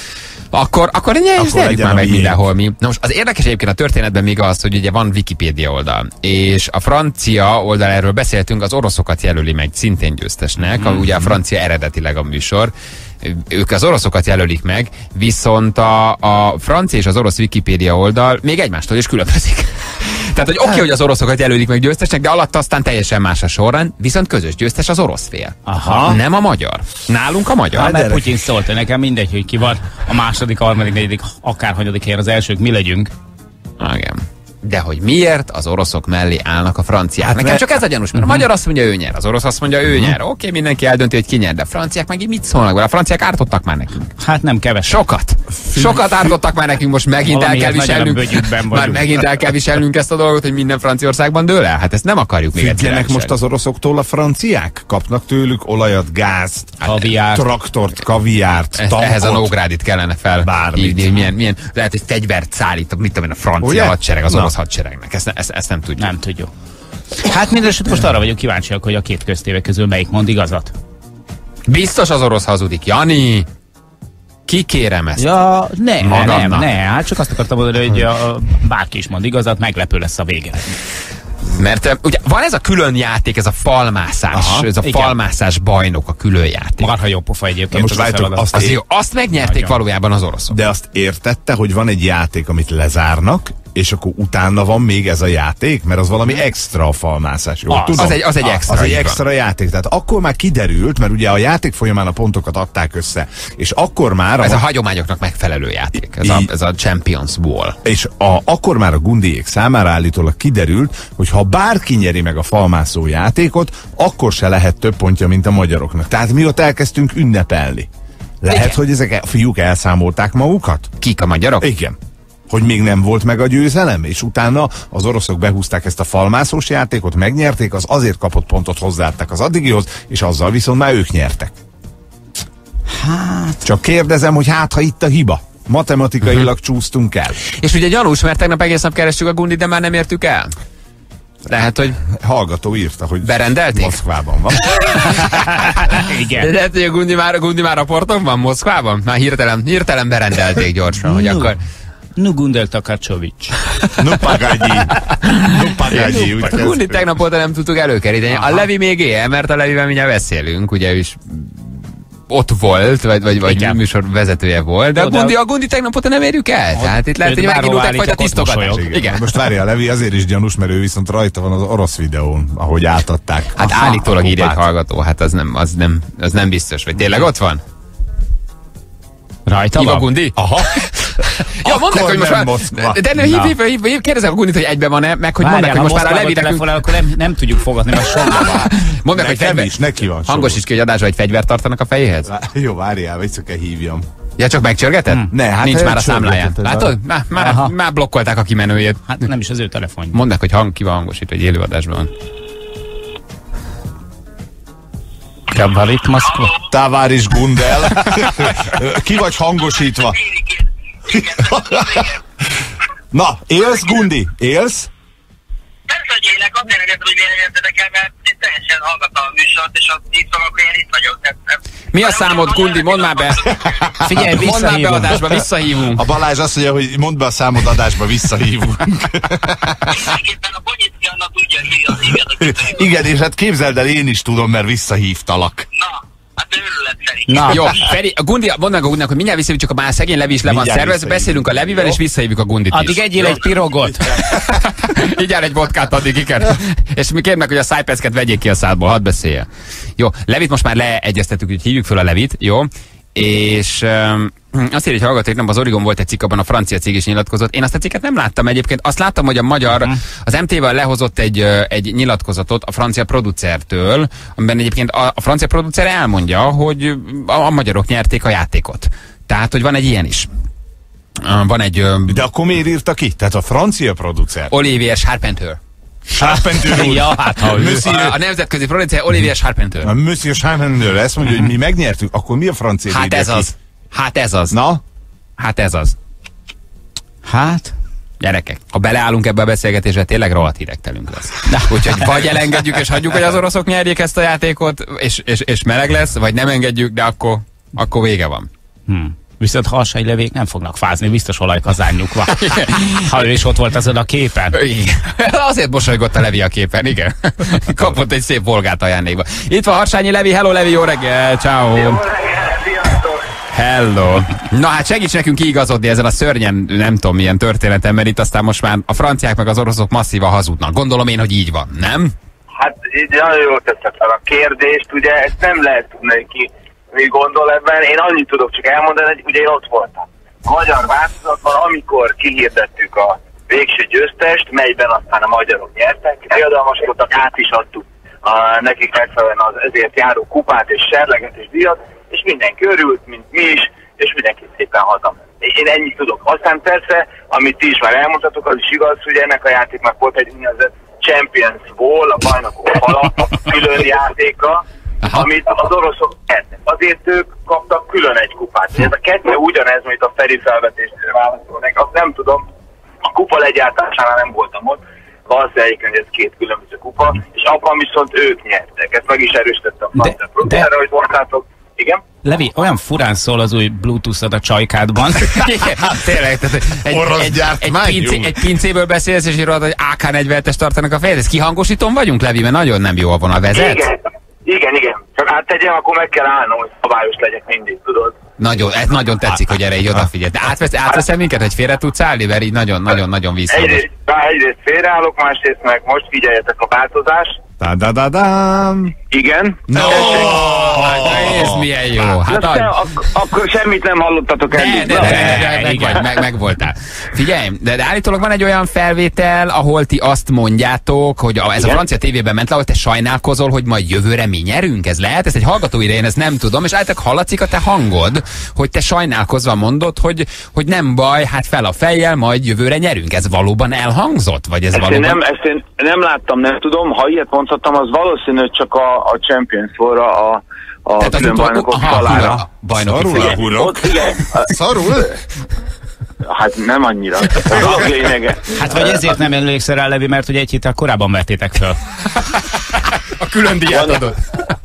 Akkor, akkor nyerjük már meg mindenhol mi. Na most az érdekes egyébként a történetben még az, hogy ugye van Wikipédia oldal, és a francia oldal, erről beszéltünk, az oroszokat jelöli meg szintén győztesnek, mm-hmm. ugye a francia eredetileg a műsor, ők az oroszokat jelölik meg, viszont a, a francia és az orosz Wikipédia oldal még egymástól is különbözik. Tehát, hogy oké, okay, hogy az oroszokat jelölik meg győztesnek, de alatt aztán teljesen más a sorrend, viszont közös győztes az orosz fél. Aha. Nem a magyar. Nálunk a magyar. Hát, mert Putyin szólt, hogy nekem mindegy, hogy ki van a második, harmadik, negyedik, akárhanyadik helyen az elsők, mi legyünk. Igen. De hogy miért az oroszok mellé állnak a franciák? Hát Nekem mert... csak ez a gyanús, mert uh-huh. a magyar azt mondja, ő nyer, az orosz azt mondja, ő uh-huh. nyer. Oké, okay, mindenki eldönti, hogy ki nyer, de a franciák meg így mit szólnak vele? A franciák ártottak már nekünk. Hát nem keves. Sokat. Sokat ártottak már nekünk, most megint el kell viselnünk. Már megint el kell viselnünk ezt a dolgot, hogy minden Franciaországban dől el. Hát ezt nem akarjuk még egyszer. Függjenek most az oroszoktól a franciák? Kapnak tőlük olajat, gázt, kaviárt, traktort, kaviárt, tankot. Ehhez a Nógrádit kellene felhívni, hogy milyen, milyen, lehet, hogy fegyvert szállít, mit tudom én, a francia ugye? Hadsereg, az orosz hadseregnek. Ezt, ezt, ezt nem tudjuk. Nem tudjuk. Hát mindesetre most arra vagyunk kíváncsiak, hogy a két köztéve közül melyik mond igazat. Biztos az orosz hazudik. Jani! Kikérem ezt. Ja, ne, Magadnak. nem, ne. Hát csak azt akartam mondani, hogy a, bárki is mond igazat, meglepő lesz a vége. Mert ugye van ez a külön játék, ez a falmászás, aha, ez a igen. falmászás bajnok, a külön játék. Marha jó pofa egyébként. Most lájtok, azt, azt, ér... azt megnyerték nagyon. Valójában az oroszok. De azt értette, hogy van egy játék, amit lezárnak, és akkor utána van még ez a játék, mert az valami extra a falmászás. Jól az, tudom? Az egy, az egy extra. Az egy extra játék. Tehát akkor már kiderült, mert ugye a játék folyamán a pontokat adták össze, és akkor már... Ez a, a hagyományoknak megfelelő játék. Ez, a, ez a Champions Wall. És a, akkor már a gundiék számára állítólag kiderült, hogy ha bárki nyeri meg a falmászó játékot, akkor se lehet több pontja, mint a magyaroknak. Tehát mi ott elkezdtünk ünnepelni. Lehet, igen. hogy ezek a fiúk elszámolták magukat? Kik, a magyarok? Igen. Hogy még nem volt meg a győzelem, és utána az oroszok behúzták ezt a falmászós játékot, megnyerték, az azért kapott pontot hozzáadták az addigihoz, és azzal viszont már ők nyertek. Hát... Csak kérdezem, hogy hát, ha itt a hiba. Matematikailag uh-huh. csúsztunk el. És ugye gyanús, mert tegnap egész nap kerestük a Gundit, de már nem értük el. Lehet, hogy... Hallgató írta, hogy berendelték? Moszkvában van. Igen. Lehet, hogy a Gundi már, a Gundi már a porton van Moszkvában? Már hirtelen, hirtelen berendelték gyorsan, hogy akkor... Nu Gundel Takarcsovics. Nu Pagagyi. Nu Pagagyi. A Gundi tegnap óta nem tudtuk előkeríteni. A Levi még él, mert a Levivel mindjárt beszélünk, ugye ő is ott volt, vagy, vagy, vagy műsor vezetője volt, de, Jó, de a, Gundi, a Gundi tegnap óta nem érjük el. Tehát itt lehet, hogy megindult egyfajta tisztogatás. Igen. Igen. Most várja, a Levi azért is gyanús, mert ő viszont rajta van az orosz videón, ahogy átadták. Hát aha, állítólag írja egy hallgató, hát az nem, az nem, az nem biztos, vagy tényleg ott van? Rajta Iva van? Gundi? Aha. Ja, mondd meg, hogy most már... Moszkva. De ne, hív, hív, hív, hív, kérdezek a Gundit, hogy egyben van-e, meg hogy mondd meg, hogy most már a Levi nekünk... Akkor nem, nem tudjuk fogadni, mert sokban van. Mondd meg, hogy Nekem fegyver... is, neki van. Hangosíts ki, hogy adásra egy fegyvert tartanak a fejéhez? Jó, várjál, vissza kell hívjam. Ja, csak megcsörgeted? Hmm. Ne, hát nincs egy már a számláján. csörgetett, Látod? Már, már, már blokkolták a kimenőjét. Hát nem is az ő telefonja. Mondd meg, hogy hang, ki van hangosít, hogy élőadásban van. Gavarit Moszkva. Táváris Gundel. Ki vagy hangosítva? Na, élsz, Gundi? Élsz? Persze, hogy élek, azért értem, hogy véleményeztetek el, mert én teljesen hallgatom a műsort, és azt itt van, akkor én itt vagyok. Mi a számod, Gundi? Mondd már be! Figyelj, Mondd már be visszahívunk. adásba, visszahívunk. A Balázs azt mondja, hogy mondd be a számod adásba, visszahívunk. Mindenképpen a Bonyicki annak tudja, hogy hívjatok. Igen, és hát képzeld el, én is tudom, mert visszahívtalak. Na, hát őrület szerint. Na, Jó, Feri, a Gundi, mondd meg a Gundinak, hogy mindjárt visszahívjuk, csak a már szegény Levi is le van Mindjárt szervezve, visszahívjuk. beszélünk a Levivel, Jó. és visszahívjuk a Gundit addig is. egyél egy pirogot. Így jár egy vodkát addig, igen. És mi kérnek, hogy a szájpecket vegyék ki a szádból, hadd beszélje. Jó, Levit most már leegyeztettük, hogy hívjuk föl a Levit, jó? És um, azt írja, hogy hallgatók, nem, az Origon volt egy cikk, abban a francia cég is nyilatkozott. Én azt a cikket nem láttam egyébként. Azt láttam, hogy a magyar, uh-huh. az em té vé lehozott egy, egy nyilatkozatot a francia producertől, amiben egyébként a, a francia producer elmondja, hogy a, a magyarok nyerték a játékot. Tehát, hogy van egy ilyen is. Uh, van egy... Uh, De akkor miért írta ki? Tehát a francia producer. Olivier Charpentier. Charpentier úr. Ja, hát ha ő. Monsieur, A, a nemzetközi producer Olivier Charpentier. a Monsieur Charpentier ezt mondja, hogy mi megnyertük, akkor mi a francia Hát írja ez ki? az. Hát ez az. Na? Hát ez az. Hát? Gyerekek, ha beleállunk ebbe a beszélgetésbe, tényleg rohadt hidegtelünk lesz. Úgyhogy vagy elengedjük és hagyjuk, hogy az oroszok nyerjék ezt a játékot, és, és, és meleg lesz, vagy nem engedjük, de akkor, akkor vége van. Hmm. Viszont Harsai Levék nem fognak fázni, biztos olajkazánjuk van. Ha ő is ott volt azon a képen. Igen. Azért mosolygott a Levi a képen, igen. Kapott egy szép volgát ajándékba. Itt van Harsányi Levi, hello Levi, jó reggel, ciao. Hello. Na hát segíts nekünk kiigazodni ezen a szörnyen, nem tudom milyen történeten, mert itt aztán most már a franciák meg az oroszok masszívan hazudnak. Gondolom én, hogy így van, nem? Hát így nagyon jól teszed fel a kérdést, ugye ezt nem lehet tudni, ki mi gondol ebben. Én annyit tudok csak elmondani, hogy ugye én ott voltam. A magyar változatban, amikor kihirdettük a végső győztest, melyben aztán a magyarok nyertek, diadalmaskodtak, át is adtuk a, nekik megfelelően az ezért járó kupát és serleget és díjat, és mindenki örült, mint mi is, és mindenki szépen hazament. Én ennyit tudok. Aztán persze, amit ti is már elmondhatok, az is igaz, hogy ennek a játéknak volt egy úgynevezett Champions Ball, a bajnokok fala, külön játéka, aha, amit az oroszok ettek. Azért ők kaptak külön egy kupát. Ez a kettő ugyanez, mint a Feri felvetésre válaszolnak. Azt nem tudom, a kupa legyártásánál nem voltam ott, valószínűleg hogy ez két különböző kupa, és abban viszont ők nyertek. Ezt meg is erősítette a francia producerre, hogy mondtátok. Igen? Levi, olyan furán szól az új Bluetooth-od a csajkádban. Igen, tényleg, tehát egy, Orosz egy, egy, gyártmány, pincé, jó. egy pincéből beszélsz, és írod, hogy á ká negyvenhetes tartanak a fejed. Ez kihangosítom vagyunk, Levi, mert nagyon nem jó a vonal vezet. Igen, igen, igen. Csak hát tegyem, akkor meg kell állnom, hogy szabályos legyek mindig, tudod? Nagyon, ez nagyon tetszik, hogy erre így odafigyelj. De átvesz, átveszem minket, hogy félre tudsz állni, mert így nagyon-nagyon-nagyon visszahangos. Egyrészt, egyrészt félreállok, másrészt meg most figyeljetek a változás. Da-da-da-dám. Igen. No! Hát ez milyen jó. Hát Hát adj. ak- akkor semmit nem hallottatok De, eddig. de, de, de, de, meg, vagy, meg, meg voltál. Figyelj, de, de állítólag van egy olyan felvétel, ahol ti azt mondjátok, hogy a, ez igen? a francia tévében ment le, ahol te sajnálkozol, hogy majd jövőre mi nyerünk, ez lehet? Ez egy hallgató ide, én ezt nem tudom, és állítólag hallatszik a te hangod, hogy te sajnálkozva mondod, hogy, hogy nem baj, hát fel a fejjel, majd jövőre nyerünk. Ez valóban elhangzott? Vagy ez Ezt én, valóban... nem, ezt én nem láttam, nem tudom. Ha ilyet mondhattam, az valószínű, hogy csak a, a Champions War-ra, a, a Tehát az külön utol- bajnokok aha, falára. hurra, bajnoki Szarul fal. a hurok. Ott, igen. Szarul? Hát nem annyira. A dolog lényege. Hát vagy ezért nem emlékszel rá, Levi, mert ugye egy héttel korábban vettétek föl. A külön díjat adott.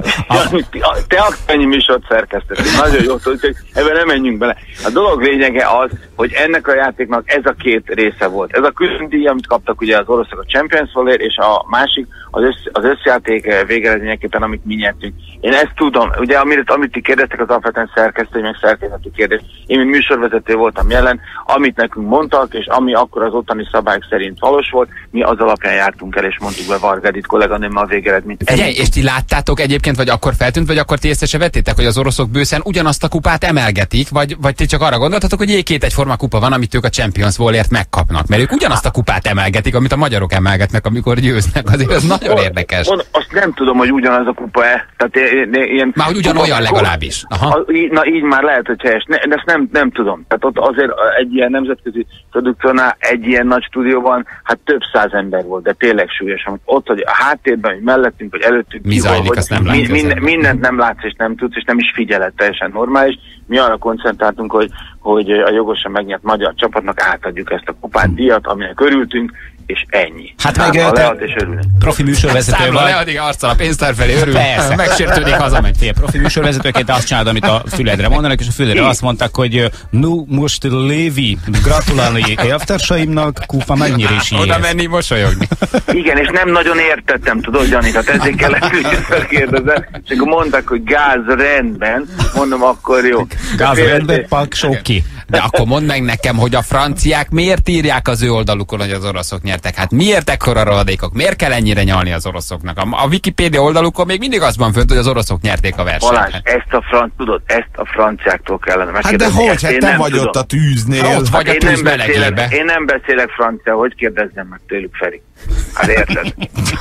Te aktuálnyi műsort szerkesztető. Nagyon jó, hogy ebben nem menjünk bele. A dolog lényege az, hogy ennek a játéknak ez a két része volt. Ez a külön díj, amit kaptak ugye az oroszok a Champions League, és a másik az, össz, az összjáték végeredményeképpen, amit mi nyertünk. Én ezt tudom, ugye amit, amit ti kérdeztek, az alapvetően szerkesztői, meg szerkezeti kérdés. Én, mint műsorvezető voltam jelen, amit nekünk mondtak, és ami akkor az ottani szabályok szerint valós volt, mi az alapján jártunk el, és mondtuk be Varga Edit kolléganőmmel a végeredményt. Figyelj, és ti láttátok egyébként, vagy akkor feltűnt, vagy akkor ti észre se vettétek, hogy az oroszok bőszen ugyanazt a kupát emelgetik, vagy, vagy ti csak arra gondoltatok, hogy jé, két egyforma kupa van, amit ők a Champions Ballért megkapnak, mert ők ugyanazt a kupát emelgetik, amit a magyarok emelgetnek, amikor győznek, azért ez nagyon érdekes. Azt nem tudom, hogy ugyanaz a kupa-e. Tehát ilyen... Már hogy ugyanolyan legalábbis. Aha. Na így már lehet, hogy helyes. Ne, de ezt nem, nem tudom. Tehát ott azért egy ilyen nemzetközi produkciónál, egy ilyen nagy stúdióban, hát több száz ember volt, de tényleg súlyos. Ott, hogy a háttérben, hogy mellettünk, vagy előttünk, mi zajlik, azt nem mi, minden, mindent nem látsz és nem tudsz, és nem is figyeled, teljesen normális. Mi arra koncentráltunk, hogy, hogy a jogosan megnyert magyar csapatnak átadjuk ezt a kupát, díjat, aminek örültünk, és ennyi. Hát meg te profi műsorvezető vagy. Leadig arccal a pénztár felé örül. Persze. Megsértődik, hazamegy. Fél profi műsorvezetőként azt csinálod, amit a füledre mondanak, és a füledre azt mondták, hogy nu most Lévi, gratulálni elvtársaimnak, kupa megnyeréséhez. Oda menni, mosolyogni. Igen, és nem nagyon értettem, tudod, Jani, tehát ezért kellett, hogy felkérdezni, és akkor mondták, hogy gáz rendben, mondom, akkor jó. Gáz rendben, pak soki. De akkor mondd meg nekem, hogy a franciák miért írják az ő oldalukon, hogy az oroszok nyertek? Hát miért ekkora rohadékok? Miért kell ennyire nyalni az oroszoknak? A, a Wikipédia oldalukon még mindig az van fönt, hogy az oroszok nyerték a versenyt. Balázs, ezt a franc, tudod, ezt a franciáktól kellene megkérdezni. Hát de hogy? Hát te vagy ott a tűznél. Hát ott vagy hát a tűz melegébe. Én nem beszélek francia, hogy kérdezzem meg tőlük, Feri? Hát érted?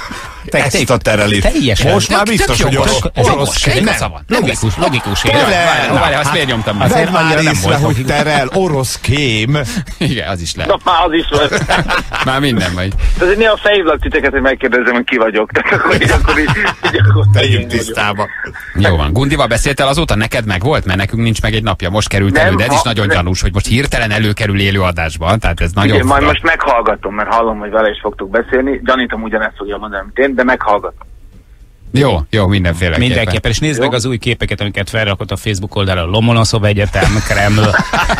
Te ezt a terelést. Teljesen. Most már biztos, hogy orosz. orosz. Logikus, logikus. Várj, azt miért nyomtam? Azért már észre, hogy terel, orosz kém. Igen, az is lehet. Na, már az is volt. Már minden vagy. Tehát néha felhívlak titeket, hogy megkérdezem, hogy ki vagyok. Tehát akkor így, akkor így, így akkor tegyünk tisztába. Jó van. Gundival beszéltél azóta? Neked meg volt? Mert nekünk nincs meg egy napja. Most került nem, elő, de ez ha, is nagyon nem. gyanús, hogy most hirtelen előkerül élő adásban. Tehát ez nagyon igen, fura. majd most meghallgatom, mert hallom, hogy vele is fogtok beszélni. Gyanítom ugyanezt fogja mondani, mint én, de meghallgatom. Jó, jó, mindenféleképpen. Mindenképpen, és nézd jó? meg az új képeket, amiket felrakott a Facebook oldalra, Lomonoszov Egyetem, Kreml,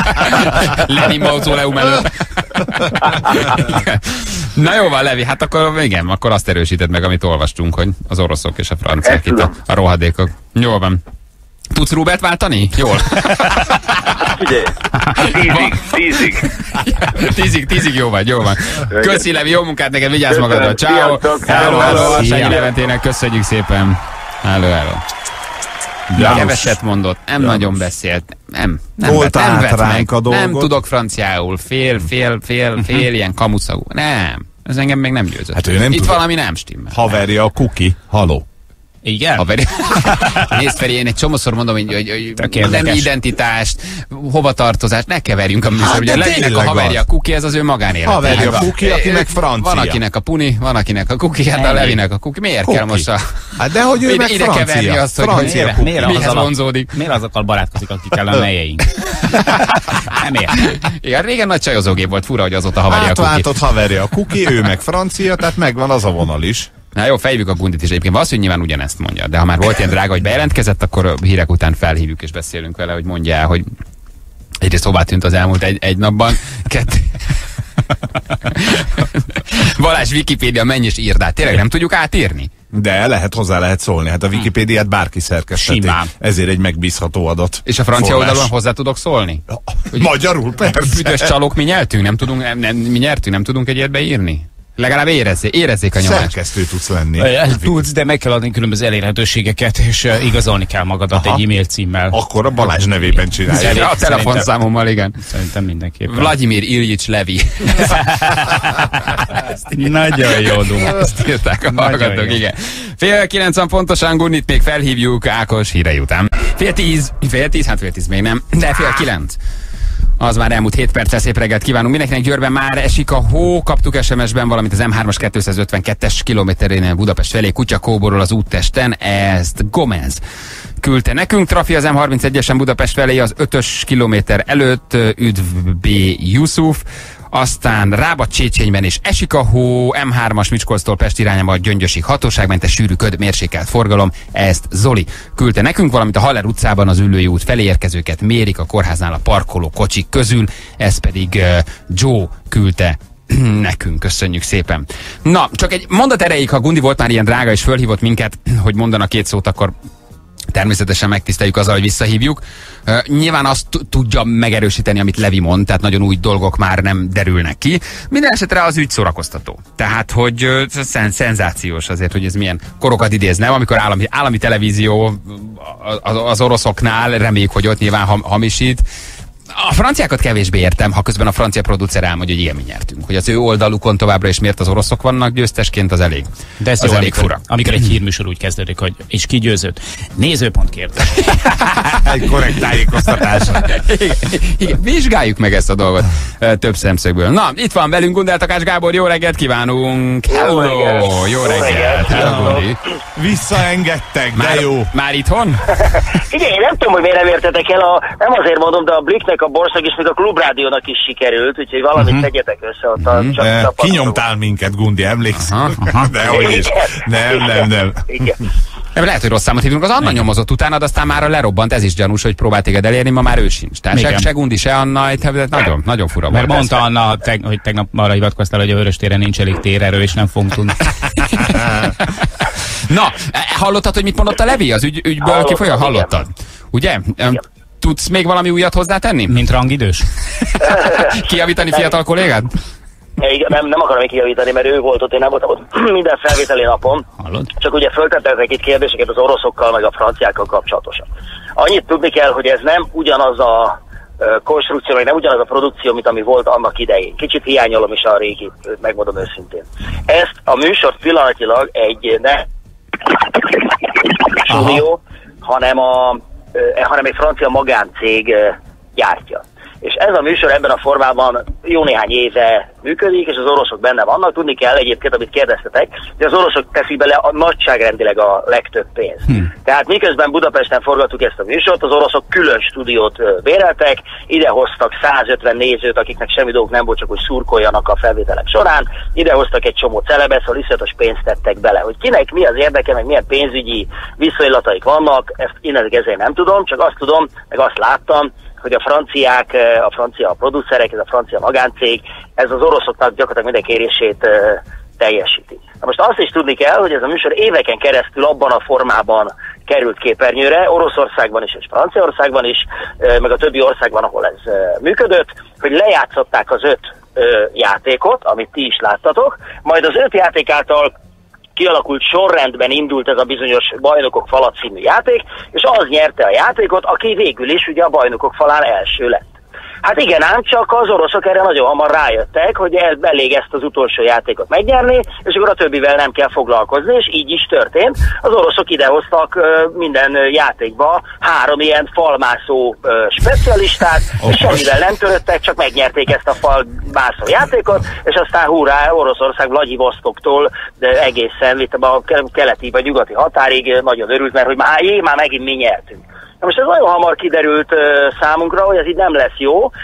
Lenin Mauzoleum előtt. Na jó van, Levi, hát akkor igen, akkor azt erősíted meg, amit olvastunk, hogy az oroszok és a franciák itt a, a rohadékok. Jó van. Tudsz Rubert váltani? Jól. Figyelj, tízig, tízig. tízig, tízig jó vagy, jó van. Köszi, Levi, jó munkát neked, vigyázz magadra. Ciao. Hello, hello, Arsányi Leventének köszönjük szépen. Hello, hello. Keveset mondott, nem Janus. Nagyon beszélt, nem, nem, Volt vett, nem vett meg, a nem tudok franciául, fél, fél, fél, fél ilyen kamuszagú, nem, ez engem még nem győzött. Hát ő nem Itt tud. Valami nem stimmel. Haverja a kuki, haló. Igen? Haveri. Nézd, Feri, én egy csomószor mondom, hogy, hogy, hogy nem identitást, hova tartozást, ne keverjünk a műsor. Hát, ugye Levinek a haverja a kuki, ez az ő magánélete. Haverja a kuki, aki meg francia. Van akinek a puni, van akinek a kuki, hát a Levinek a kuki. Miért kuki. Kell most a... Hát de hogy ő ide, meg ide francia. keverni azt, hogy, francia hogy miért, miért mihez vonzódik. Miért azokkal barátkozik, akikkel a melyeink? Nem értem. Igen, régen nagy csajozógép volt, fura, hogy azóta haverja a kuki. Átváltott haverja a kuki, ő meg francia, tehát megvan az a vonal is. Na jó, felhívjuk a Gundit is. Egyébként valószínűleg nyilván ugyanezt mondja, de ha már volt ilyen drága, hogy bejelentkezett, akkor a hírek után felhívjuk és beszélünk vele, hogy mondja el, hogy egyrészt hová tűnt az elmúlt egy, egy napban. Kettő. Balázs, Wikipédia, menj és írd át. Tényleg nem tudjuk átírni? De lehet, hozzá lehet szólni. Hát a Wikipédiát bárki szerkeszteti. Simán. Ezért egy megbízható adat. És a francia forrás. oldalon hozzá tudok szólni? Hogy magyarul, persze. Büdös csalók, mi nyertünk, nem tudunk, nem, nem, mi nyertünk, nem tudunk egy ilyet beírni? Legalább érezzék, érezzék a nyomást. Szerkesztő tudsz lenni. Tudsz, de meg kell adni különböző elérhetőségeket, és uh, igazolni kell magadat Aha. egy e-mail címmel. Akkor a Balázs nevében csinálja. A telefonszámommal, igen. Szerintem mindenképpen. Vladimir Iljics Levi. Nagyon jó dumát. Ezt írták a hallgatók, igen. Fél kilencven pontosan, Gunnit még felhívjuk Ákos hírei után. Fél tíz, fél tíz, hát fél tíz még nem, de fél kilenc. Az már elmúlt hét perccel szép reggelt kívánunk mindenkinek. Győrben már esik a hó, kaptuk es em es-ben, valamint az em hármas kétszázötvenkettes kilométerénél Budapest felé Kutyakóborról az úttesten. Ezt Gomez küldte nekünk. Trafi az em harmincegyesen Budapest felé az ötös kilométer előtt, üdv B. Yusuf. Aztán Rába-Csécsényben is esik a hó, em hármas Miskolctól Pest irányába a Gyöngyösig hatóságmentes sűrű köd, mérsékelt forgalom, ezt Zoli küldte nekünk, valamint a Haller utcában az Üllői út felé érkezőket mérik a kórháznál a parkoló kocsik közül, ez pedig uh, Joe küldte nekünk, köszönjük szépen. Na, csak egy mondat erejéig, ha Gundi volt már ilyen drága és fölhívott minket, hogy mondanak két szót, akkor természetesen megtiszteljük azzal, hogy visszahívjuk. Uh, nyilván azt tudja megerősíteni, amit Levi mond, tehát nagyon új dolgok már nem derülnek ki. Minden esetre az ügy szórakoztató. Tehát, hogy uh, szen szenzációs azért, hogy ez milyen korokat idéz, nem? Amikor állami, állami televízió az, az oroszoknál, reméljük, hogy ott nyilván ham, hamisít. A franciákat kevésbé értem, ha közben a francia producer elmondja, hogy igen, mi nyertünk. Hogy az ő oldalukon továbbra is miért az oroszok vannak győztesként, az elég, de ez az jó, elég amikor, fura. amikor egy hírműsor úgy kezdődik, hogy és ki győzött? Nézőpont kérdés. Egy korrekt tájékoztatás. Igen, igen, vizsgáljuk meg ezt a dolgot több szemszögből. Na, itt van velünk Gundel Takács Gábor, jó reggelt kívánunk! Hello! Jó reggelt! Hello, Gundi! Visszaengedtek, de Már, jó! már itthon? Igen, én nem tudom, hogy miért nem értetek el, a, nem azért mondom, de a Blicknek, a Borszag és még a Klubrádiónak is sikerült, úgyhogy valamit uh-huh. tegyetek össze ott a uh-huh. csak Kinyomtál minket, Gundi, emlékszem? Aha, aha. De hogy is. Nem, nem, nem. Igen. Nem, lehet, hogy rossz számot hívunk. Az Anna nyomozott utánad, aztán már lerobbant, ez is gyanús, hogy próbált téged elérni, ma már ő sincs. Tehát se, se Gundi, se Anna, nagyon, nagyon fura Mert volt. mondta Anna, teg, hogy tegnap arra hivatkoztál, hogy a Vöröstéren nincs elég térerő, és nem fogunk tudni. Na, hallottad, hogy mit mondott a Levi az ügy, ügyből kifolyó? Hallottad? Ugye? Igen. Tudsz még valami újat hozzátenni? Mint rangidős? Kijavítani fiatal kollégád? Nem, nem akarom még kijavítani, mert ő volt ott, én nem voltam ott minden felvételi napon. Hallod? Csak ugye föltettek itt kérdéseket az oroszokkal, meg a franciákkal kapcsolatosan. Annyit tudni kell, hogy ez nem ugyanaz a konstrukció, meg nem ugyanaz a produkció, mint ami volt annak idején. Kicsit hiányolom is a régi, megmondom őszintén. Ezt a műsort pillanatilag egy ne stúdió, hanem, a, hanem egy francia magáncég gyártja. És ez a műsor ebben a formában jó néhány éve működik, és az oroszok benne vannak. Tudni kell egyébként, amit kérdeztetek, hogy az oroszok teszik bele a nagyságrendileg a legtöbb pénzt. Hmm. Tehát miközben Budapesten forgattuk ezt a műsort, az oroszok külön stúdiót béreltek, idehoztak százötven nézőt, akiknek semmi dolguk nem volt, csak hogy szurkoljanak a felvételek során, idehoztak egy csomó celebet, szóval iszonyatos pénzt tettek bele. Hogy kinek mi az érdeke, meg milyen pénzügyi viszonylataik vannak, ezt innen ezért nem tudom, csak azt tudom, meg azt láttam, hogy a franciák, a francia producerek, ez a francia magáncég, ez az oroszoknak gyakorlatilag minden kérését uh, teljesíti. Na most azt is tudni kell, hogy ez a műsor éveken keresztül abban a formában került képernyőre, Oroszországban is és Franciaországban is, uh, meg a többi országban, ahol ez uh, működött, hogy lejátszották az öt uh, játékot, amit ti is láttatok, majd az öt játék által kialakult sorrendben indult ez a bizonyos Bajnokok Fala című játék, és az nyerte a játékot, aki végül is ugye a Bajnokok Falán első lett. Hát igen ám, csak az oroszok erre nagyon hamar rájöttek, hogy elég ezt az utolsó játékot megnyerni, és akkor a többivel nem kell foglalkozni, és így is történt. Az oroszok idehoztak uh, minden uh, játékba három ilyen falmászó uh, specialistát, és semmivel nem töröttek, csak megnyerték ezt a falmászó játékot, és aztán hurrá, Oroszország Vladivostoktól egészen itt a keleti vagy nyugati határig nagyon örült, mert hogy már, jé, már megint mi nyertünk. Na most ez nagyon hamar kiderült uh, számunkra, hogy ez így nem lesz jó, uh,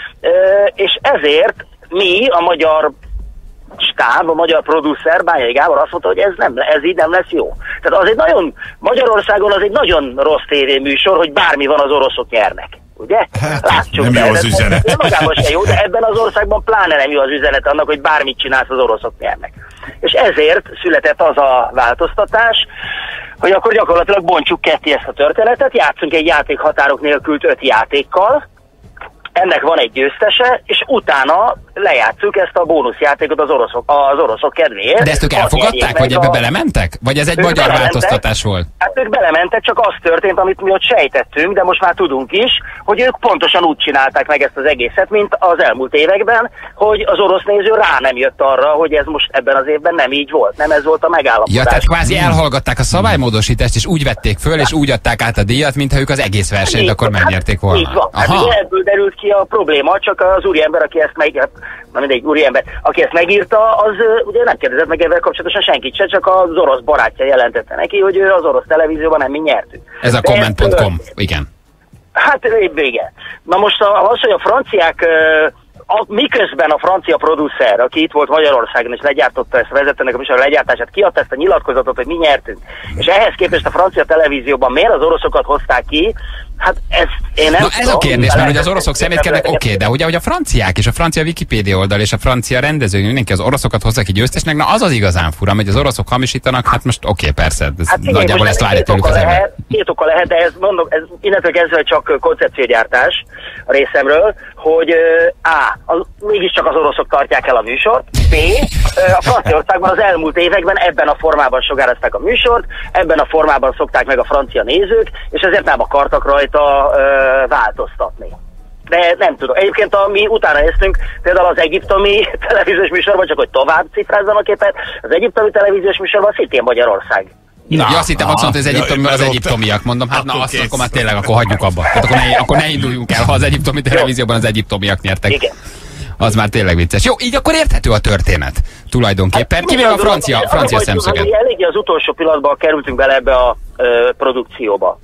és ezért mi, a magyar stáb, a magyar producer, Bányai Gábor azt mondta, hogy ez, nem, ez így nem lesz jó. Tehát az egy nagyon, Magyarországon az egy nagyon rossz tévéműsor, hogy bármi van, az oroszok nyernek. Ugye? Hát, Látjuk, nem jó az üzenet. Magában se jó, de ebben az országban pláne nem jó az üzenet annak, hogy bármit csinálsz, az oroszok nyernek. És ezért született az a változtatás, hogy akkor gyakorlatilag bontsuk ketté ezt a történetet, játszunk egy játék határok nélkül öt játékkal, ennek van egy győztese, és utána lejátszuk ezt a bónuszjátékot az oroszok, az oroszok kedvéért. De ezt ők elfogadták, vagy ebbe a... belementek? Vagy ez egy magyar belementek. Változtatás volt? Hát ők belementek, csak az történt, amit mi ott sejtettünk, de most már tudunk is, hogy ők pontosan úgy csinálták meg ezt az egészet, mint az elmúlt években, hogy az orosz néző rá nem jött arra, hogy ez most ebben az évben nem így volt. Nem ez volt a megállapodás. Ja, tehát kvázi elhallgatták a szabálymódosítást, és úgy vették föl, és úgy adták át a díjat, mintha ők az egész versenyt így, akkor megnyerték volna. Így van. Hát ugye ebből derült ki a probléma, csak az úriember, aki ezt meg, na mindegy, úriember, aki ezt megírta, az ugye nem kérdezett meg ebben kapcsolatosan senkit se, csak az orosz barátja jelentette neki, hogy az orosz televízióban nem mi nyertünk. Ez a comment pont com, igen. Hát igen. Na most az, hogy a franciák, a, miközben a francia producer, aki itt volt Magyarországon és legyártotta ezt, vezette nekem is a legyártását, kiadta ezt a nyilatkozatot, hogy mi nyertünk. És ehhez képest a francia televízióban miért az oroszokat hozták ki, hát ez Én nem Na ez a kérdés, mert hogy az oroszok szemétkednek, oké, okay, de ugye hogy a franciák és a francia Wikipédia oldal és a francia rendező, mindenki az oroszokat hozzá ki győztesnek, na az az igazán fura, hogy az oroszok hamisítanak, hát most oké, okay, persze, ez hát nagyjából ezt várja tőlük az ember. Két oka lehet, de ez mondom, ez innentől kezdve csak koncepciógyártás a részemről, hogy A. Az, mégiscsak az oroszok tartják el a műsort, B. A Franciaországban az elmúlt években ebben a formában sugározták a műsort, ebben a formában szokták meg a francia nézők, és ezért nem akartak rajta ö, változtatni. De nem tudom. Egyébként a, mi utána néztünk például az egyiptomi televíziós műsorban, csak hogy tovább cifrázzam a képet, az egyiptomi televíziós műsorban szintén Magyarország. Na, ja, azt hittem, azt mondta, hogy az egyiptomi, az egyiptomiak, mondom, hát na azt akkor már tényleg, akkor hagyjuk abba. Tehát akkor ne, akkor ne induljunk el, ha az egyiptomi televízióban az egyiptomiak nyertek. Igen. Az már tényleg vicces. Jó, így akkor érthető a történet tulajdonképpen. Hát, kivéve a francia, az, francia szemszöget. Eléggé az utolsó pillanatban kerültünk bele ebbe a ö, produkcióba.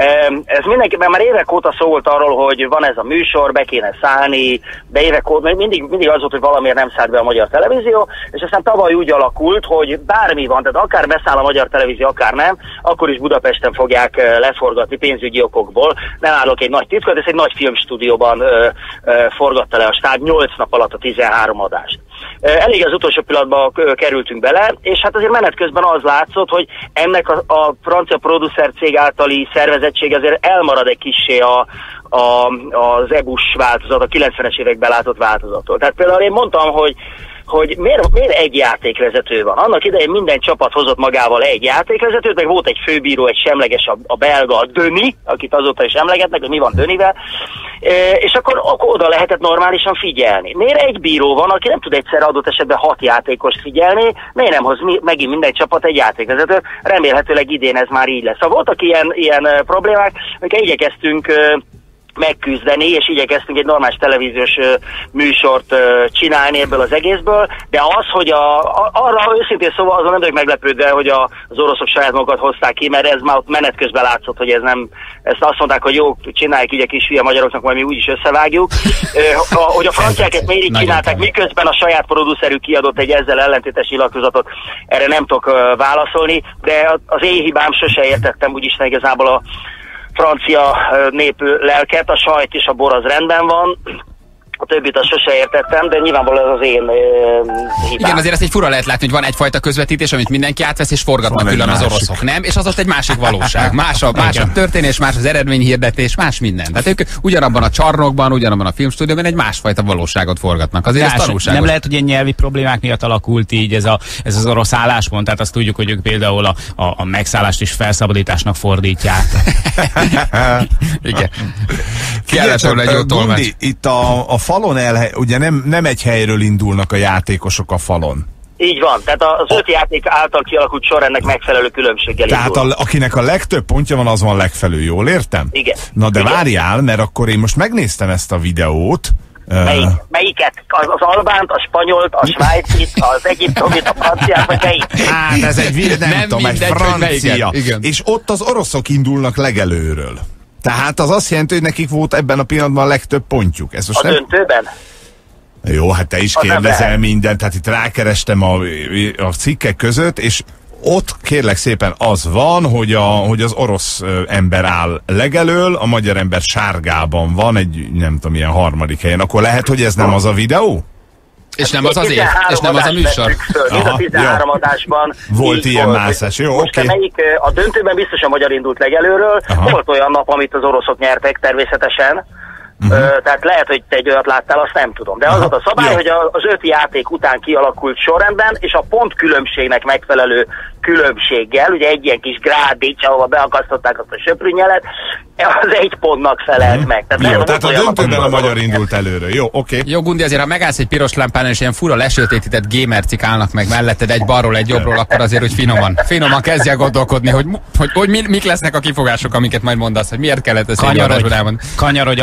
Ez mindenképpen már évek óta szó volt arról, hogy van ez a műsor, be kéne szállni, de évek óta mindig, mindig az volt, hogy valamiért nem szállt be a magyar televízió, és aztán tavaly úgy alakult, hogy bármi van, tehát akár beszáll a magyar televízió, akár nem, akkor is Budapesten fogják leforgatni pénzügyi okokból. Nem állok egy nagy titkot, ez egy nagy filmstúdióban ö, ö, forgatta le a stáb nyolc nap alatt a tizenhárom adást. Elég az utolsó pillanatban kerültünk bele, és hát azért menet közben az látszott, hogy ennek a, a francia producer cég általi szervezettség azért elmarad egy kissé a, a, az é bú-s változat, a kilencvenes években látott változattól. Tehát például én mondtam, hogy hogy miért, miért egy játékvezető van. Annak idején minden csapat hozott magával egy játékvezetőt, meg volt egy főbíró, egy semleges, a, a belga, a Döni, akit azóta is emlegetnek, hogy mi van Dönivel, e, és akkor, akkor oda lehetett normálisan figyelni. Miért egy bíró van, aki nem tud egyszerre adott esetben hat játékost figyelni, miért nem hoz mi, megint minden csapat egy játékvezetőt, remélhetőleg idén ez már így lesz. Szóval voltak ilyen, ilyen problémák, amiket igyekeztünk megküzdeni, és igyekeztünk egy normális televíziós uh, műsort uh, csinálni ebből az egészből, de az, hogy a, a, arra őszintén szóval azon nem vagyok meglepődve, hogy a, az oroszok saját magukat hozták ki, mert ez már ott menet közben látszott, hogy ez nem, ezt azt mondták, hogy jó, csináljuk így a kis hülye magyaroknak, majd mi úgyis összevágjuk. Uh, a, hogy a franciák ezt miért így csinálták, miközben a saját producerük kiadott egy ezzel ellentétes nyilatkozatot, erre nem tudok uh, válaszolni, de az én hibám, sose értettem úgyis igazából a francia nép lelket, a sajt és a bor az rendben van, a többit azt sose értettem, de nyilvánvalóan ez az én uh, hibám. Igen, azért ezt egy fura lehet látni, hogy van egyfajta közvetítés, amit mindenki átvesz, és forgatnak külön az oroszok, nem? És az ott egy másik valóság. Más a, más a történés, más az eredményhirdetés, más minden. Tehát ők ugyanabban a csarnokban, ugyanabban a filmstúdióban egy másfajta valóságot forgatnak. Azért ez tanulságos. Nem lehet, hogy ilyen nyelvi problémák miatt alakult így ez, a, ez az orosz álláspont, tehát azt tudjuk, hogy ők például a, a, a megszállást is felszabadításnak fordítják. Igen. Kellett volna egy jó tolmács. Itt a, a falon el, ugye nem, nem egy helyről indulnak a játékosok a falon. Így van, tehát az öt játék által kialakult sor ennek megfelelő különbséggel Tehát a, akinek a legtöbb pontja van, az van legfelül, jól értem? Igen. Na de Igen. Várjál, mert akkor én most megnéztem ezt a videót. Melyik, uh, melyiket? Az, az albánt, a spanyolt, a svájcit, az egyiptomit, a franciát, vagy melyik? Hát ez egy, nem, nem tudom, egy francia. És ott az oroszok indulnak legelőről. Tehát az azt jelenti, hogy nekik volt ebben a pillanatban a legtöbb pontjuk. Ez most a nem... döntőben? Jó, hát te is az kérdezel mindent, tehát itt rákerestem a, a cikkek között, és ott kérlek szépen az van, hogy, a, hogy az orosz ember áll legelől, a magyar ember sárgában van, egy nem tudom, ilyen harmadik helyen. Akkor lehet, hogy ez nem az a videó? És nem az az év, és nem az a műsor. Mind a tizenhárom adásban volt ilyen volt. Mászás, jó, oké. Okay. Melyik, a döntőben biztos a magyar indult legelőről, aha. Volt olyan nap, amit az oroszok nyertek természetesen, uh-huh. uh, tehát lehet, hogy te egy olyat láttál, azt nem tudom. De az volt a szabály, jó. Hogy az öt játék után kialakult sorrendben, és a pontkülönbségnek megfelelő különbséggel, ugye egy ilyen kis grádíts, ahova beakasztották azt a söprűnyelet, az egy pontnak felelt uh-huh. meg. Tehát, jó, tehát a döntőben a magyar indult előre. Jó, oké. Okay. Jó, Gundi, azért ha megállsz egy piros lámpánál, és ilyen fura lesötétített gamercik állnak meg melletted egy balról, egy jobbról, akkor azért, hogy finoman, finoman kezdj el gondolkodni, hogy, hogy, hogy mik lesznek a kifogások, amiket majd mondasz, hogy miért kellett ezt egy adásban elmondani. Kanyarodj arra, merre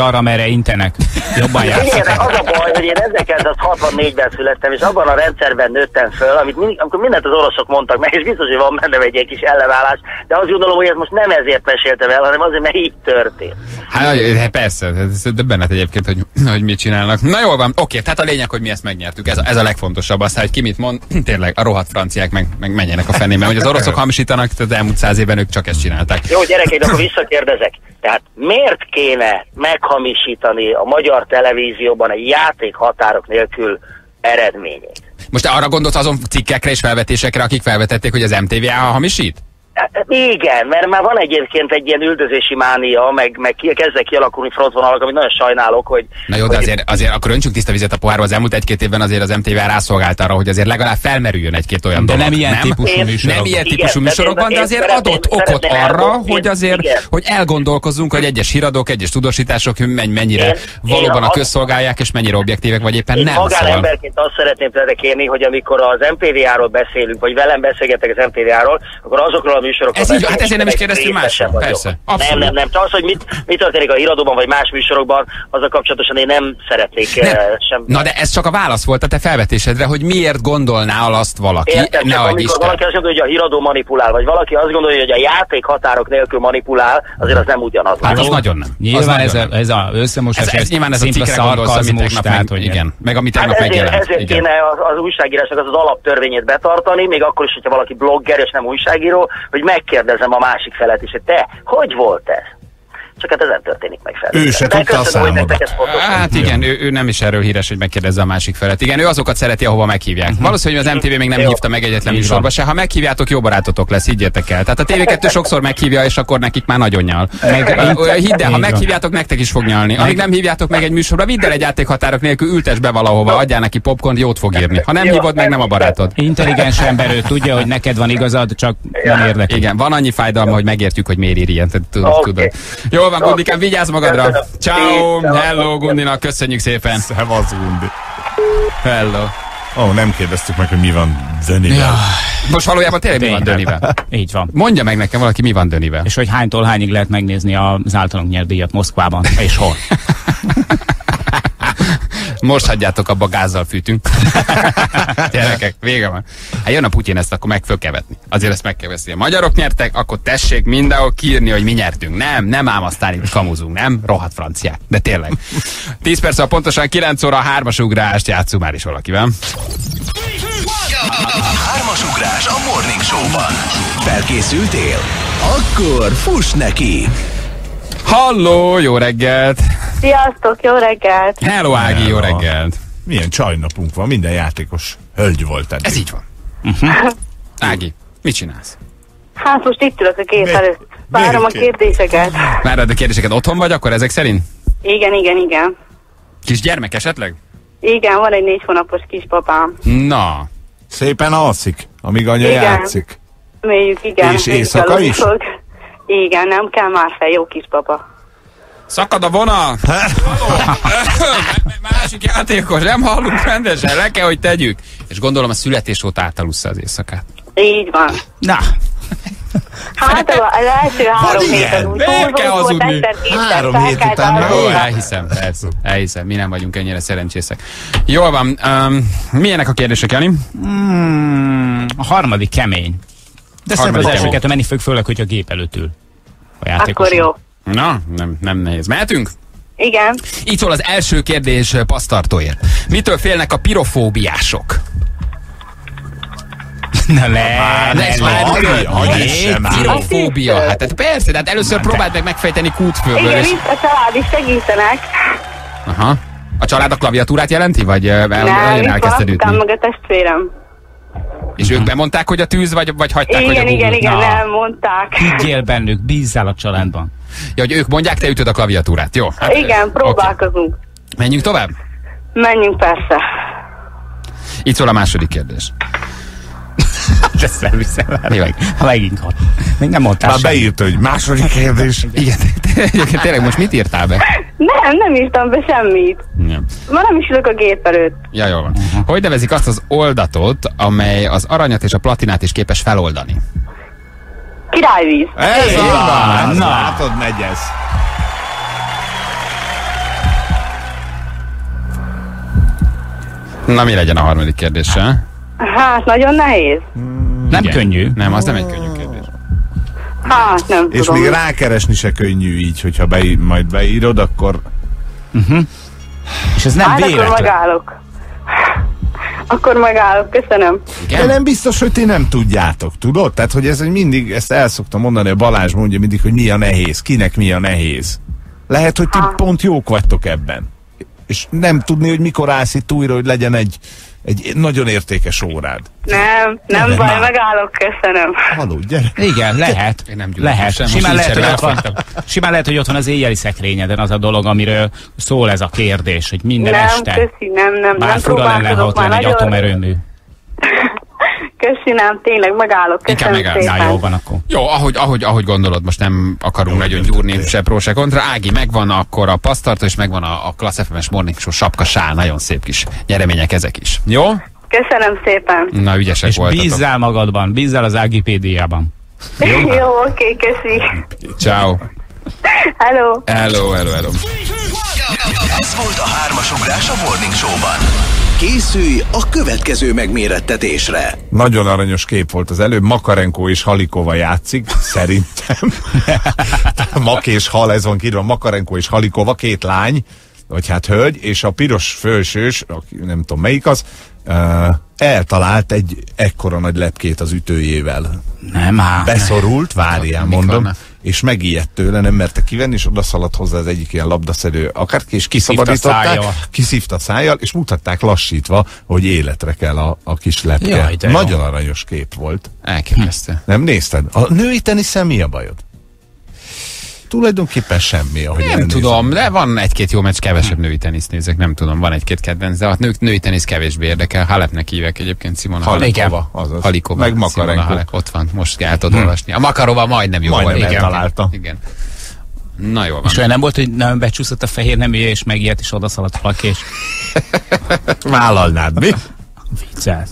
erre intenek. Jobban Figyeljenek, játszanak. az a baj, hogy én ezerkilencszázhatvannégyben születtem, és abban a rendszerben nőttem föl, amit mind, amikor mindent az oroszok mondtak meg, és biztos, hogy van bennem egy, egy kis ellenállás, de azt gondolom, hogy ez most nem ezért meséltem el, hanem azért, mert így történt. Hát persze, ez döbbenet egyébként, hogy, hogy mit csinálnak. Na jól van, oké, tehát a lényeg, hogy mi ezt megnyertük, ez a, ez a legfontosabb, aztán, hogy ki mit mond, tényleg a rohadt franciák meg, meg menjenek a fenébe, hogy az oroszok hamisítanak, az elmúlt száz évben ők csak ezt csinálták. Jó, gyerekeid, akkor visszakérdezek. Tehát miért kéne meghamisítani a magyar televízióban egy játék határok nélkül eredményét? Most arra gondolsz azon cikkekre és felvetésekre, akik felvetették, hogy az em té vé á hamisít? Igen, mert már van egyébként egy ilyen üldözési mánia, meg, meg ki, kezdek kialakulni frontvonalak, amit nagyon sajnálok, hogy... Na jó, de azért, azért akkor öntsük tiszta vizet a pohárba, az elmúlt egy-két évben azért az em té vé á rászolgált arra, hogy azért legalább felmerüljön egy-két olyan de dolog. nem ilyen típusú műsorokban. Nem ilyen típusú Igen, műsorokban, de azért szeretném, adott okot arra, elmondani, hogy azért, igen. hogy elgondolkozzunk, hogy egyes híradók, egyes tudósítások mennyire Én- valóban én a az- közszolgálják, és mennyire objektívek, vagy éppen Én nem. Szóval. magánemberként azt szeretném tőletek kérni, hogy amikor az em té vé á-ról beszélünk, vagy velem beszélgetek az em té vé á-ról, akkor azokról a műsorokról Ez így, beszélünk, hát ezért nem is kérdeztünk részesen másról. vagyok. Persze, Nem, abszolút. nem, nem. Te az, hogy mit, mit történik a híradóban, vagy más műsorokban, azzal kapcsolatosan én nem szeretnék Nem. eh, sem... Na de ez csak a válasz volt a te felvetésedre, hogy miért gondolná azt valaki. Értem, Ne csak adj amikor Isten. valaki azt gondolja, hogy a híradó manipulál, vagy valaki azt gondolja, hogy a játék határok nélkül manipulál, azért az nem ugyanaz. Hát az nagyon nem. Az Nyilván ez nagyon a, ez a összemosás, Ez, ez nyilván ez a szimpla cikkre gondolsz, amit szarkazmus, tegnap tehát, meg, hogy igen, meg ami Hát tegnap ezért, megjelent. ezért Igen. kéne az, az újságírásnak az, az alaptörvényét betartani, még akkor is, hogyha valaki blogger és nem újságíró, hogy megkérdezem a másik felet is, hogy te, hogy volt ez? Csak hát ez nem történik meg fel. Ő se De tudta a köszönöm, hogy számodat. nektek ez fontos. Hát igen, ő, ő nem is erről híres, hogy megkérdezze a másik felet. Igen, ő azokat szereti, ahova meghívják. Valószínűleg az em té vé még nem Jó. hívta meg egyetlen Így műsorba van. se. Ha meghívjátok, jó barátotok lesz, higgyétek el. Tehát a té vé kettő sokszor meghívja, és akkor nekik már nagyon nyal. Meg- Ö, Hidd el, ha Így van. meghívjátok, nektek is fog nyalni. Amíg nem hívjátok meg egy műsorba, vidd el egy játékhatárok nélkül, ültes be valahova, adjál neki popcorn, jót fog írni. Ha nem Jó. hívod meg, nem a barátod. Intelligens ember, ő tudja, hogy neked van igazad, csak nem érdekli. Igen, van annyi fájdalma, hogy megértjük, hogy miért ír ilyen. Tehát tudod, Oké. tudod. Jól van, Gundikám, vigyázz magadra. Köszönöm. Ciao, Szevasztok. hello, Gundinak, köszönjük szépen. Szevasz, Gundi. Hello. Ó, oh, nem kérdeztük meg, hogy mi van Dönivel. Ja. Most valójában tényleg mi van Dönivel? Így van. Mondja meg nekem valaki, mi van Dönivel. És hogy hánytól hányig lehet megnézni az általunk nyert díjat Moszkvában, és hol. Most hagyjátok abba, gázzal fűtünk. Gyerekek, vége van. Hát jön a Putyin, ezt akkor meg föl kell vetni. Azért ezt meg kell veszni. A magyarok nyertek, akkor tessék mindenhol kiírni, hogy mi nyertünk. Nem, nem ám aztán itt kamuzunk, nem? Rohadt franciák. De tényleg. tíz perc, a pontosan kilenc óra, hármas ugrást játszunk már is valakivel. Hármas ugrás a Morning Show-ban. Felkészültél? Akkor fuss neki! Halló, jó reggelt! Sziasztok, jó reggelt! Hello, Ági, jó Hello. reggelt! Milyen csajnapunk van, minden játékos hölgy volt eddig. Ez így van. Ági, mit csinálsz? Hát most itt ülök a gép Mi- előtt. Várom a miért? kérdéseket. Várod a kérdéseket, otthon vagy akkor ezek szerint? Igen, igen, igen. Kis gyermek esetleg? Igen, van egy négy hónapos kisbabám. Na, Szépen alszik, amíg anya Igen. játszik. Még igen. És még éjszaka aludni is? fog. Igen, nem kell már fel, jó kisbaba. szakad a vonal! Másik játékos, nem hallunk rendesen, le kell, hogy tegyük. És gondolom a születés óta átalussza az éjszakát. Így van. Na, Hát az első három igen, héten úgy miért kell túl volt, hazudni? egyszer kétszer Három fel hét kell után meg aludni. Ó, elhiszem, persze. Elhiszem, mi nem vagyunk ennyire szerencsészek. Jól van, um, milyenek a kérdések, Jani? mm, a harmadik kemény. De szerintem az kemény. első kettő menni fog, főleg, hogy a gép előtt ül. A játékos. Akkor jó. Na, nem, nem nehéz. Mehetünk? Igen. Így szól az első kérdés pasztartóért. Mitől félnek a pirofóbiások? Na le, De ez le, már le, mitől? le, Hogy le, is sem le. áll. Pirofóbia. Hát tehát persze, de hát először próbáld meg megfejteni kútfőből. Igen, És... itt a család is segítenek. Aha. A család a klaviatúrát jelenti? Vagy el, Nem, nagyon itt elkezdted van, ütni? meg a testvérem. És ők bemondták, hogy a tűz, vagy, vagy hagyták, hogy a Igen, igen, Google? igen, Na. nem mondták. Higgyél bennük, bízzál a családban. Ja, hogy ők mondják, te ütöd a klaviatúrát. Jó. Hát, Igen, próbálkozunk. Okay. Menjünk tovább? Menjünk persze. Itt szól a második kérdés. De szerviszel, Mi van? ha megint hat. Még nem mondtál Már semmit. beírta, hogy második kérdés. Igen, egyébként tényleg most mit írtál be? Nem, nem írtam be semmit. Ja, Ma nem is ülök a gép előtt. ja jól van. Hogy nevezik azt az oldatot, amely az aranyat és a platinát is képes feloldani? Királyvíz. Ez van, van, na. látod, megy ez. Na, mi legyen a harmadik kérdéssel? Hát, nagyon nehéz. Nem Igen. könnyű. Nem, az nem egy könnyű kérdés. Hát, nem És tudom. még rákeresni se könnyű így, hogyha be, majd beírod, akkor... Uh-huh. És ez nem Hát, akkor véletlen. megállok. Akkor megállok, köszönöm. De nem biztos, hogy ti nem tudjátok, tudod? Tehát, hogy ez hogy mindig, ezt el szoktam mondani, a Balázs mondja mindig, hogy mi a nehéz, kinek mi a nehéz. Lehet, hogy ti Ha. pont jók vagytok ebben. És nem tudni, hogy mikor állsz itt újra, hogy legyen egy, egy nagyon értékes órád. Nem, nem Nem, baj, már. megállok, köszönöm. Haló, gyere! Igen, lehet. Én nem gyújtom lehet. sem, Simán most lehet, hogy nincs ott van, simán lehet, hogy ott van az éjjeli szekrényeden az a dolog, amiről szól ez a kérdés, hogy minden Nem, este. köszi, nem, nem, Bár nem fura lenne, ha próbálkozok ott már lenne egy nagyon. atomerőmű. Köszi, nem, tényleg megállok, Inkább köszönöm megállsz. szépen. Na, jó van akkor. Jó, ahogy, ahogy, ahogy gondolod, most nem akarunk nagyon gyúrni se pró, se kontra. Ági, megvan akkor a pasztartó, és megvan a, a Klassz ef em-es Morning Show sapka sál, nagyon szép kis nyeremények ezek is. Jó? Köszönöm szépen. Na, ügyesek És voltatok. bízzál magadban, bízzál az Ágipédiában. Jó, jó oké, köszi. Ciao. Hello. Hello, hello, hello. Ez volt a hármasugrás a Morning Show-ban. Készülj a következő megmérettetésre. Nagyon aranyos kép volt az előbb, Makarenko és Halikova játszik, szerintem. Mak és Hal, ez van kírva, Makarenko és Halikova, két lány, vagy hát hölgy, és a piros fölsős, aki nem tudom melyik az, uh, eltalált egy ekkora nagy lepkét az ütőjével. Nem áll. Beszorult, várjál, Mikor mondom, ne? és megijedt tőle, nem merte kivenni, és odaszaladt hozzá az egyik ilyen labdaszedő akárki, és kiszabadították, szájjal. kiszívta szájjal, és mutatták lassítva, hogy életre kell a, a kis lepke. Jaj, de jó. Nagyon aranyos kép volt. Elképesztő. Nem nézted? A női teniszen mi a bajod? Tulajdonképpen semmi, ahogy Nem elnézem. tudom, de van egy-két jó meccs, kevesebb női teniszt nézek, nem tudom, van egy-két kedvenc, de a nők, női tenisz kevésbé érdekel. Halepnek hívják egyébként Simona Halep. Halikova, azaz. Halikova. Meg Simona Makarenko. Halep, ott van, most kell tudod olvasni. A Makarova majdnem jó Majdnem volt. eltalálta. Igen. Na jó van. És olyan nem volt, hogy nem becsúszott a fehér neműje, és megijedt, és odaszaladt valaki, és Vállalnád, mi? viccelsz.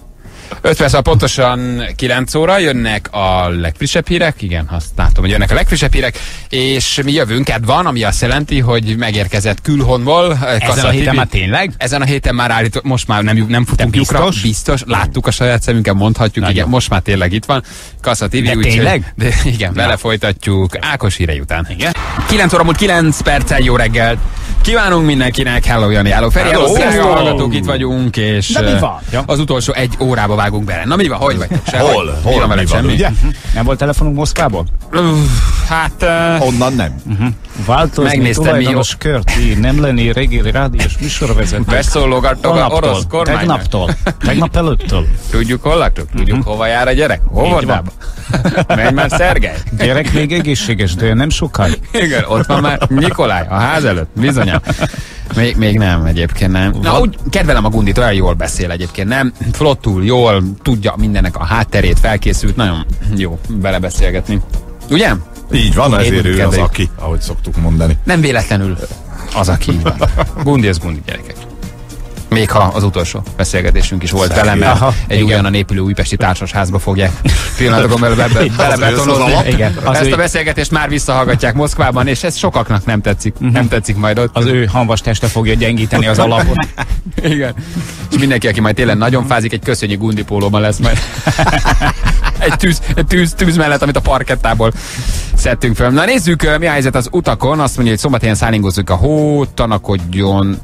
öt perc, pontosan kilenc óra, jönnek a legfrissebb hírek, igen, azt látom, hogy jönnek a legfrissebb hírek, és mi jövünk, van, ami azt jelenti, hogy megérkezett külhonból. Ezen a héten már tényleg? Ezen a héten már állít, most már nem, nem futunk De lyukra, biztos? biztos, láttuk a saját szemünkkel, mondhatjuk, Nagyon. igen, most már tényleg itt van. Kassa té vé, De úgyhogy- tényleg? De, igen, vele folytatjuk Ákos hírei után. Igen. kilenc óra múlt kilenc perccel, jó reggelt! Kívánunk mindenkinek, hello Jani, hello Feri, hello, Hello. hello hallgatók, itt vagyunk, és De mi eh, van? Ja. az utolsó egy órába vágunk bele. Na mi van, hogy vagy? Hol? Mi Hol? van veled, Mi van, semmi? ugye? Nem volt telefonunk Moszkvából? Uff, hát... Uh, Onnan nem. Változni Megnéztem, mi tulajdonos körti, nem lenni reggeli rádiós műsorvezető. beszólogattok a orosz kormánynak. Tegnaptól, tegnap előttől. Tudjuk, hol laktok? Tudjuk, hova jár a gyerek? Óvodába? Menj már, Szergej! Gyerek még egészséges, de nem sokáig. Igen, ott van már Nikolaj, a ház előtt, bizonyám. Még, még nem, egyébként nem. Na, úgy kedvelem a Gundit, olyan jól beszél egyébként, nem? Flottul, jól, tudja mindennek a hátterét, felkészült, nagyon jó belebeszélgetni. Ugye? Így van, ezért ő az kedveljük. aki, ahogy szoktuk mondani. Nem véletlenül az, aki így van. Gundi, az Gundi, gyerekek. Még ha az utolsó beszélgetésünk is volt velem, mert Aha, egy igen. újonnan épülő újpesti társasházba fogják pillanatokon belül be, be, Az belebetonozni. alap. Igen, az Ezt ő- a beszélgetést már visszahallgatják Moszkvában, és ez sokaknak nem tetszik. Uh-huh. Nem tetszik majd ott. Az ő hamvas teste fogja gyengíteni az alapot. Igen. És mindenki, aki majd tényleg nagyon fázik, egy köszönjük Gundi pólóban lesz majd. egy tűz, egy tűz, tűz mellett, amit a parkettából szedtünk fel. Na nézzük, mi a helyzet az utakon. Azt mondja, hogy szombathelyen szállingozzuk a hó, tanakodjon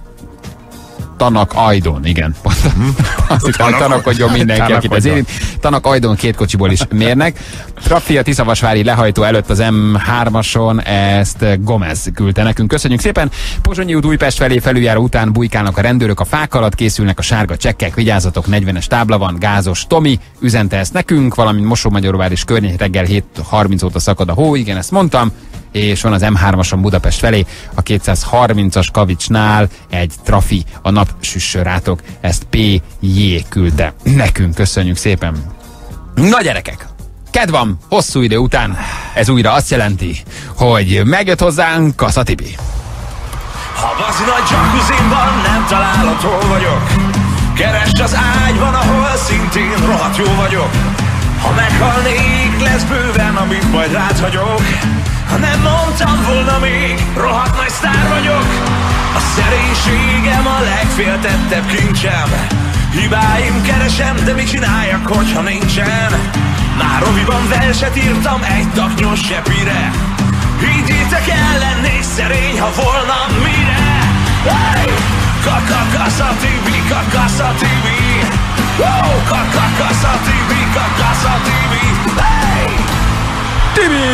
Tanak Ajdon, igen. Azt hittem, hogy tanakodjon mindenki, akit ez érint. Tanak Ajdon két kocsiból is mérnek. Traffi a Tiszavasvári lehajtó előtt az em hármason, ezt Gomez küldte nekünk. Köszönjük szépen. Pozsonyi út Újpest felé felüljáró után bujkálnak a rendőrök a fák alatt, készülnek a sárga csekkek, vigyázzatok, negyvenes tábla van, gázos Tomi üzente ezt nekünk, valamint Mosó-Magyaróvár és környék reggel hét harminc óta szakad a hó, igen, ezt mondtam. És van az em hármason Budapest felé, a kétszázharmincas Kavicsnál egy trafi, a napsüssörátok, ezt pé jé küldte nekünk, köszönjük szépen. Na gyerekek, kedv van, hosszú idő után, ez újra azt jelenti, hogy megjött hozzánk Kassa Tibi. Ha bazi nagy jacuzzimban nem találod, hol vagyok, keresd az ágyban, ahol szintén rohadt jó vagyok. Ha meghalnék, lesz bőven, amit majd rád hagyok. Ha nem mondtam volna még, rohadt nagy sztár vagyok. A szerénységem a legféltebb legeltettebb kincsem. Hibáim keresem, de mit csináljak, hogyha nincsen? Már roviban verset írtam egy taknyos sepire. Higgyétek el, lennék szerény, ha volna mire. Hey! Kakakasza Tibi, kakasza Tibi. Wow! Kakakasza Tibi, kakasza Tibi. Hey! Tibi!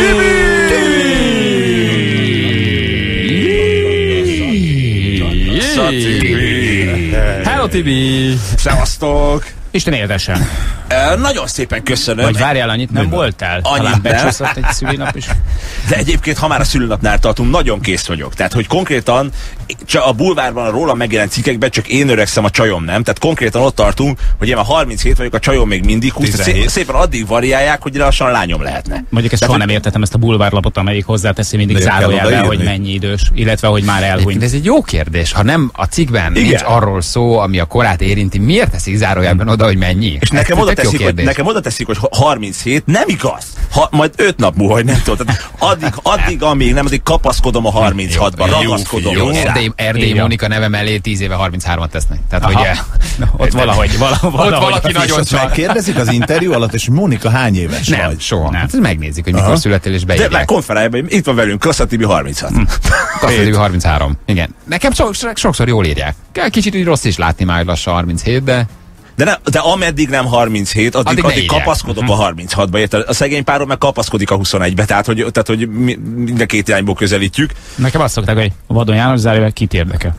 Tibi! Hello, Tibi! Szevasztok! Isten éltesen. Uh, nagyon szépen köszönöm. Vagy várjál, annyit nem voltál? Annyit becsúszott egy szülinap is. De egyébként, ha már a szülinapnál tartunk, nagyon kész vagyok. Tehát, hogy konkrétan a bulvárban a rólam megjelent cikkekben csak én öregszem, a csajom nem. Tehát konkrétan ott tartunk, hogy én már harminchét vagyok, a csajom még mindig húsz. Szé- szépen addig variálják, hogy lassan lányom lehetne. Mondjuk ezt soha nem értettem, ezt a bulvárlapot, amelyik hozzáteszi mindig zárójelbe, hogy mennyi idős, illetve hogy már elhunyt. Ez egy jó kérdés. Ha nem a cikkben igen. nincs arról szó, ami a korát érinti, miért teszik zárójelben oda, hogy mennyi? És nekem oda, teszik, hogy, nekem oda teszik, hogy harminchét, nem igaz. Ha, majd öt nap múlva, hogy nem tudom. Addig, addig, amíg nem, addig kapaszkodom a harminchatban, ragaszkodom. Jó, Erdély, Erdély Mónika neve mellé tíz éve harminchármat tesznek. Tehát, hogy no, ott valahogy, valahogy, ott valaki nagyon csak. Megkérdezik az interjú alatt, és Mónika hány éves nem, vagy? Soha. Nem. Megnézik, hogy mikor aha. születtél, és beírják. De már konferájában itt van velünk, Kassa Tibi harminchat. Kassa Tibi harminchárom. Igen. Nekem sokszor jól írják. Kicsit úgy rossz is látni már lassan harminchét, de... De, ne, de ameddig nem harminchét, addig, addig, addig kapaszkodok uh-huh. a harminchatba, érted? A szegény párom meg kapaszkodik a huszonegybe, tehát hogy, tehát, hogy minden két irányból közelítjük. Nekem azt szokták, hogy a Vadon János zárójel kit érdekel.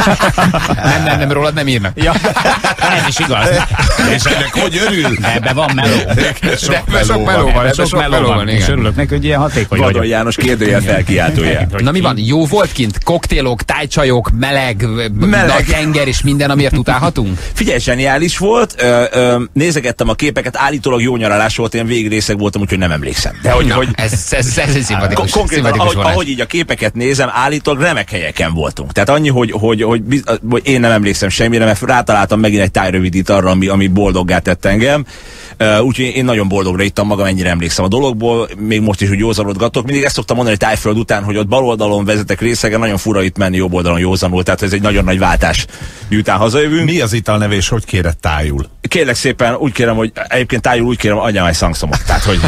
nem, nem, nem, rólad nem írnak. Ja, ez is igaz. És ennek hogy örül? Ebben van meló. Sok meló, sok meló van, sok meló van. És örülök neki, hogy ilyen hatékony vagyok. Vadon János kérdőjel felkiáltója. Na mi van? Jó volt kint? Koktélok, tájcsajok, meleg, nagy tenger és minden, amiért utálhatunk? Figyelj, zseniális volt, ö, ö, nézegettem a képeket, állítólag jó nyaralás volt, én végrészeg voltam, úgyhogy nem emlékszem. De hogy, na, hogy ez, ez, ez egy szimpatikus, konkrétan, szimpatikus ahogy, ahogy így a képeket nézem, állítólag remek helyeken voltunk. Tehát annyi, hogy, hogy, hogy, hogy én nem emlékszem semmire, mert rátaláltam megint egy tájrövidít arra, ami, ami boldoggá tett engem. Uh, úgyhogy én nagyon boldogra ittam magam, ennyire emlékszem a dologból, még most is úgy józanodgatok. Mindig ezt szoktam mondani Tájföld után, hogy ott bal oldalon vezetek részegen, nagyon fura itt menni jobb oldalon józanul, tehát ez egy nagyon nagy váltás, miután hazajövünk. Mi az italneve és hogy kéred tájul? Kérlek szépen, úgy kérem, hogy egyébként tájul úgy kérem, adjam egy szangszomot. Tehát, hogy...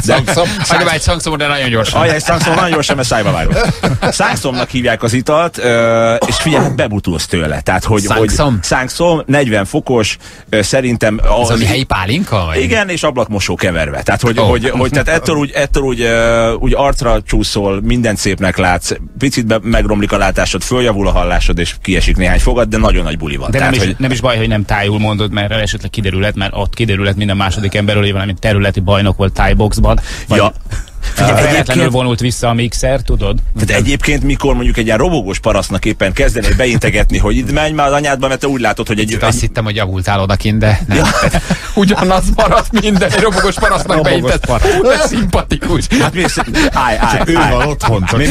Adjam egy szangszomot, de nagyon gyorsan. Adjam egy szangszomot, nagyon gyorsan, mert szájba vágom. Szangszomnak hívják az italt, és figyelj, bebutulsz tőle. Tehát, hogy, szangszom? Szangszom, negyven fokos, szerintem... Az, az ami helyi pálinka? Vagy? Igen, és ablakmosó keverve. Tehát, hogy, oh. hogy, hogy tehát ettől úgy, ettől úgy, uh, úgy arcra csúszol, mindent szépnek látsz, picit be, megromlik a látásod, följavul a hallásod, és kiesik néhány fogad, de nagyon nagy buli van. De tehát, nem, is, hogy... nem is baj, hogy nem tájul mondod, mert esetleg kiderülhet, mert ott kiderülhet minden második emberről, valami területi bajnok volt tájboxban. Vagy... Ja. Véletlenül vonult vissza a mixer, tudod? Tehát egyébként, mikor mondjuk egy ilyen robogós parasztnak éppen kezdenél beintegetni, hogy itt menj már az anyádba, mert te úgy látod, hogy egy... egy... Azt hittem, hogy javultál odakint, de nem. Ja. Ugyanaz maradt minden, egy robogós parasztnak beintett. Ez szimpatikus. Hát mi állj, állj, ő van otthon, csak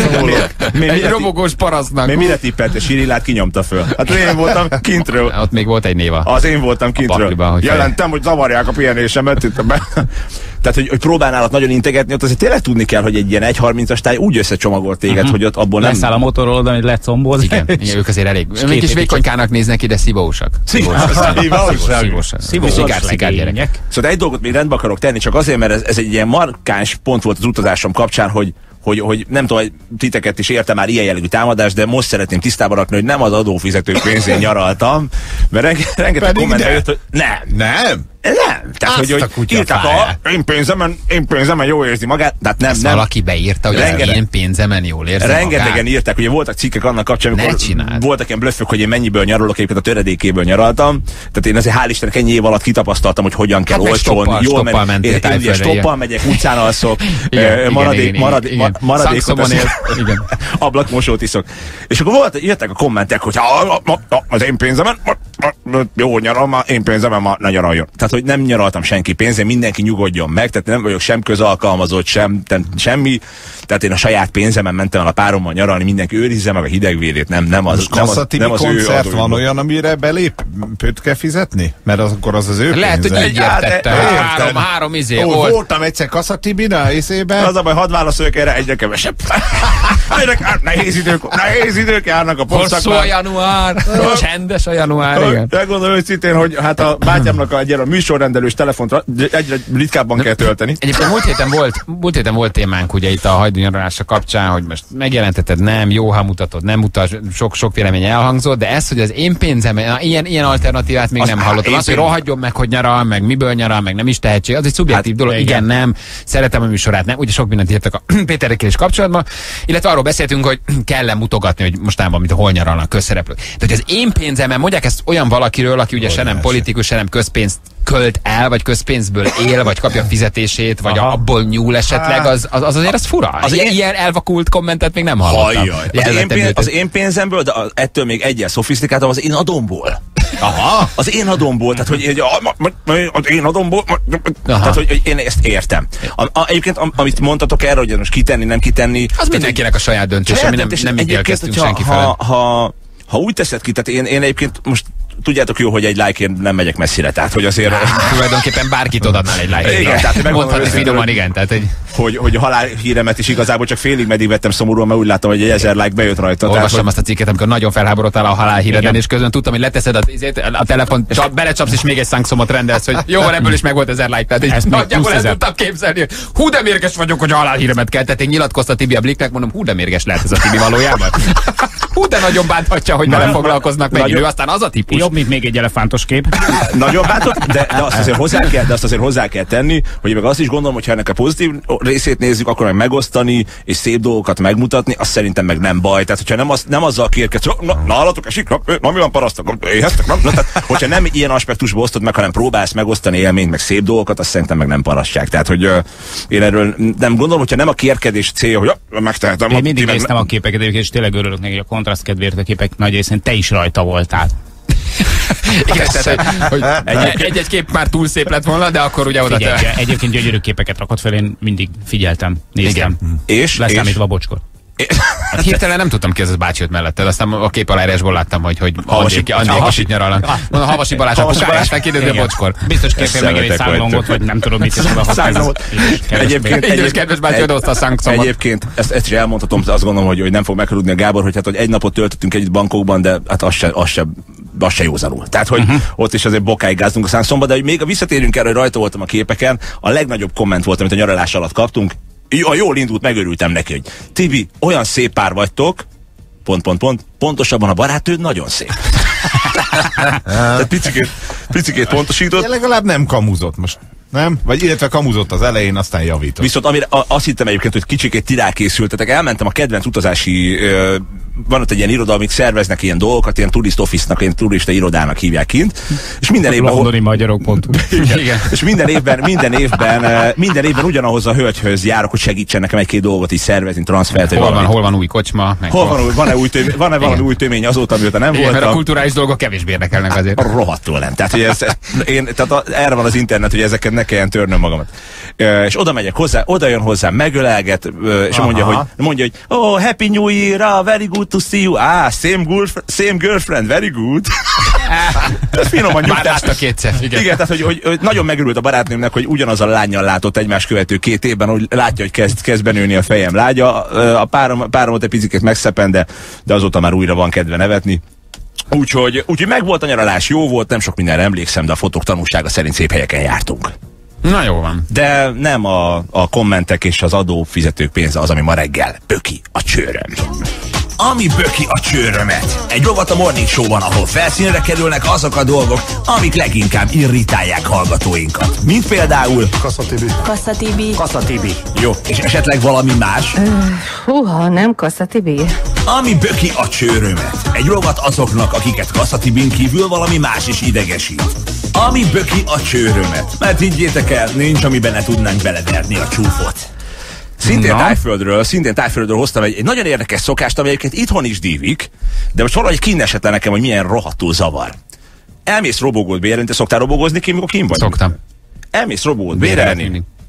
egy robogós parasztnak. Mi mire tippelte? Sirilát kinyomta föl. Hát én voltam kintről. Ott még volt egy néva. Az én voltam kintről. Jelentem, hogy zavarják a pihenésemet itt be. Tehát, hogy, hogy próbálnál ott nagyon integetni, ott azért tényleg tudni kell, hogy egy ilyen egy harmincas táj úgy összecsomagolt téged, uh-huh. hogy ott abból nem... Leszáll a motorról oda, hogy lecomboz. Igen, igen, ők azért elég. Még kis vékonykának néznek ide, szívósak. Szívósak. Szívósak. Szívósak gyerekek. Szóval egy dolgot még rendbe akarok tenni, csak azért, mert ez, ez egy ilyen markáns pont volt az utazásom kapcsán, hogy Hogy, hogy nem tudom, hogy titeket is érte már ilyen jellegű támadás, de most szeretném tisztában rakni, hogy nem az adófizetők pénzén nyaraltam, mert renge, rengeteg komment jött, hogy nem. Nem? Nem. Tehát, hogy, hogy írták a én pénzemen, én pénzemen jól érzi magát, tehát nem, nem. Valaki beírta, hogy rengeteg, az én pénzemen jól érzi rengetegen magát. írták, ugye voltak cikkek annak kapcsán, amikor voltak ilyen blöffök, hogy én mennyiből nyarolok, egyébként a töredékéből nyaraltam. Tehát én azért hál' Istennek ennyi év alatt kitapasztaltam, hogy hogyan kell hát olcsón, stoppal, jól stoppal menni. Én, én ugye stoppal megyek, utcán alszok, maradék, maradék, maradékot ablakmosót iszok. És akkor volt, jöttek a kommentek, hogy az én pénzemen, jó nyaralom, én pénzemen ma ne nyaraljon. Tehát, hogy nem nyaraltam senki pénzén, mindenki nyugodjon meg, tehát nem vagyok sem közalkalmazott, sem, sem semmi. Tehát én a saját pénzemen mentem el a párommal nyaralni, mindenki őrizze meg a hidegvérét, nem, nem az, nem az, nem az ő koncert van adóimból. olyan, amire belépőt kell fizetni? Mert az, akkor az az ő Lehet, hogy pénze. így értettem. Három, három izé Ó, volt. voltam egyszer Kasszatibina észében. Az a baj, hadd válaszoljak erre, egyre kevesebb. Egyre, nehéz idők, nehéz idők járnak a Hosszú a postszakban. január, csendes a január, igen. Megmondom őszintén, hogy hát a bátyámnak a, egy a műsorrendelős telefont egyre ritkábban kell tölteni. Egyébként múlt héten volt, múlt héten volt témánk ugye itt a hajdúnyaralása kapcsán, hogy most megjelenteted, nem, jó, ha mutatod, nem mutat, sok, sok vélemény elhangzott, de ez, hogy az én pénzem, na, ilyen, ilyen alternatívát még Az nem á- hallottam. én Az, hogy pénz- rohadjon meg, hogy nyaral, meg miből nyaral, meg nem is tehetség, az egy szubjektív Hát, dolog. Igen, igen. nem, szeretem a műsorát, nem, ugye sok mindent írtak a Péterekkel is kapcsolatban, illetve arról beszéltünk, hogy kell mutogatni, hogy mostában, mint hol nyaralnak közszereplők. Tehát, hogy az én pénzemen, mondják ezt olyan valakiről, aki ugye se nem politikus, se nem közpénzt költ el, vagy közpénzből él, vagy kapja fizetését, vagy Aha. abból nyúl esetleg, az, az, az azért az fura. Az Az ilyen, én- ilyen elvakult kommentet még nem hallottam. Hajjaj. Az, én pénz, az én pénzemből, de a- ettől még egyel szofisztikáltabb az én adomból. Aha. Az én adomból, tehát hogy hogy a- ma- ma- az én adomból, ma- tehát hogy hogy én ezt értem. A, a, egyébként am, amit mondtatok erre, hogy most kitenni, nem kitenni. Az mindenkinek a saját döntése, mi nem, nem ítélkeztünk senki ha, felett. ha, ha úgy teszed ki, tehát én, én egyébként most tudjátok jó, hogy egy like-ért nem megyek messzire, tehát hogy azért... Tulajdonképpen bárkit odaadnál egy like-ért. Igen, tehát megmondom mondhatni őszintén, finoman, hogy- igen. Tehát egy... hogy, hogy a halálhíremet is igazából csak félig meddig vettem szomorúan, mert úgy láttam, hogy egy ezer like bejött rajta. Olvastam hogy... azt a cikket, amikor nagyon felháborodtál a halálhíreden, Igen. és közben tudtam, hogy leteszed a, a telefon, csap, belecsapsz, és még egy szangszomot rendelsz, hogy jó, van, ebből is meg volt ezer like. Tehát így Ezt még nagyjából el húszezer. tudtam képzelni, hogy hú, de mérges vagyok, hogy a halálhíremet keltették. Nyilatkozta Tibi a Bliknek, mondom, hú, de mérges lehet ez a Tibi valójában. Hú, de nagyon bánthatja, hogy vele foglalkoznak meg. Nagyon- Ő aztán az a típus. Jobb, mint még egy elefántos kép. Nagyon bántott, de, de, azt azért hozzá kell, de azt azért hozzá kell tenni, hogy én meg azt is gondolom, hogy ha ennek a pozitív részét nézzük, akkor meg megosztani és szép dolgokat megmutatni, azt szerintem meg nem baj. Tehát, hogyha nem, az, nem azzal kérkedsz, na, nálatok esik, na, na, mi van parasztok, éheztek, na, na, tehát, hogyha nem ilyen aspektusba osztod meg, hanem próbálsz megosztani élményt, meg szép dolgokat, azt szerintem meg nem parasság. Tehát, hogy uh, én erről nem gondolom, hogyha nem a kérkedés célja, hogy ja, megtehetem. Én mindig meg- néztem a képeket, egyébként, és tényleg örülök neki, hogy a kontraszt kedvéért a képek nagy részén te is rajta voltál. Igen, tehát, hogy egy-egy kép már túl szép lett volna, de akkor ugye oda Figyelj, te... egyébként gyönyörű képeket rakott fel, én mindig figyeltem, néztem. És, Leszámítva a bocskor. Hát hirtelen nem tudtam ki, ez az bácsi ott melletted, aztán a kép aláírásból láttam, hogy, hogy Havasi- Andék, Andék Havasi- Havasi nyaralnak. Mondom, Havasi Balázs a Havasi pukája, Balázs. aztán kiderül, hogy a bocskor. Biztos kértél meg egy Szemetek számlongot, vagytok. vagy nem tudom mit is oda Számlongot. Egyébként, Egyébként kedves bácsi odahozta a szankszomot. Egyébként ezt, ezt is elmondhatom, de azt gondolom, hogy, hogy nem fog megharudni a Gábor, hogy hát hogy egy napot töltöttünk együtt bankokban, de hát az se, az se, az se józanul. Tehát, hogy uh-huh. ott is azért bokáig gáztunk a szankszomba, de hogy még a visszatérünk erre, hogy rajta voltam a képeken, a legnagyobb komment volt, amit a nyaralás alatt kaptunk. A jól indult, megörültem neki, hogy Tibi, olyan szép pár vagytok, pont, pont, pont, pontosabban a barátnőd nagyon szép. Tehát picikét, picikét pontosított. De legalább nem kamuzott most. Nem? Vagy illetve kamuzott az elején, aztán javított. Viszont amire a, azt hittem egyébként, hogy kicsikét ti rákészültetek, elmentem a kedvenc utazási, ö, van ott egy ilyen iroda, amik szerveznek ilyen dolgokat, ilyen turist office-nak, ilyen turista irodának hívják kint, és minden évben... Londoni magyarok pont. Igen. Igen. És minden évben, minden évben, ö, minden évben ugyanahoz a hölgyhöz járok, hogy segítsen nekem egy-két dolgot is szervezni, transfert. Hol van, hol van új kocsma? Meg hol van, új, van-e, új tömény, van-e valami új tömény azóta, amióta nem igen, mert a voltam? kulturális dolgok kevésbé érdekelnek azért. Rohadtul nem. Tehát, hogy ez, én, tehát a, erre van az internet, hogy ezeket ne kelljen törnöm magamat. Ö, és oda megyek hozzá, oda jön hozzá, megölelget, ö, és Aha. mondja, hogy, mondja, hogy oh, happy new year, ah, very good to see you. Ah, same, girlfriend, same girlfriend, very good. Ez finoman Már nyugtás. látta kétszer. Igen. Igen, tehát hogy, hogy, hogy nagyon megörült a barátnőmnek, hogy ugyanaz a lánnyal látott egymás követő két évben, hogy látja, hogy kezd, kezd benőni a fejem lágya. Ö, A párom, páromot egy picit megszepen, de, de azóta már újra van kedve nevetni. Úgyhogy, úgyhogy meg volt a nyaralás, jó volt, nem sok mindenre emlékszem, de a fotók tanúsága szerint szép helyeken jártunk. Na jó van. De nem a, a kommentek és az adófizetők pénze az, ami ma reggel böki a csőröm. Ami böki a csőrömet. Egy rovat a Morning Show-ban, ahol felszínre kerülnek azok a dolgok, amik leginkább irritálják hallgatóinkat. Mint például... Kasszatibi. Kasszatibi. Kasszatibi. Jó, és esetleg valami más? Húha, nem Kasszatibi. Ami böki a csőrömet. Egy rovat azoknak, akiket Kasszatibin kívül valami más is idegesít. Ami böki a csőrömet. Mert higgyétek el, nincs, amiben ne tudnánk beleverni a csúfot. Szintén Tájföldről, szintén Tájföldről hoztam egy, egy nagyon érdekes szokást, ami egyébként itthon is dívik, de most valahogy kínesetlen nekem, hogy milyen rohadtul zavar. Elmész robogót bérelni, te szoktál robogozni ki, mikor kim vagy? Szoktam. Elmész robogót bérelni, Bérelni.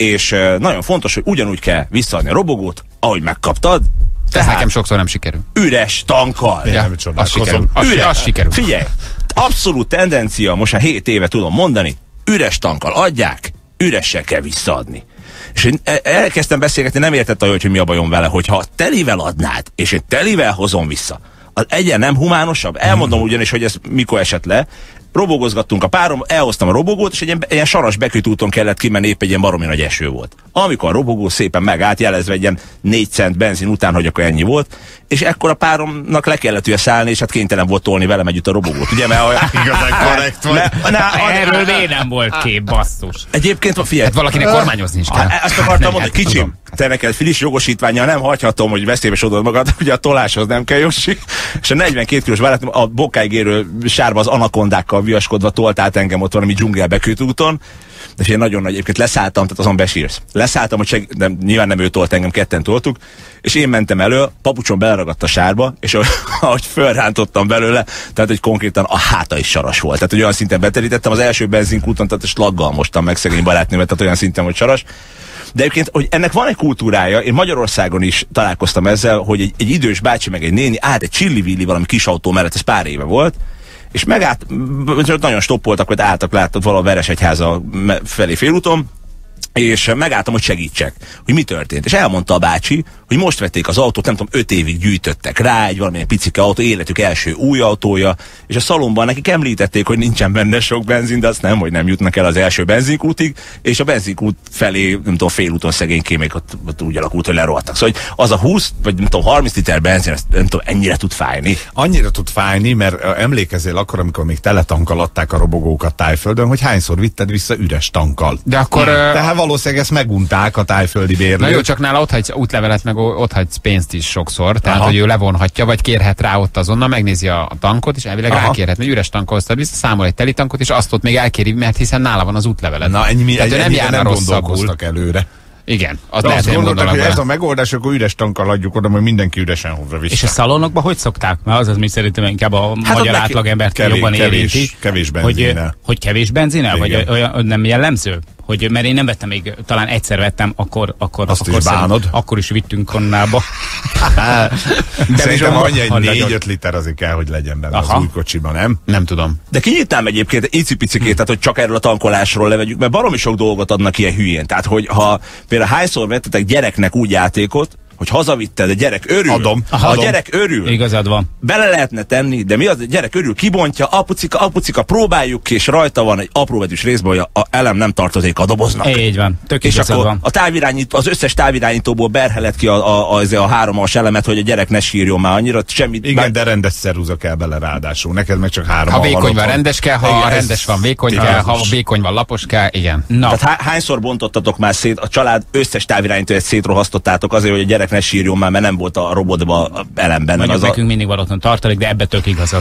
és uh, nagyon fontos, hogy ugyanúgy kell visszaadni a robogót, ahogy megkaptad. Ez nekem sokszor nem sikerül. Üres tankkal. Ja, az sikerül. Az, üres, az sikerül. Figyelj, abszolút tendencia, most már hét éve tudom mondani, üres tankkal adják, üressel kell visszaadni. És én elkezdtem beszélgetni, nem értette, hogy mi a bajom vele, hogyha telivel adnád, és én telivel hozom vissza, az egyen nem humánosabb? Elmondom ugyanis, hogy ez mikor esett le. Robogozgattunk a párom, elhoztam a robogót, és egy ilyen, ilyen saras bekötőúton kellett kimenni, épp egy ilyen baromi nagy eső volt. Amikor a robogó szépen megállt, jelezve egy ilyen négy cent benzin után, hogy akkor ennyi volt, és ekkor a páromnak le kellett ugye szállni, és hát kénytelen volt tolni velem együtt a robogót, ugye? Mert olyan... Igazán korrekt vagy. Ne, ne, Erről miért nem volt kép, basszus? Egyébként, figyelj, hát valakinek kormányozni is kell. Azt akartam mondani, kicsim, te neked friss jogosítvánnyal nem hagyhatom, hogy veszélybe sodod magad, ugye a toláshoz nem kell, Jossi. És a negyvenkét kilós barátom a bokáig érő sárba az anakondákkal viaskodva tolt át engem ott valami dzsungelbekötőúton. De én nagyon nagy, egyébként leszálltam, tehát azon besírsz. Leszálltam, hogy seg... de nyilván nem ő tolt engem, ketten toltuk, és én mentem elő, papucsom beleragadt a sárba, és ahogy fölrántottam belőle, tehát hogy konkrétan a háta is saras volt. Tehát hogy olyan szinten beterítettem, az első benzinkúton, tehát slaggal mostam meg szegény barátnőmet, tehát olyan szinten, hogy saras. De egyébként, hogy ennek van egy kultúrája, én Magyarországon is találkoztam ezzel, hogy egy, egy idős bácsi meg egy néni állt egy csillivilli valami kis autó mellett, ez pár éve volt, és megállt, nagyon stoppoltak, hogy álltak, láttak valahol Veresegyháza felé félúton, és megálltam, hogy segítsek, hogy mi történt. És elmondta a bácsi, hogy most vették az autót, nem tudom, öt évig gyűjtöttek rá, egy valamilyen picike autó, életük első új autója, és a szalomban nekik említették, hogy nincsen benne sok benzin, de azt nem, hogy nem jutnak el az első benzinkútig, és a benzinkút felé, nem tudom, félúton szegénykémék ott, ott úgy alakult, hogy lerohadtak. Szóval hogy az a húsz, vagy nem tudom, harminc liter benzin, azt nem tudom, ennyire tud fájni. Annyira tud fájni, mert emlékezzél akkor, amikor még teletankkal adták a robogókat Tájföldön, hogy hányszor vitted vissza üres tankkal. De akkor... Tehát valószínűleg ezt megunták a tájföldi bérlők. Na jó, csak nála ott hagysz útlevelet, meg ott hagysz pénzt is sokszor, tehát aha, hogy ő levonhatja, vagy kérhet rá ott azonnal, megnézi a, a tankot, és elvileg aha, rákérhet, hogy üres tankot hoztad vissza, számol egy teli tankot, és azt ott még elkéri, mert hiszen nála van az útleveled. Na, ennyi, tehát ennyi, nem járna nem rosszabbul. gondolkoztak előre. Igen, az de lehet, azt nem gondoltak, hogy vele. ez a megoldás, akkor üres tankkal adjuk oda, hogy mindenki üresen hozza vissza. És a szalonokban hogy szokták? Mert az az, mi szerintem inkább a hát magyar átlagembert kevés, jobban kevés, érinti. Kevés benzinnel. Hogy, hogy kevés benzinnel? Vagy olyan nem jellemző? Hogy, mert én nem vettem még, talán egyszer vettem, akkor, akkor, azt akkor, is bánod. akkor is vittünk konnába. De szerintem annyi egy négy-öt liter azért kell, hogy legyen benne aha, az új kocsiban, nem? Nem tudom. De kinyitnám egyébként icipicikét, hm. tehát hogy csak erről a tankolásról levegyük, mert baromi sok dolgot adnak ilyen hülyén. Tehát, hogy ha például hányszor vettetek gyereknek úgy játékot, hogy hazavitted, a gyerek örül. Adom. A adom. gyerek örül. Igazad van. Bele lehetne tenni, de mi az, a gyerek örül, kibontja, apucika, apucika, próbáljuk ki, és rajta van egy apróbetűs részben, hogy a, a elem nem tartozik a doboznak. Így van. Tök és akkor van. a távirányító, az összes távirányítóból berhelet ki a, a, a, a háromos elemet, hogy a gyerek ne sírjon már annyira, semmit. Igen, bár... de rendes szerúza kell bele ráadásul. Neked meg csak három. Ha vékony van, rendes kell, ha igen, rendes van, vékony kell, ha vékony van, lapos kell, igen. Na. Tehát há hányszor bontottatok már szét, a család összes távirányítóját szétrohasztottátok azért, hogy a gyerek ne sírjon már, mert nem volt a robotban elemben. Mondjuk az nekünk a... mindig valóban tartalék, de ebbe tök igazad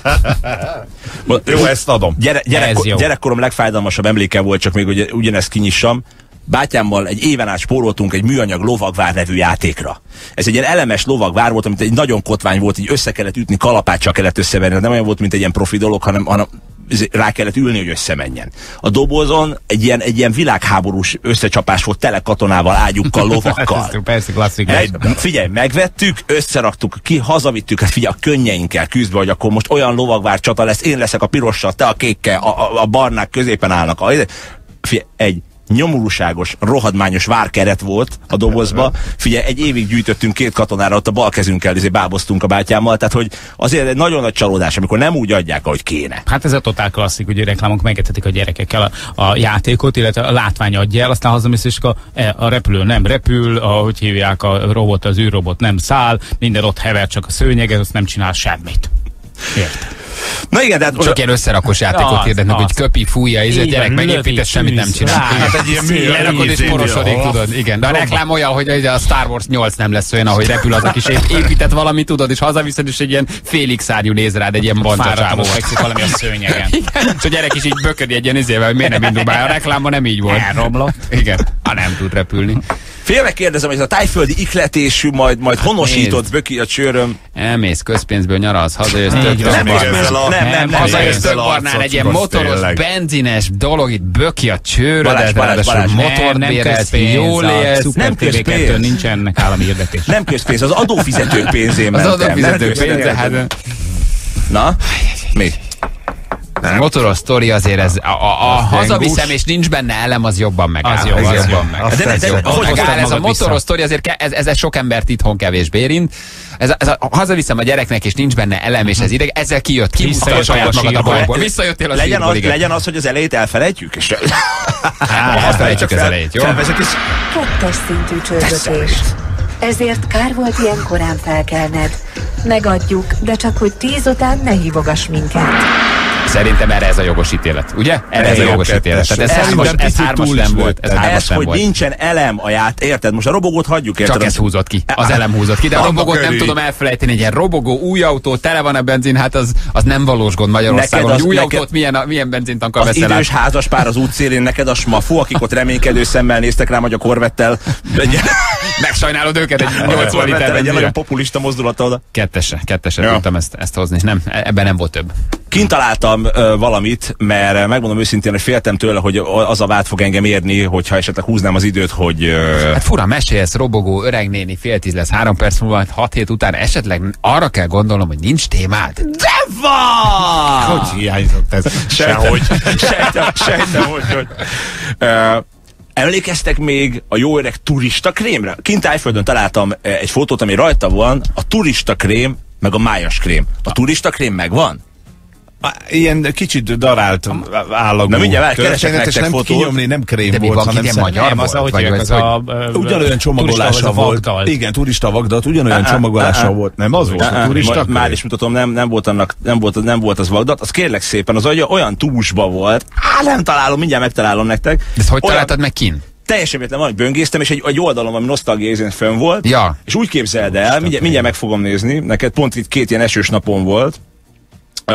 van. Jó, ezt adom. Gyere, gyerek, gyerekkorom legfájdalmasabb emléke volt, csak még ugye, ugyanezt kinyissam. Bátyámmal egy éven át spóroltunk egy műanyag lovagvár nevű játékra. Ez egy ilyen elemes lovagvár volt, amit egy nagyon kotvány volt, így össze kellett ütni, kalapáccsal kellett összeverni. Nem olyan volt, mint egy ilyen profi dolog, hanem, hanem rá kellett ülni, hogy összemenjen. A dobozon egy ilyen, egy ilyen világháborús összecsapás volt, tele katonával, ágyukkal, lovakkal. Persze, klasszik. Egy, figyelj, megvettük, összeraktuk ki, hazavittük, hát figyelj, a könnyeinkkel küzdve, hogy akkor most olyan lovagvár csata lesz, én leszek a pirossal, te a kékkel, a, a, a barnák középen állnak. A, figyelj, egy nyomorúságos, rohadmányos várkeret volt a dobozba. Figyelj, egy évig gyűjtöttünk két katonára, ott a bal kezünkkel ezért báboztunk a bátyámmal, tehát hogy azért egy nagyon nagy csalódás, amikor nem úgy adják, ahogy kéne. Hát ez a totál klasszik, hogy a reklámok megetetik a gyerekekkel a, a játékot, illetve a látvány adja el, aztán hazamész, és a, a repülő nem repül, ahogy hívják, a robot, az űrrobot nem száll, minden ott hever, csak a szőnyeg, ez azt nem csinál semmit. Érted? Na igen, de hát csak ilyen összerakos játékot hirdetnek, hogy köpi, fújja, ez a gyerek megépített, semmit nem csinál. Hát egy ilyen mű, lerakod és porosodik, tudod. Igen, de a reklám olyan, hogy a Star Wars nyolc nem lesz olyan, ahogy repül az a kis épített valami, tudod, és hazaviszed, és egy ilyen félig szárnyú néz rád, egy ilyen bancsacsávó. Fekszik valami a szőnyegen. Igen, és a gyerek is így böködi egy ilyen izével, hogy miért nem indul be. A reklámban nem így volt. Elromlott. Igen, ha nem tud repülni. Félre kérdezem, hogy ez a tájföldi ihletésű, majd, majd honosított nézd. böki a csőröm. Elmész közpénzből, nyaralsz, hazajössz Így tök van. Nem, barnál. nem, nem, nem, nem, Hazajössz nem, tök nem, barnál, egy ilyen az motoros, tényleg. benzines dolog, itt böki a Balázs, csőrödet, Balázs, ráadásul Balázs. motort nem bérelsz, közpénz, jól a élsz. Super Nem té vé kettőn közpénz. nincsenek állami hirdetés. Nem közpénz, az adófizetők pénzén Az mentem. adófizetők Nem közpénz. pénze, hát Na? Mi? a motoros sztori azért ez, a, a, a hazaviszem és nincs benne elem, az jobban megáll. Az jó, az jobban jó. megáll. De- de- Ez de- jobban hogy megáll. hoztad Ez a magad motoros vissza? sztori azért ke- ez, ez, ez sok embert itthon kevésbé érint. Ez, a- ez a, hazaviszem a gyereknek és nincs benne elem és ez ideg, ezzel kijött, kimúzta Visszajöttél saját a magad a sírból. bajból. Visszajöttél a Legyen sírból, az, igen. legyen az, hogy az elejét elfelejtjük, és Hát, felejtsük az elejét, jó? felvezek, és Kettes szintű csörgötés. Ezért kár volt ilyen korán felkelned. Megadjuk, de csak hogy tíz után ne hívogass minket. Szerintem erre ez a jogos ítélet, ugye? Erre ez a Jó, jogos kettes. ítélet. Tehát ez Szerintem hármas, ez picit hármas túl nem is volt. Ez hármas ez, nem hogy volt. nincsen elem a ját, érted? Most a robogót hagyjuk, érted? Csak ez húzott ki. Az elem húzott ki, de a Annak robogót nem örülj. tudom elfelejteni. Egy ilyen robogó új autó, tele van a benzin, hát az, az nem valós gond Magyarországon. Neked az- Hogy új neked- autót milyen, milyen benzintankkal Az veszel idős át. házaspár az útszélén, neked a smafu, akik ott reménykedő szemmel néztek rám, hogy a korvettel egy, Megsajnálod őket egy nyolcvan liter korvettel egy ilyen benzinre. nagyon populista mozdulata oda. Kettesre, kettesre Ja. tudtam ezt, ezt hozni. Nem, ebben nem volt több. Kint találtam ö, valamit, mert megmondom őszintén, hogy féltem tőle, hogy az a vád fog engem érni, hogyha esetleg húznám az időt, hogy... Ö, Hát fura, mesélsz, robogó, öreg néni, fél tíz lesz, három perc múlva, hat hét után esetleg arra kell gondolnom, hogy nincs témád. de van! Hogy hiányzott ez? Sehogy. Sejtem, sejtem, hogy... hogy. Ö, Emlékeztek még a jó öreg turista krémre? Kint Tájföldön találtam ö, egy fotót, ami rajta van, a turista krém, meg a májas krém. A turista krém megvan? Ilyen kicsit darált állagú Na mindjárt várj, keresek történetes, nektek nem fotót. kinyomni, nem krém De mi volt, van, hanem ilyen szem- magyar Nem, az, volt? ahogy Vagy hívják, az, az hogy- a... ö, Ugyanolyan csomagolása volt. Vagdalt. Igen, turista vagdalt, ugyanolyan Ah, csomagolása ah, ah. volt. Nem az volt a Ah, turista ma- krém? Már is mutatom, nem, nem, volt annak, nem, volt, nem volt az vagdat. Az kérlek szépen, az olyan, olyan túlsba volt. Á, nem találom, mindjárt megtalálom nektek. De ezt hogy Olyan- találtad meg kin? Teljesen véletlen, van, hogy böngésztem, és egy, egy oldalon, ami nosztalgia érzén fönn volt. Ja. És úgy képzeld el, mindjárt, mindjárt meg fogom nézni, neked pont itt két ilyen esős napon volt. Uh,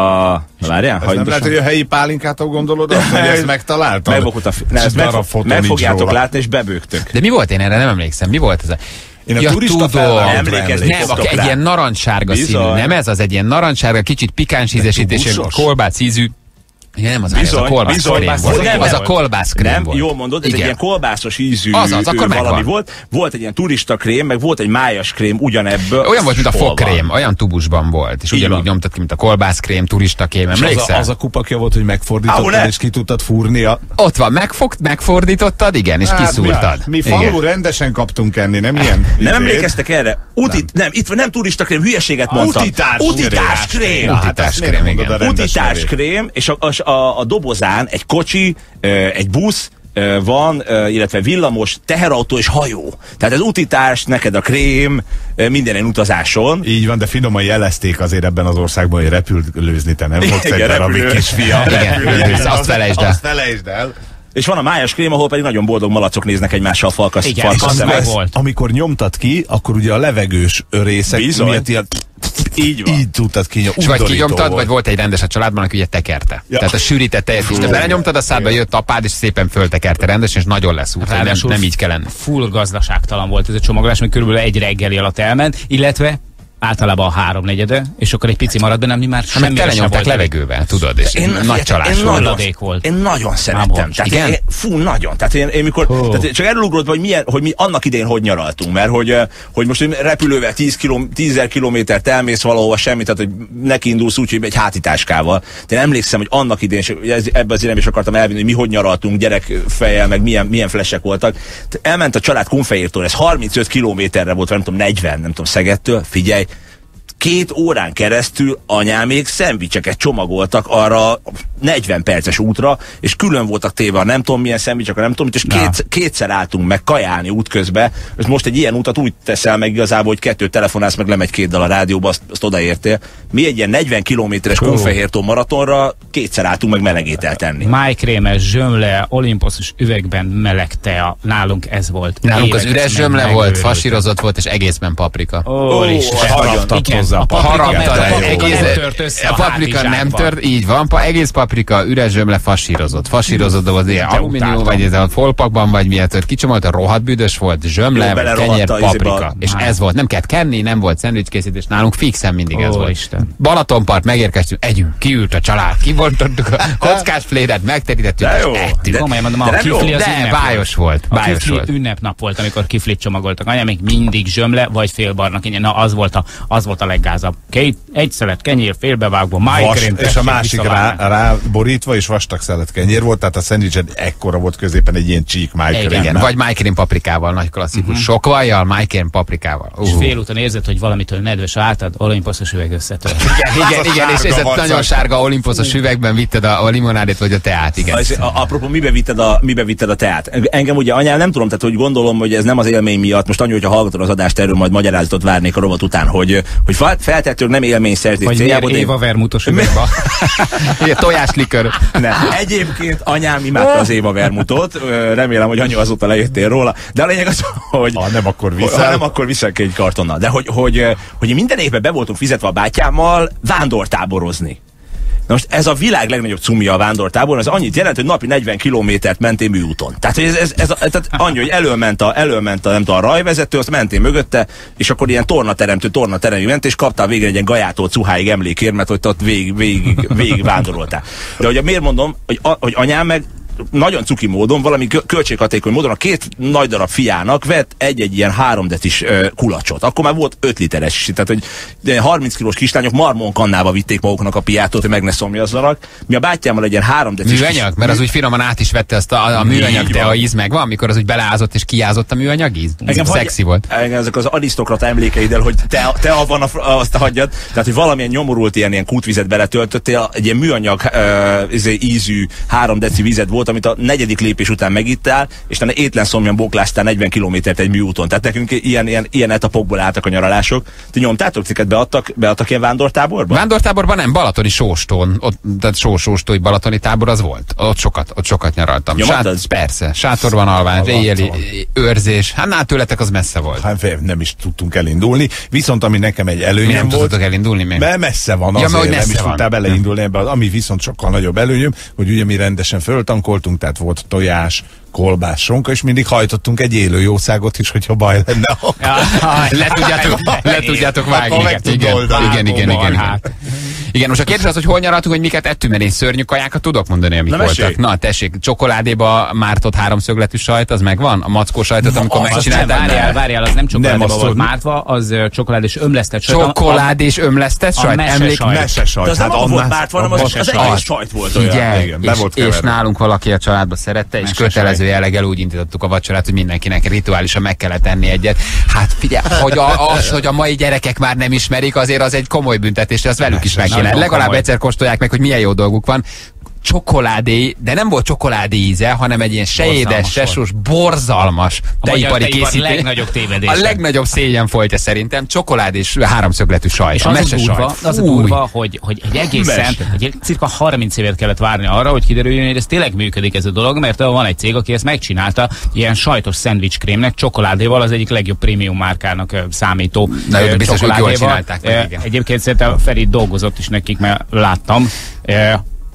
várjál, Ez nem lehet, hogy a helyi pálinkától gondolod azt, hogy ezt megtaláltad? Megbukott a fi- ne, És ezt meg, darab fog, fotó meg nincs fogjátok róla. látni, és bebőgtök. De mi volt? Én erre nem emlékszem. Mi volt ez a... Én a Ja, turista tudom. felvágóra Emlékeznék. Nem, Fogtok egy rá. ilyen narancssárga színű. Bizony. Nem ez az, egy ilyen narancssárga, kicsit pikáns ízesítésű, tubusos? kolbász ízű. Igen, nem az, az a Bizony, kolbász bizony, krém az volt. nem Az a volt. kolbász krém Nem, volt. jól mondod, ez Igen. egy ilyen kolbászos ízű Azaz, akkor ő, valami megvan. volt. Volt egy ilyen turista krém, meg volt egy májas krém ugyanebből. Olyan volt, mint a Hol van? fogkrém, olyan tubusban volt. És Így ugyanúgy van. nyomtad ki, mint a kolbászkrém, turista krém, És az a, emlékszel? az a kupakja volt, hogy Ahol megfordítottad, ne- és ki tudtad fúrni a... Ott van, megfog, megfordítottad, igen, és Hát, kiszúrtad. Mi, mi Igen. falu rendesen kaptunk enni, nem ilyen? Nem izét. emlékeztek erre? Utit, nem. nem, itt van, nem turista krém, hülyeséget mondtam. Utitás Utitás krém. krém. Na, hát Utitás azt miért krém, mondod igen. a rendes Utitás nevét? krém, és a, a, a, a dobozán egy kocsi, ö, egy busz, ö, van, ö, illetve villamos, teherautó és hajó. Tehát az utitás, neked a krém, ö, minden utazáson. Így van, de finoman jelezték azért ebben az országban, hogy repülőzni te nem fogsz egy Igen, darabig repülő. kisfia. Igen, Repülőzni, azt felejtsd el. Azt felejtsd el. És van a májas krém, ahol pedig nagyon boldog malacok néznek egymással falkasz, Igen, falkasz az szemben. meg volt. Amikor nyomtad ki, akkor ugye a levegős részek Bizony. miatt ilyen... Így van. Így tudtad kinyomni. És vagy kinyomtad, vagy volt egy rendes a családban, aki ugye tekerte. Ja. Tehát a sűrített tejet is. De belenyomtad a szádba, jött apád, és szépen föltekerte rendesen, és nagyon leszúrt. Nem, Ráadásul nem így kellene. Full gazdaságtalan volt ez a csomagolás, még körülbelül egy reggeli alatt elment, illetve általában a háromnegyede, és akkor egy pici marad benne, ami már Hát meg semmire sem telenyomták volt. levegővel, tudod, és Én, nagy csalás én, volt. nagyon, volt. én nagyon szerettem. Ámon. Tehát Igen? én, fú, nagyon. Tehát én, én mikor, Oh. tehát csak elugrott, hogy, milyen, hogy mi annak idején hogy nyaraltunk, mert hogy, eh, hogy most hogy repülővel tízezer kilométert elmész valahova semmit, tehát hogy neki indulsz úgy, hogy egy hátitáskával. De én emlékszem, hogy annak idején, és ez, ebbe az irányba is akartam elvinni, hogy mi hogy nyaraltunk gyerekfejjel, meg milyen, milyen flesek voltak. Tehát elment a család Kunfehértól, ez harmincöt kilométerre volt, nem tudom, negyven, nem tudom, Szegedtől, figyelj, két órán keresztül anyámék szendvicseket csomagoltak arra negyven perces útra, és külön voltak téve a nem tudom milyen szendvicsek, a nem tudom mit, és két, kétszer álltunk meg kajálni útközben, és most egy ilyen utat úgy teszel meg igazából, hogy kettőt telefonálsz, meg lemegy két dal a rádióba, azt, azt odaértél. Mi egy ilyen negyven kilométeres Kunfehértó maratonra kétszer álltunk meg melegételt tenni. Májkrémes, zsömle, olimposzos üvegben meleg tea. Nálunk ez volt. Nálunk az Éveket üres meg zsömle volt, megőrültem. fasírozott volt, és egészben paprika. Ó, Isten. nagyon. Igen, a paprika, harapta, mert a paprika egész, nem tört össze a a paprika nem hátizsákban. tört, így van, pa, egész paprika, üres zsömle, fasírozott. Fasírozott, de az ilyen alumínium, utáltam. vagy ez a folpakban, vagy miért tört, kicsomolt, a rohadt büdös volt, zsömle, Jó, vagy belerohadt kenyér, a izébe paprika. a- És ez volt, nem kellett kenni, nem volt szendvicskészítés, nálunk fixen mindig ez Ó, volt. Isten. Balatonpart, megérkeztünk, együnk, kiült a család, kibontottuk a kockás flédet, megterítettük, De és jó. ettük. De- Komolyan mondom, de a nem jó. kifli az De ünnep bájos volt, A bájos kifli volt. ünnepnap volt, amikor kiflit csomagoltak. Anya még mindig zsömle, vagy félbarnak. Na, az volt a, az volt a leggázabb. Két, egy szelet kenyér félbevágva, Vas, májkrém, és a másik rá, rá borítva, és vastag szelet kenyér volt, tehát a szendvicsed ekkora volt középen egy ilyen csík májkrém. Igen, vagy májkrém paprikával, nagy klasszikus. Uh-huh. Sok vajjal, májkrém paprikával. És Uh. félúton érzed, hogy valamitől nedves átad, olimposzos üveg összetör. Igen, igen, igen, és ez egy vacak. nagyon sárga olimposzos üvegben vitted a, a limonádét vagy a teát, igen. Az, a, apropó, mibe vitted, a, mibe vitted a teát? Engem ugye anyám nem tudom, tehát hogy gondolom, hogy ez nem az élmény miatt, most anyu, hogyha hallgatod az adást, erről majd magyarázatot várnék a rovat után, hogy, hogy feltétlenül nem élményszerzés Vagy miért céljából. de- Éva vermutos üvegbe? Igen, tojáslikör. Ne. Egyébként anyám imádta az Éva vermutot, Ö, remélem, hogy anyu azóta lejöttél róla, de a lényeg az, hogy... Ha nem, akkor Ha viszel. nem, akkor viszel egy kartonnal. De hogy, hogy, hogy minden évben be voltunk fizetve a bátyámmal vándortáborozni. Na most ez a világ legnagyobb cumja a vándortábor, az annyit jelent, hogy napi negyven kilométert mentél műúton. Tehát, hogy ez, ez, ez a, tehát annyi, hogy elölment a, elölment a, nem tudom, a rajvezető, azt mentél mögötte, és akkor ilyen tornateremtő, tornateremig ment, és kaptál végre egy ilyen gajától cuháig emlékérmet, hogy te ott végig, végig, végig vándoroltál. De hogy miért mondom, hogy, a, hogy anyám meg nagyon cuki módon, valami kö- költséghatékony módon a két nagy darab fiának vett egy-egy ilyen három decis ö, kulacsot. Akkor már volt öt literes is. Tehát, hogy de harminc kilós kislányok marmon kannába vitték maguknak a piátot, hogy meg ne szomjazzanak. Mi a bátyámmal egy ilyen három decis Műanyag? Mert az úgy finoman át is vette azt a, a műanyag Így te van. a íz megvan, amikor az úgy beleázott és kiázott a műanyag íz. Engem Szexi volt. Engem ezek az arisztokrata emlékeiddel, hogy te, te abban a, azt hagyjad, tehát hogy valamilyen nyomorult ilyen, ilyen kútvizet beletöltöttél, egy ilyen műanyag uh, ízű három deci vizet volt, amit a negyedik lépés után megittál, és te étlen szomjan bókláztál negyven kilométert egy műúton. Tehát nekünk ilyen, ilyen, ilyen etapokból álltak a nyaralások. Ti nyomtátok cikket, beadtak, beadtak ilyen vándortáborba? Vándortáborban nem, balatoni sóstón, ott, tehát sósóstói balatoni tábor az volt. Ott sokat, ott sokat nyaraltam. Nyomottad? Persze, sátorban alvás, éjjeli őrzés. Hát nál tőletek az messze volt. Hát fél, nem is tudtunk elindulni, viszont ami nekem egy Mi előnyöm nem volt, tudtatok elindulni még? mert messze van Ja, azért, mert hogy nem messze is van. tudtál beleindulni ebbe, ami viszont sokkal nagyobb előnyöm, hogy ugye mi rendesen föltankoltunk, tehát volt tojás, kolbász, sonka, és mindig hajtottunk egy élő jószágot is, hogyha baj lenne. le tudjátok, le tudjátok vágni. Akkor meg tud Igen, oldani. igen, igen, igen, igen. Hát. Igen, most a kérdés az, hogy hol nyaraltunk, hogy miket ettünk, mert én szörnyű kajákat tudok mondani, amik Na, voltak. mesélj. Na, tessék, csokoládéba mártott háromszögletű sajt, az megvan? A mackó sajtot, amikor Az nem, megcsinálták. várjál, várjál, az nem Nem, csokoládéba azt volt tudni. mártva, az ö, csokolád és ömlesztett sajt. Csokolád és ömlesztett a sajt? mese Emlék... sajt. Mese De sajt. az nem hát abban volt annál- bártva, hanem az, abban az se egész sajt. sajt volt olyan. Figyelj, Igen, be és, volt és keverve. nálunk valaki a családba szerette, és Mese kötelező jelleggel úgy indítottuk a vacsorát, hogy mindenkinek rituálisan meg kellett enni egyet. Hát figyelj, hogy a, az, hogy a mai gyerekek már nem ismerik, azért az egy komoly büntetés, azt velük is meg kéne. nagyon Legalább komoly. egyszer kóstolják meg, hogy milyen jó dolguk van. Csokoládé, de nem volt csokoládé íze, hanem egy ilyen se Borzalmas édes, se volt. sós, borzalmas A magyar teipari teipar készítés. legnagyobb tévedése. A legnagyobb szégyen foltja szerintem. Csokolád és háromszögletű sajt. És a az a mese durva, sajt. az a Fúj. durva, hogy, hogy egy egészen, Mese. egy cirka harminc évet kellett várni arra, hogy kiderüljön, hogy ez tényleg működik ez a dolog, mert van egy cég, aki ezt megcsinálta, ilyen sajtos szendvicskrémnek, csokoládéval, az egyik legjobb prémium márkának ö, számító Na jó, de ö, biztos, hogy jól csokoládéval. csinálták meg, Ö, igen. Egyébként szerintem Feri dolgozott is nekik, mert láttam. Ö,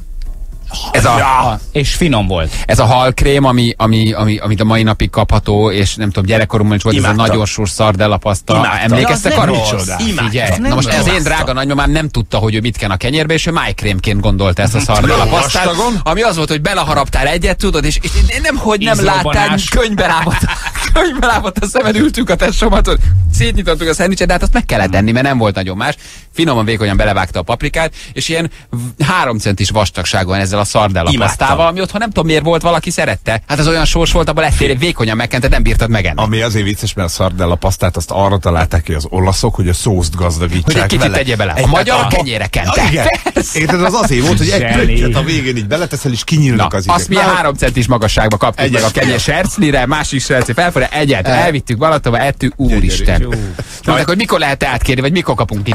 Ez a, ja, és finom volt. Ez a halkrém, ami, ami, ami, amit a mai napig kapható, és nem tudom, gyerekkoromban is volt Imádtam. ez a nagyon sós szardellapaszta. Imádtam. Emlékeztek Ja, az nem arra? micsoda. Imádtam. Figyelj, Az nem na most ez rossz. én drága nagymamám nem tudta, hogy ő mit kell a kenyérbe, és ő májkrémként gondolta ezt a szardellapasztát, Vastagon? ami az volt, hogy beleharaptál egyet, tudod, és, és nem, hogy nem láttál, Ízrobbanás. könyvbe lábott, könyvbe lábott a szemed, ültünk a testsomacon, szétnyitottuk a szendvicset, de hát azt meg kellett enni, mert nem volt nagyon más. Finoman, vékonyan belevágta a paprikát, és ilyen v- három centis vastagságban ezzel a szardellapasztával, ami otthon nem tudom miért volt, valaki szerette. Hát az olyan sós volt, abban lettél, vékonyan megkented, nem bírtad megenni. Ami azért vicces, mert a szardella pasztát azt arra találták ki az olaszok, hogy a szószt gazdagítsák Hogy egy kicsit vele. tegye bele. A Egy- magyar hát a kenyére kente. Ah, igen. Érted, az azért volt, hogy egy Zseni. pöttyöt a végén így beleteszel, és kinyílnak Na, az izék. azt mi három centis magasságba kaptuk Egyet. meg a kenyér serclire, másik sercli felfele, egyet, elvittük Balatonba, ettük, úristen. Tudták, hogy mikor lehet átkérni, vagy mikor kapunk kini három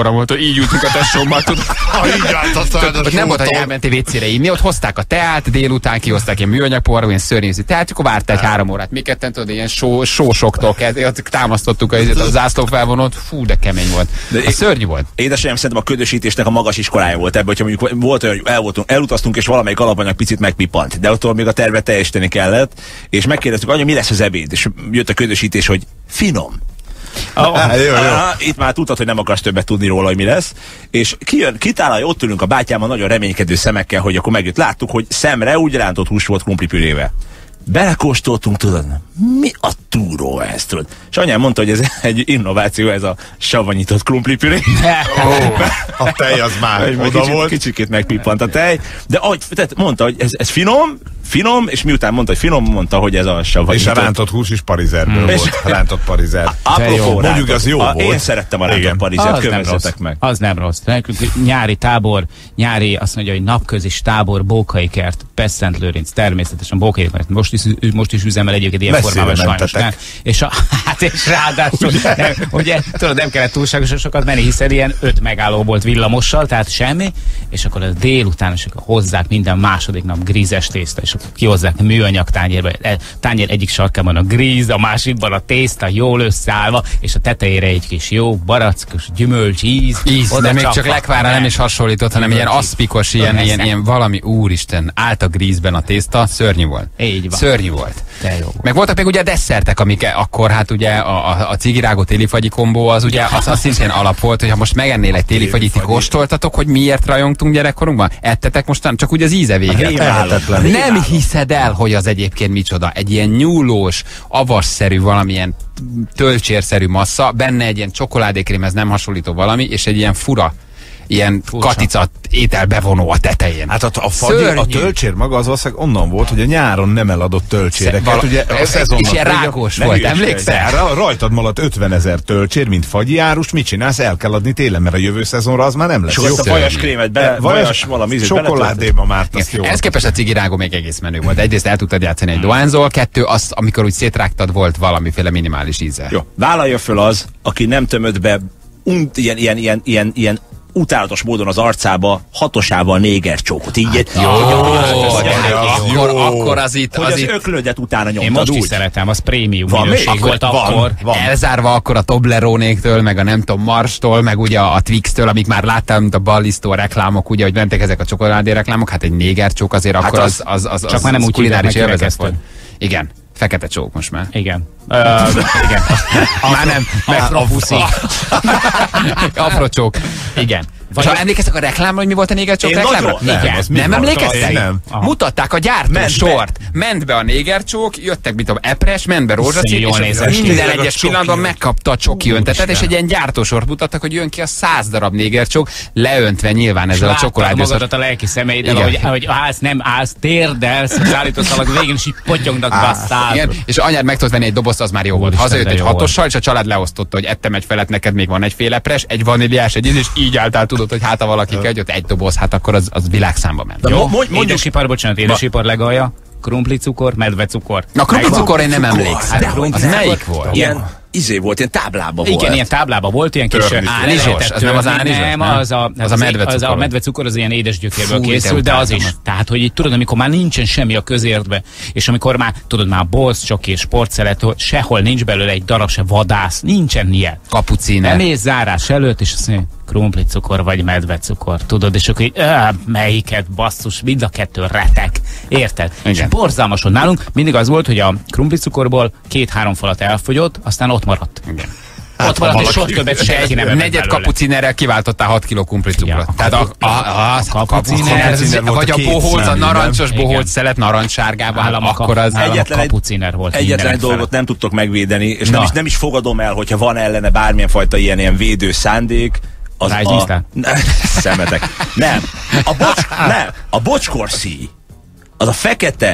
forra volt, hogy így ültünk a tesómmal, tudod. Ha így állt aztán a Nem volt, hogy elmentél vécére inni, ott hozták a teát, délután kihozták ilyen műanyag porra, ilyen szörnyűző teát, akkor vártál egy három órát. Mi ketten tudod, ilyen só, sósoktól kezdve, támasztottuk a, a zászlófelvonót, fú, de kemény volt. De a szörnyű volt. Édesanyám szerintem a ködösítésnek a magas iskolája volt ebben, hogyha mondjuk volt olyan, hogy el voltunk, elutaztunk, és valamelyik alapanyag picit megpippant, de attól még a tervet teljesíteni kellett, és megkérdeztük, anya, mi lesz az ebéd? És jött a ködösítés, hogy finom. Oh, ah, jó, jó. Ah, itt már tudtad, hogy nem akarsz többet tudni róla, hogy mi lesz. És kijön, kitálja, ott ülünk a bátyámmal nagyon reménykedő szemekkel, hogy akkor megjött. Láttuk, hogy szemre úgy rántott hús volt krumplipürével. Belekóstoltunk, tudod, mi a túró ez, tudod? És anyám mondta, hogy ez egy innováció, ez a savanyított krumplipüré. Oh, a tej az már egy oda kicsit, volt. Kicsikét megpippant a tej, de ahogy tehát mondta, hogy ez, ez finom, finom, és miután mondta, hogy finom, mondta, hogy ez a savanyított. És a rántott hús is parizerből Mm. volt. Rántott parizer. Apropó, mondjuk az jó a, volt. Én szerettem a rántott parizert, kövezzetek meg. Az nem rossz. Nekünk nyári tábor, nyári, azt mondja, hogy napközis tábor, Bókaikert, Pest-Szent-Lőrinc, természetesen Bókaikert. Most is, most is üzemel egyébként ilyen Messzire formában sajnos. Nem? mentetek. És, a, hát és ráadásul, nem, ugye, tudod, nem kellett túlságosan sokat menni, hiszen ilyen öt megálló volt villamossal, tehát semmi, és akkor a délután, és akkor hozzák minden második nap grízes tészta, és akkor kihozzák műanyag tányérba, tányér egyik sarkában a gríz, a másikban a tészta jól összeállva, és a tetejére egy kis jó barackos gyümölcs íz. Íz, de még csak lekvára nem is hasonlított, hanem ilyen aszpikos, ilyen, ilyen, ilyen valami, úristen, állt a grízben a tészta, szörnyű volt. Így van. Szörnyű volt. De jó. Meg voltak még ugye a desszertek, amik akkor hát ugye a, a, a cigirágó télifagyi kombó az ugye az, az szintén alap volt, hogy ha most megennél egy télifagyit, ti kóstoltatok, hogy miért rajongtunk gyerekkorunkban? Ettetek mostan? Csak úgy az íze vége. Nem hiszed el, hogy az egyébként micsoda. Egy ilyen nyúlós, avasszerű, valamilyen tölcsérszerű massza, benne egy ilyen csokoládékrém, ez nem hasonlító valami, és egy ilyen fura, ilyen Furcsa. katicat ételbevonó a tetején. Hát a, a, fagyi, a tölcsér maga az valószínűleg onnan volt, hogy a nyáron nem eladott tölcséreket. Val- ugye a szezonnak, és ilyen rágós ugye, volt, ne emlékszel? Ra, rajtad malatt ötvenezer tölcsér, mint fagyi árus, mit csinálsz? El kell adni télen, mert a jövő szezonra az már nem lesz. És azt a vajas krémet, be, vajas valami ízét csokoládéba már azt jó. Ez képest a cigirágó még egész menő volt. Egyrészt el tudtad játszani egy dohányzol, kettő, azt, amikor úgy szétrágtad, volt valamiféle minimális íze. Jó, vállalja föl az, aki nem tömött be unt, ilyen, ilyen, ilyen, ilyen, ilyen utálatos módon az arcába hatosával négercsókot. Így hát, jó, jó, akkor, akkor az itt... Hogy az, az itt öklödet utána nyomtad. Én most úgy. is szeretem, az prémium Van minőség még? volt Van, akkor. van. Elzárva akkor a Tobleronéktől, meg a nem tudom, Marstól, meg ugye a Twix-től, amik már láttál, mint a Ballisztó reklámok, ugye, hogy mentek ezek a csokoládé reklámok, hát egy négercsók azért hát akkor az, az, az, az, csak már nem az úgy kulináris hívják, élvezet volt. Igen. Fekete csók most már. Igen. Uh, igen. Már nem. Afropuszi. Afrocsók. Igen. És ha emlékeztek a reklámra, hogy mi volt a négercsók Én reklámra? nagyon- Nem, az nem, nem emlékeztek? Nem. Mutatták a gyártó Ment be. sort. Ment be a négercsók, jöttek, mint a epres, ment be rózsacik, Jól és nézett ki. minden Tényleg a egyes csoki pillanatban jön. megkapta a csoki öntetet, és egy ilyen gyártósort mutattak, hogy jön ki a száz darab négercsók, leöntve nyilván ezzel a Láttad csokoládészat. magadat a lelki szemeiddel, Igen. ahogy, ahogy állsz, nem állsz, térdelsz, az állítószalag végén is így potyognak be a szád. Igen, és anyád meg tudott venni egy dobozt, az már jó volt. Úristen, Hazajött de egy jó hatossal, és a család leosztotta, hogy ettem egy felet, neked még van egy fél epres, egy vaníliás, egy íz, és így álltál, tudod, hogy hát ha valaki kell, hogy ott egy doboz, hát akkor az, az világszámba ment. Jó, Mo- mondjuk- édesipar, bocsánat, édesipar legalja, krumplicukor, medvecukor. Na, krumplицukor én nem emlékszem. Hát, Az melyik volt? Ilyen izé volt, ilyen táblában volt. Igen, ilyen táblában volt, ilyen kis Törni. Ánizsos? Az nem az ánizsos, Nem, nem? az a, Az a medvecukor. Az a medvecukor az ilyen édesgyökérből Fú, készül, de de az utáltam is. azt. Tehát, hogy így tudod, amikor már nincsen semmi a közértbe, és amikor már, tudod, már bolsz, csoki és sportszelet, hogy sehol nincs belőle egy darab se vadász, nincsen ilyen. Kapuciner. Bemész zárás előtt, és azt mondja, krumplicukor vagy medvecukor, tudod, és akkor így, "Á, melyiket, basszus, mind a kettő retek, érted? Igen. És borzalmason nálunk mindig az volt, hogy a krumplicukorból két-három falat elfogyott, aztán ott maradt. Igen. Ott maradt, és soha többet senki nem evett Negyed belőle. kapucinerrel kiváltottál hat kiló kumplicukrot. Igen. Tehát a, a, a, a, a kapuciner, kapuciner, volt vagy a a két bohóc, a szemű, narancsos nem? bohóc Igen. szelet narancssárgában, hát Nálam a akkor az... nálam a Egyetlen egy- kapuciner volt. Egyetlen egy mindenek dolgot felett. nem tudtok megvédeni, és Na. nem is, nem is fogadom el, hogyha van ellene bármilyen fajta ilyen, ilyen védő szándék. Az a... Rágyíztál? Ne, szemetek. Nem. A, bocs... nem. A bocskor szíj. Az a fekete,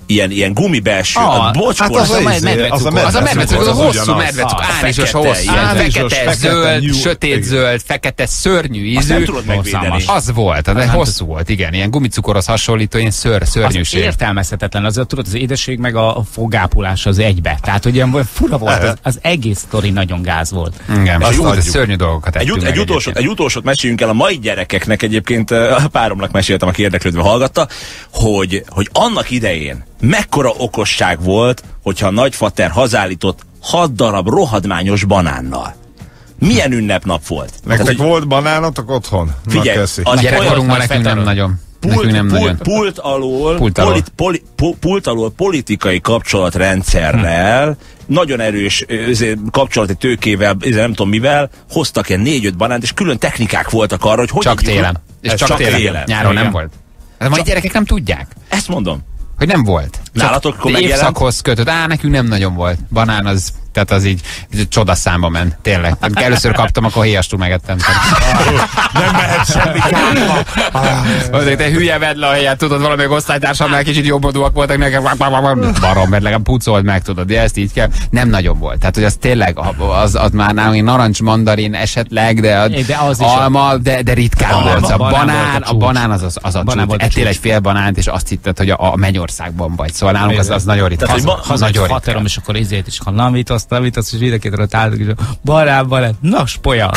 ilyen, ilyen gumibelső, Ah, a bocskor. hát az a medvecukor. Az a medvecukor, az a hosszú medvecukor, árisos hosszú, fekete, zöld, sötét zöld, fekete, szörnyű ízű. Az volt, de hosszú volt, igen, ilyen gumicukorhoz hasonlító, ilyen ször, szörnyűség. Az értelmezhetetlen, az, tudod, az édesség meg a fogápulás az egybe. Tehát, hogy ilyen fura volt, az, az egész sztori nagyon gáz volt. Igen, és jó, szörnyű dolgokat egy, ut- egy, utolsót, egy utolsót meséljünk el a mai gyerekeknek, egyébként a páromnak meséltem, aki érdeklődve hallgatta, hogy, hogy annak idején mekkora okosság volt, hogyha a nagyfater hazállított hat darab rohadmányos banánnal. Milyen ünnepnap volt? Nektek Tehát, volt banánotok otthon? Figyelj, a gyerekkorunkban nekünk nem nagyon. Pult, nem pult, nagyon. pult, alól, pult, alól. Polit, poli, pu, pult alól politikai kapcsolatrendszerrel, hmm. nagyon erős kapcsolati tőkével, nem tudom mivel, hoztak ilyen négy-öt banánt, és külön technikák voltak arra, hogy hogy csak télen. És csak, csak télen. télen. Nyáron nem volt. A mai gyerekek nem tudják. Ezt mondom. Hogy nem volt. Nálatok akkor megjelent? Évszakhoz kötött. Á, nekünk nem nagyon volt. Banán az, tehát az így csodaszámba ment. Tényleg. Amikor először kaptam, akkor héjastul megettem. Nem mehet semmi kárba. Azért te hülye vedd le a helyet, tudod, valamelyik osztálytársamnál kicsit jobbodúak voltak nekem. Barom, mert legalább pucold meg, tudod, de ezt így kell. Nem nagyon volt. Tehát, hogy az tényleg, az, az már nálunk narancs, mandarin esetleg, de, de az alma, de, de ritkán a, volt. A, a banán, banán, a banán az, az, az a banán csúcs. Ettél egy fél banánt, és azt hitted, hogy a, a Mennyországban vagy. Szóval nálunk az, az nagyon ritkán. Tehát, hogy haza egy faterom, és akkor ezért is, ha navítasz, navítasz, és videkétre álltok, és barát, barát, nas polya.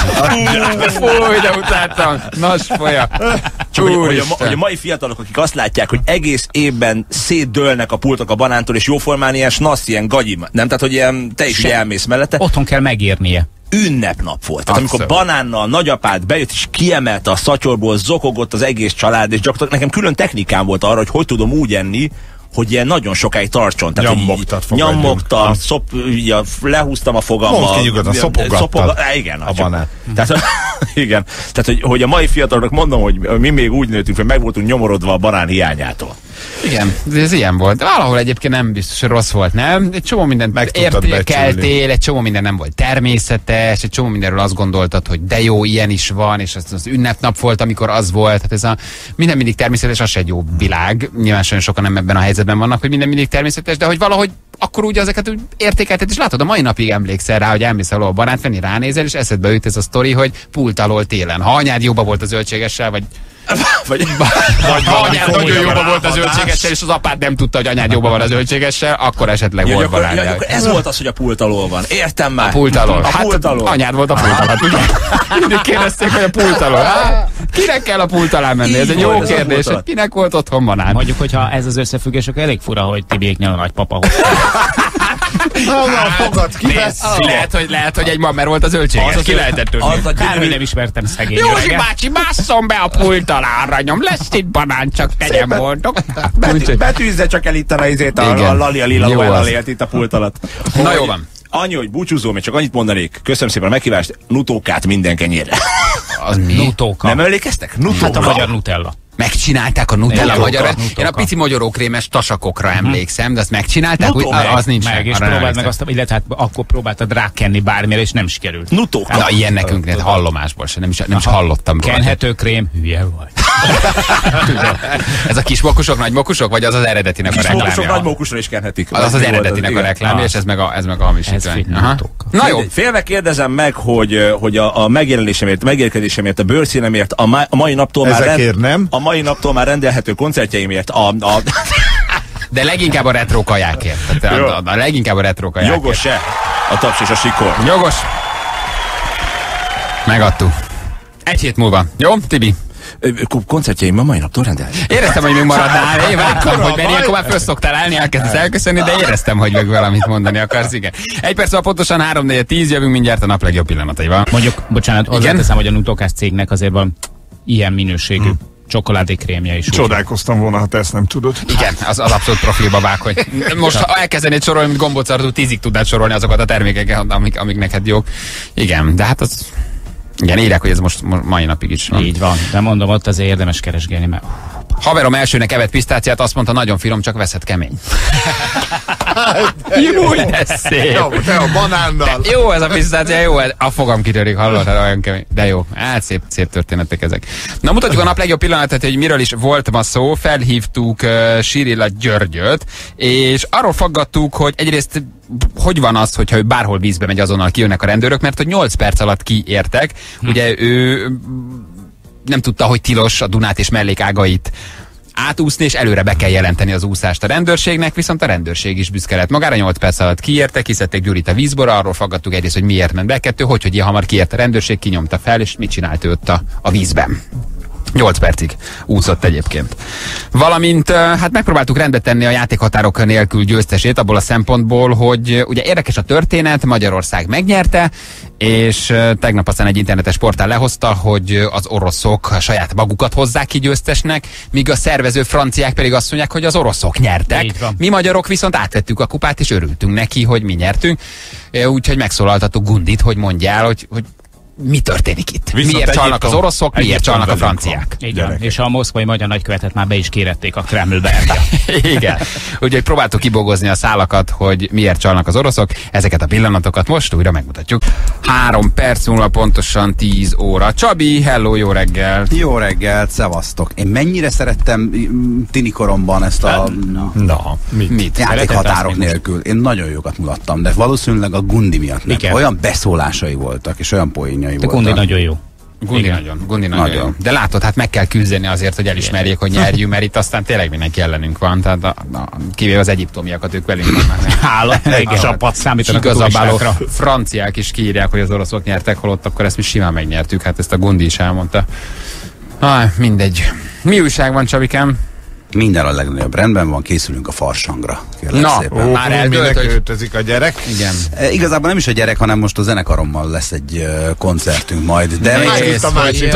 Fúj, de utáltam. Nas polya. Csak hogy, hogy, a, hogy a mai fiatalok, akik azt látják, hogy egész évben szétdőlnek a pultok a banántól, és jóformán ilyen snasz, ilyen gagyi, nem? Tehát, hogy ilyen, te is elmész mellette. Otthon kell megérnie. Ünnepnap volt. Tehát amikor banánnal nagyapád bejött és kiemelte a szatyorból, zokogott az egész család, és gyakorlatilag nekem külön technikám volt arra, hogy hogy tudom úgy enni, hogy ilyen nagyon sokáig tartson. Tehát, nyammogtam, szop, ja, lehúztam a fogammal. Mondd ki nyugodtan, szopogattad szopog, igen, a banát. Tehát, igen. Tehát, hogy, hogy a mai fiatalok mondom, hogy mi még úgy nőttünk, hogy meg voltunk nyomorodva a banán hiányától. Igen, ez ilyen volt. De valahol egyébként nem biztos, hogy rossz volt, nem? Egy csomó mindent értékeltél, egy csomó minden nem volt természetes, egy csomó mindenről azt gondoltad, hogy de jó, ilyen is van, és az, az ünnepnap volt, amikor az volt. Hát ez a minden mindig természetes, az se egy jó világ. Nyilván sokan nem ebben a helyzetben vannak, hogy minden mindig természetes, de hogy valahogy akkor úgy ezeket úgy értékelted, és látod, a mai napig emlékszel rá, hogy elmész alól a banát venni, ránézel, és eszedbe jut ez a sztori, hogy pult alól télen. Ha anyád jóba volt a zöldségessel, vagy vagy, vagy ha anyád nagyon jóban volt a zöldségessel, és az apád nem tudta, hogy anyád jóban van a zöldségessel, akkor esetleg volt banán. Ja, ez volt az, hogy a pult alól van. Értem már. A pult alól. A pult hát, alól. Anyád volt a pult alól. Ugye? Mindig kérdezték, hogy a pult alól. Hát, kinek kell a pult alá menni? Ez egy jó kérdés, hogy kinek volt otthon banán. Mondjuk, hogyha ez az összefüggés, akkor elég fura, hogy Tibiéknél a nagypapa hozta. Fogad ki. Lehet, hogy, lehet, hogy egy mammer volt a zöldséges. Ki lehetett tudni. Kárhogy nem ismertem szegény Józsi bácsi, másszon be a pult alá, aranyom. Lesz itt banán, csak tegyen boldog. Betűzze csak el itt a izét, a Lali, a Lila Lovellal élt itt a pult alatt. Na jó van. Annyi, hogy búcsúzom, és csak annyit mondanék. Köszönöm szépen a meghívást. Nutókát minden kenyérre. Az mi? Nutóka. Nem emlékeztek? Nutóka. Hát a magyar Nutella. Megcsinálták a Nutella magyarra. Nutóka. Én a pici magyarókrémes tasakokra emlékszem, de azt megcsinálták, Nutóka. úgy, az nincs meg. meg. És próbáld meg azt, illetve hát akkor próbáltad rákenni bármire, és nem sikerült. Nutóka. Na, ilyen nekünk nem, hallomásból sem, nem is, nem is hallottam róla. Kenhető krém, hülye vagy. Ez a kis mokusok, nagy mokusok, vagy az az eredetinek a reklámja? Kis mokusok, nagy mokusra is kenhetik. Az az, az eredetinek a reklámja, és ez meg a, ez meg a hamisítvány. Na jó. Félve kérdezem meg, hogy, hogy a, a megjelenésemért, megérkezésemért, a bőrszínemért, a, ma, a mai naptól már rend, nem? a mai naptól már rendelhető koncertjeimért, a, a de leginkább a retro kajákért. Tehát a, a, a leginkább a retro kajákért. Jogos-e a taps és a sikor? Jogos. Megadtuk. Egy hét múlva. Jó, Tibi? Koncertjeim a mai naptól rendelhető. Éreztem, hogy még maradnál. Én vártam, hogy mert ilyenkor már föl szoktál állni, elkezdesz elköszönni, de éreztem, hogy meg valamit mondani akarsz, igen. Egy perc, pontosan három négy tíz, jövünk mindjárt a nap legjobb pillanataival. Mondjuk, bocsánat, hozzáteszem, hogy a Nutókás cégnek azért van ilyen minőségű hmm. csokoládékrémje is. Csodálkoztam volna, ha te ezt nem tudod. Igen, az, az abszolút profilba vág, hogy most ha elkezdenéd sorolni, mint gombócardú, tízig tudnád sorolni azokat a termékeket, amik, amik neked jók. Igen, de hát az... Igen, írják, hogy ez most mai napig is van. Így van, de mondom, ott azért érdemes keresgélni, mert... Haverom elsőnek evett pisztáciát, azt mondta, nagyon finom, csak veszed kemény. Jó, de szép. Jó, te a banánnal. De jó ez a pisztácia, jó, a fogam kitörik, hallod, hát olyan kemény. De jó, hát szép, szép történetek ezek. Na mutatjuk a nap legjobb pillanatát, hogy miről is volt ma szó. Felhívtuk uh, Sirilla Györgyöt, és arról faggattuk, hogy egyrészt hogy van az, hogyha ő bárhol vízbe megy, azonnal kijönnek a rendőrök, mert hogy nyolc perc alatt kiértek. Hm. Ugye ő nem tudta, hogy tilos a Dunát és mellékágait átúszni, és előre be kell jelenteni az úszást a rendőrségnek, viszont a rendőrség is büszke lett magára, nyolc perc alatt kiértek, kiszedték Gyurit a vízből, arról faggattuk egyrészt, hogy miért ment be, kettő, hogy, hogy ilyen hamar kiért a rendőrség, kinyomta fel, és mit csinált ő ott a, a vízben. nyolc percig úszott egyébként. Valamint hát megpróbáltuk rendbe tenni a játékhatárok nélkül győztesét abból a szempontból, hogy ugye érdekes a történet, Magyarország megnyerte, és tegnap aztán egy internetes portál lehozta, hogy az oroszok saját magukat hozzák ki győztesnek, míg a szervező franciák pedig azt mondják, hogy az oroszok nyertek. Mi magyarok viszont átvettük a kupát, és örültünk neki, hogy mi nyertünk. Úgyhogy megszólaltattuk Gundit, hogy mondja el, hogy, hogy mi történik itt? Viszont miért csalnak az oroszok, miért csalnak a franciák? Igen, és a moszkvai magyar nagykövetet már be is kérették a Kremlbe. Igen. Úgyhogy próbáltuk kibogozni a szálakat, hogy miért csalnak az oroszok. Ezeket a pillanatokat most újra megmutatjuk. Három perc múlva pontosan tíz óra. Csabi, hello, jó reggel. Jó reggelt, szevasztok. Én mennyire szerettem tinikoromban ezt a na, na mit? mit? játékhatárok nélkül. Én nagyon jókat mulattam, de valószínűleg a Gundi miatt nem. Olyan beszólásai voltak, és olyan poénjai voltak. Gundi nagyon jó. Gundi nagyon, Gundi nagyon, nagyon jó. De látod, hát meg kell küzdeni azért, hogy elismerjék, hogy nyerjünk, mert itt aztán tényleg mindenki ellenünk van. Tehát a, a, kivéve az egyiptomiakat, ők velünk vannak. Hála, egy csapat számítanak a turistákra. Franciák is kiírják, hogy az oroszok nyertek, holott akkor ezt mi simán megnyertük. Hát ezt a Gundi is elmondta. Ah, mindegy. Mi újság van, Csabikám? Minden a legnagyobb rendben van, készülünk a farsangra. Na, ó, már eldőlt, hogy öltözik a gyerek. Igen. E, igazából nem is a gyerek, hanem most a zenekarommal lesz egy uh, koncertünk majd. De még a másik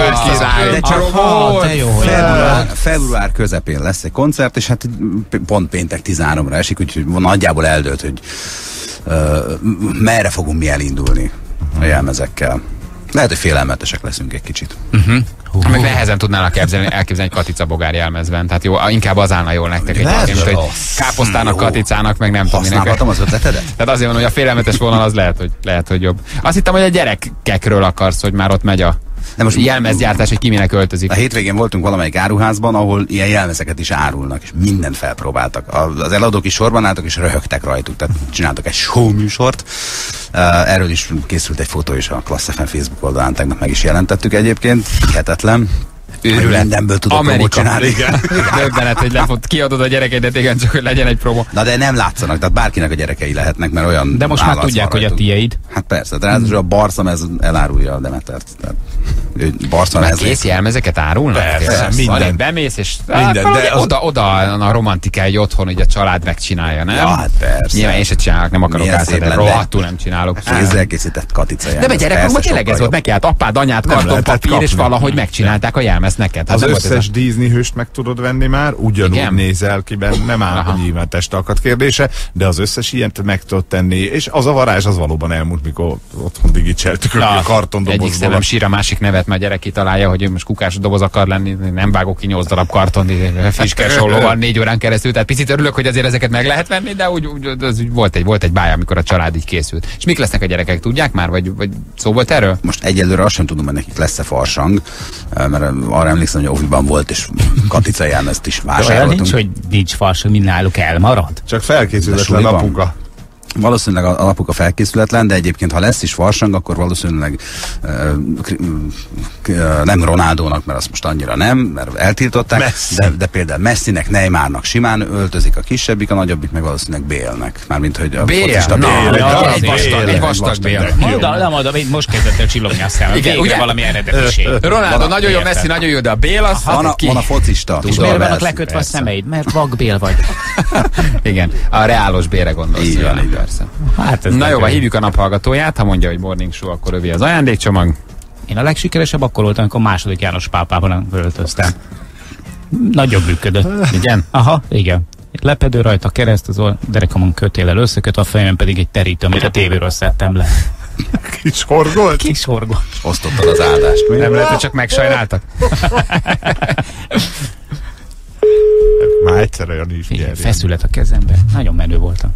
de csak február, február közepén lesz egy koncert, és hát pont péntek tizenháromra esik, úgyhogy nagyjából eldőlt, hogy uh, merre fogunk mi elindulni a jelmezekkel. Lehet, hogy félelmetesek leszünk egy kicsit. Uh-huh. Uh-huh. Meg nehezen tudnának elképzelni, elképzelni egy Katica bogár jelmezben. Tehát jó, inkább az állna jól nektek egyébként, hogy káposztának, Katicának, meg nem tudom. Használhatom az ötletedet? Tehát azért van, hogy a félelmetes vonal az lehet, hogy, lehet, hogy jobb. Azt hittem, hogy a gyerekekről akarsz, hogy már ott megy a de most jelmezgyártás, hogy ki minek költözik. A hétvégén voltunk valamelyik áruházban, ahol ilyen jelmezeket is árulnak, és mindent felpróbáltak. Az eladók is sorban álltak, és röhögtek rajtuk, tehát csináltak egy show műsort. Uh, erről is készült egy fotó is a Klassz ef em Facebook oldalán, tegnap meg is jelentettük egyébként. Hihetetlen. Őrület. Mindenből tudok Amerika. promót csinálni. Igen. Döbbenet, hogy lefot, kiadod a gyerekedet, igen, csak hogy legyen egy promó. Na de nem látszanak, tehát bárkinek a gyerekei lehetnek, mert olyan. De most már tudják, hogy a tieid. Hát persze, de hmm. a Barszam ez elárulja a Demetert. Tehát, Barszam ez. Kész jelmezeket árulnak? Persze, minden. Bemész, és minden, de az... oda, oda a romantika egy otthon, hogy a család megcsinálja, nem? Ja, hát persze. Nyilván én se csinálok, nem akarok átszedni, rohadtul nem csinálok. Kézzel készített Katica jelmez. De a gyerekkorban tényleg ez volt, meg kellett apád, anyád, kartonpapír, és valahogy megcsinálták a jelmezt neked. Az összes Disney hőst meg tudod venni már, ugyanúgy igen? Nézel ki benne, nem áll a nyilván testalkat kérdése, de az összes ilyent meg tudod tenni, és az a varázs az valóban elmúlt, mikor otthon digicseltük a kartondobozból. Egyik szemem sír a másik nevet, mert a gyerek kitalálja, hogy ő most kukás doboz akar lenni, nem vágok ki nyolc darab karton, fiskes ollóval négy órán keresztül, tehát picit örülök, hogy azért ezeket meg lehet venni, de úgy, úgy az úgy volt egy volt egy bája, amikor a család így készült. És mik lesznek a gyerekek, tudják már, vagy, vagy szó volt erről? Most egyelőre azt sem tudom, hogy nekik lesz-e farsang, mert arra emlékszem, hogy Oviban volt, és Katica jelmezt is vásároltunk. Nincs, hogy nincs farsang, mind náluk elmarad. Csak felkészületlen apuka. Valószínűleg a apuka felkészületlen, de egyébként ha lesz is farsang, akkor valószínűleg uh, uh, nem Ronaldónak, mert azt most annyira nem, mert eltiltották, de, de például Messinek, Neymarnak simán öltözik a kisebbik, a nagyobbik meg valószínűleg Bélnek. Mármint, hogy a focista Bél. Egy vastag Bél. Nem oda, most kezdett el csillogni a szemem. Végre valami eredetiség. Ronaldo nagyon jó, Messi nagyon jó, de a Bél az van a focista. És miért vannak lekötve a szemeid? Mert vak Bél vagy. Igen, a reálos Bélre gondolsz. Hát na jó, hívjuk a naphallgatóját, ha mondja, hogy morning show, akkor övé az ajándékcsomag. Én a legsikeresebb akkor voltam, amikor második János pápában öltöztem. Nagyon működött. Igen? Aha, igen. Egy lepedő rajta, kereszt, az derekamon kötéllel összeköt, a fejemen pedig egy terítő, amit a tévéről szedtem le. Kis horgolt? Kis horgolt. Osztottad az áldást. Nem lehet, hogy csak megsajnáltak. Már Már egyszer olyan is Igen, nyerjen. feszület a kezembe. Nagyon menő voltam.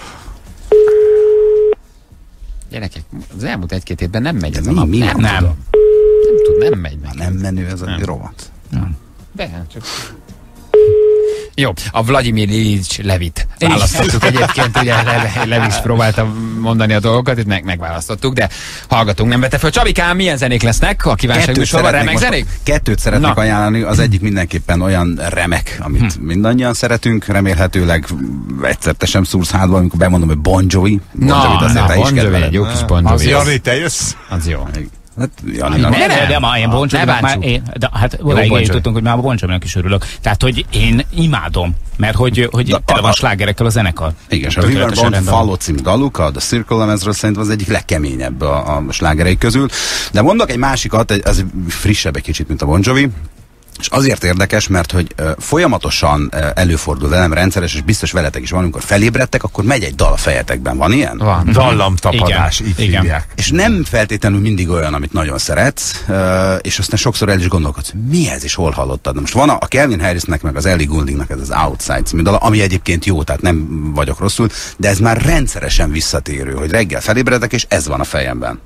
Gyerekek, az elmúlt egy-két évben nem megy ez a Mi, nap. mi nem, nem nem, tudom. nem tud, nem megy meg. Nem menő ez a Nem. rovat. De, csak... Jó, a Vladimir Ilyich Levit választottuk egyébként, ugye Le- Levi is próbálta mondani a dolgokat, itt meg, megválasztottuk, de hallgatunk, nem vette föl. Csabikám, milyen zenék lesznek a kívánság műsorban? Remek most- zenék? Kettőt szeretnék Na. ajánlani, az egyik mindenképpen olyan remek, amit hm. mindannyian szeretünk, remélhetőleg egyszer te sem szúrsz hátba, amikor bemondom, hogy Bon Jovi. Bon Na, Jovit azért na, te is Bon Jovi, kedveled. egy jó kis Bon Az Jovi. Jani, te jössz? Az jó. Hát, Jani, Nem, nem, de, de, de ma én Bon Ne Jovinak már, bántsuk. én, de, hát Bon odáig Jovi. eljutottunk, hogy már a Bon Jovinak is örülök. Tehát, hogy én imádom, mert hogy, hogy De tele a- van slágerekkel a zenekar. Igen, és a Tökéletesen Riverbound rendben van. Follow című daluk, a The Circle lemezről szerintem az egyik legkeményebb a, a slágerei közül. De mondok egy másikat, egy, az frissebb egy kicsit, mint a Bon Jovi. És azért érdekes, mert hogy uh, folyamatosan uh, előfordul velem rendszeres, és biztos veletek is van, amikor felébredtek, akkor megy egy dal a fejetekben. Van ilyen? Van. Dallamtapadás, így Igen. hívják. És nem feltétlenül mindig olyan, amit nagyon szeretsz, uh, és aztán sokszor el is gondolkodsz, mi ez, és hol hallottad. Na most van a, a Calvin Harrisnek, meg az Ellie Gouldingnak ez az Outside című dala, ami egyébként jó, tehát nem vagyok rosszul, de ez már rendszeresen visszatérő, hogy reggel felébredek, és ez van a fejemben.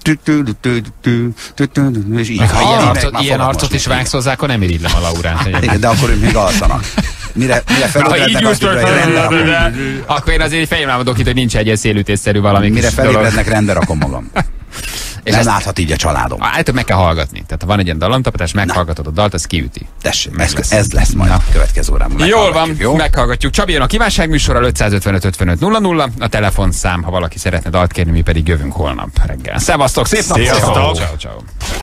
És így, Meg ha ilyen meg arcot, már ilyen fogok arcot mosni. is vágsz hozzá, akkor nem irigylem a Laurát. Igen, de akkor ők még alszanak. Mire, mire Ha felébrednek, így azt tudja, hogy rendbe rakom. akkor én azért fejemre mondok itt, hogy nincs egy szélütésszerű valami Mire kis dolog. felébrednek, rendbe rakom magam. És Nem ezt- láthat így a családom. Általában meg kell hallgatni. Tehát ha van egy ilyen dallamtapadás, meghallgatod a dalt, az kiüti. Tessék, Meg ez, lesz. ez lesz majd a következő órában. Jól van, Meghallgatjuk, jó? meghallgatjuk. Csabi jön a kívánságműsorral, ötszázötvenöt ötvenöt nulla nulla, a telefonszám, ha valaki szeretne dalt kérni, mi pedig jövünk holnap reggel. Szevasztok, szép napot! Sziasztok! Ciao, ciao.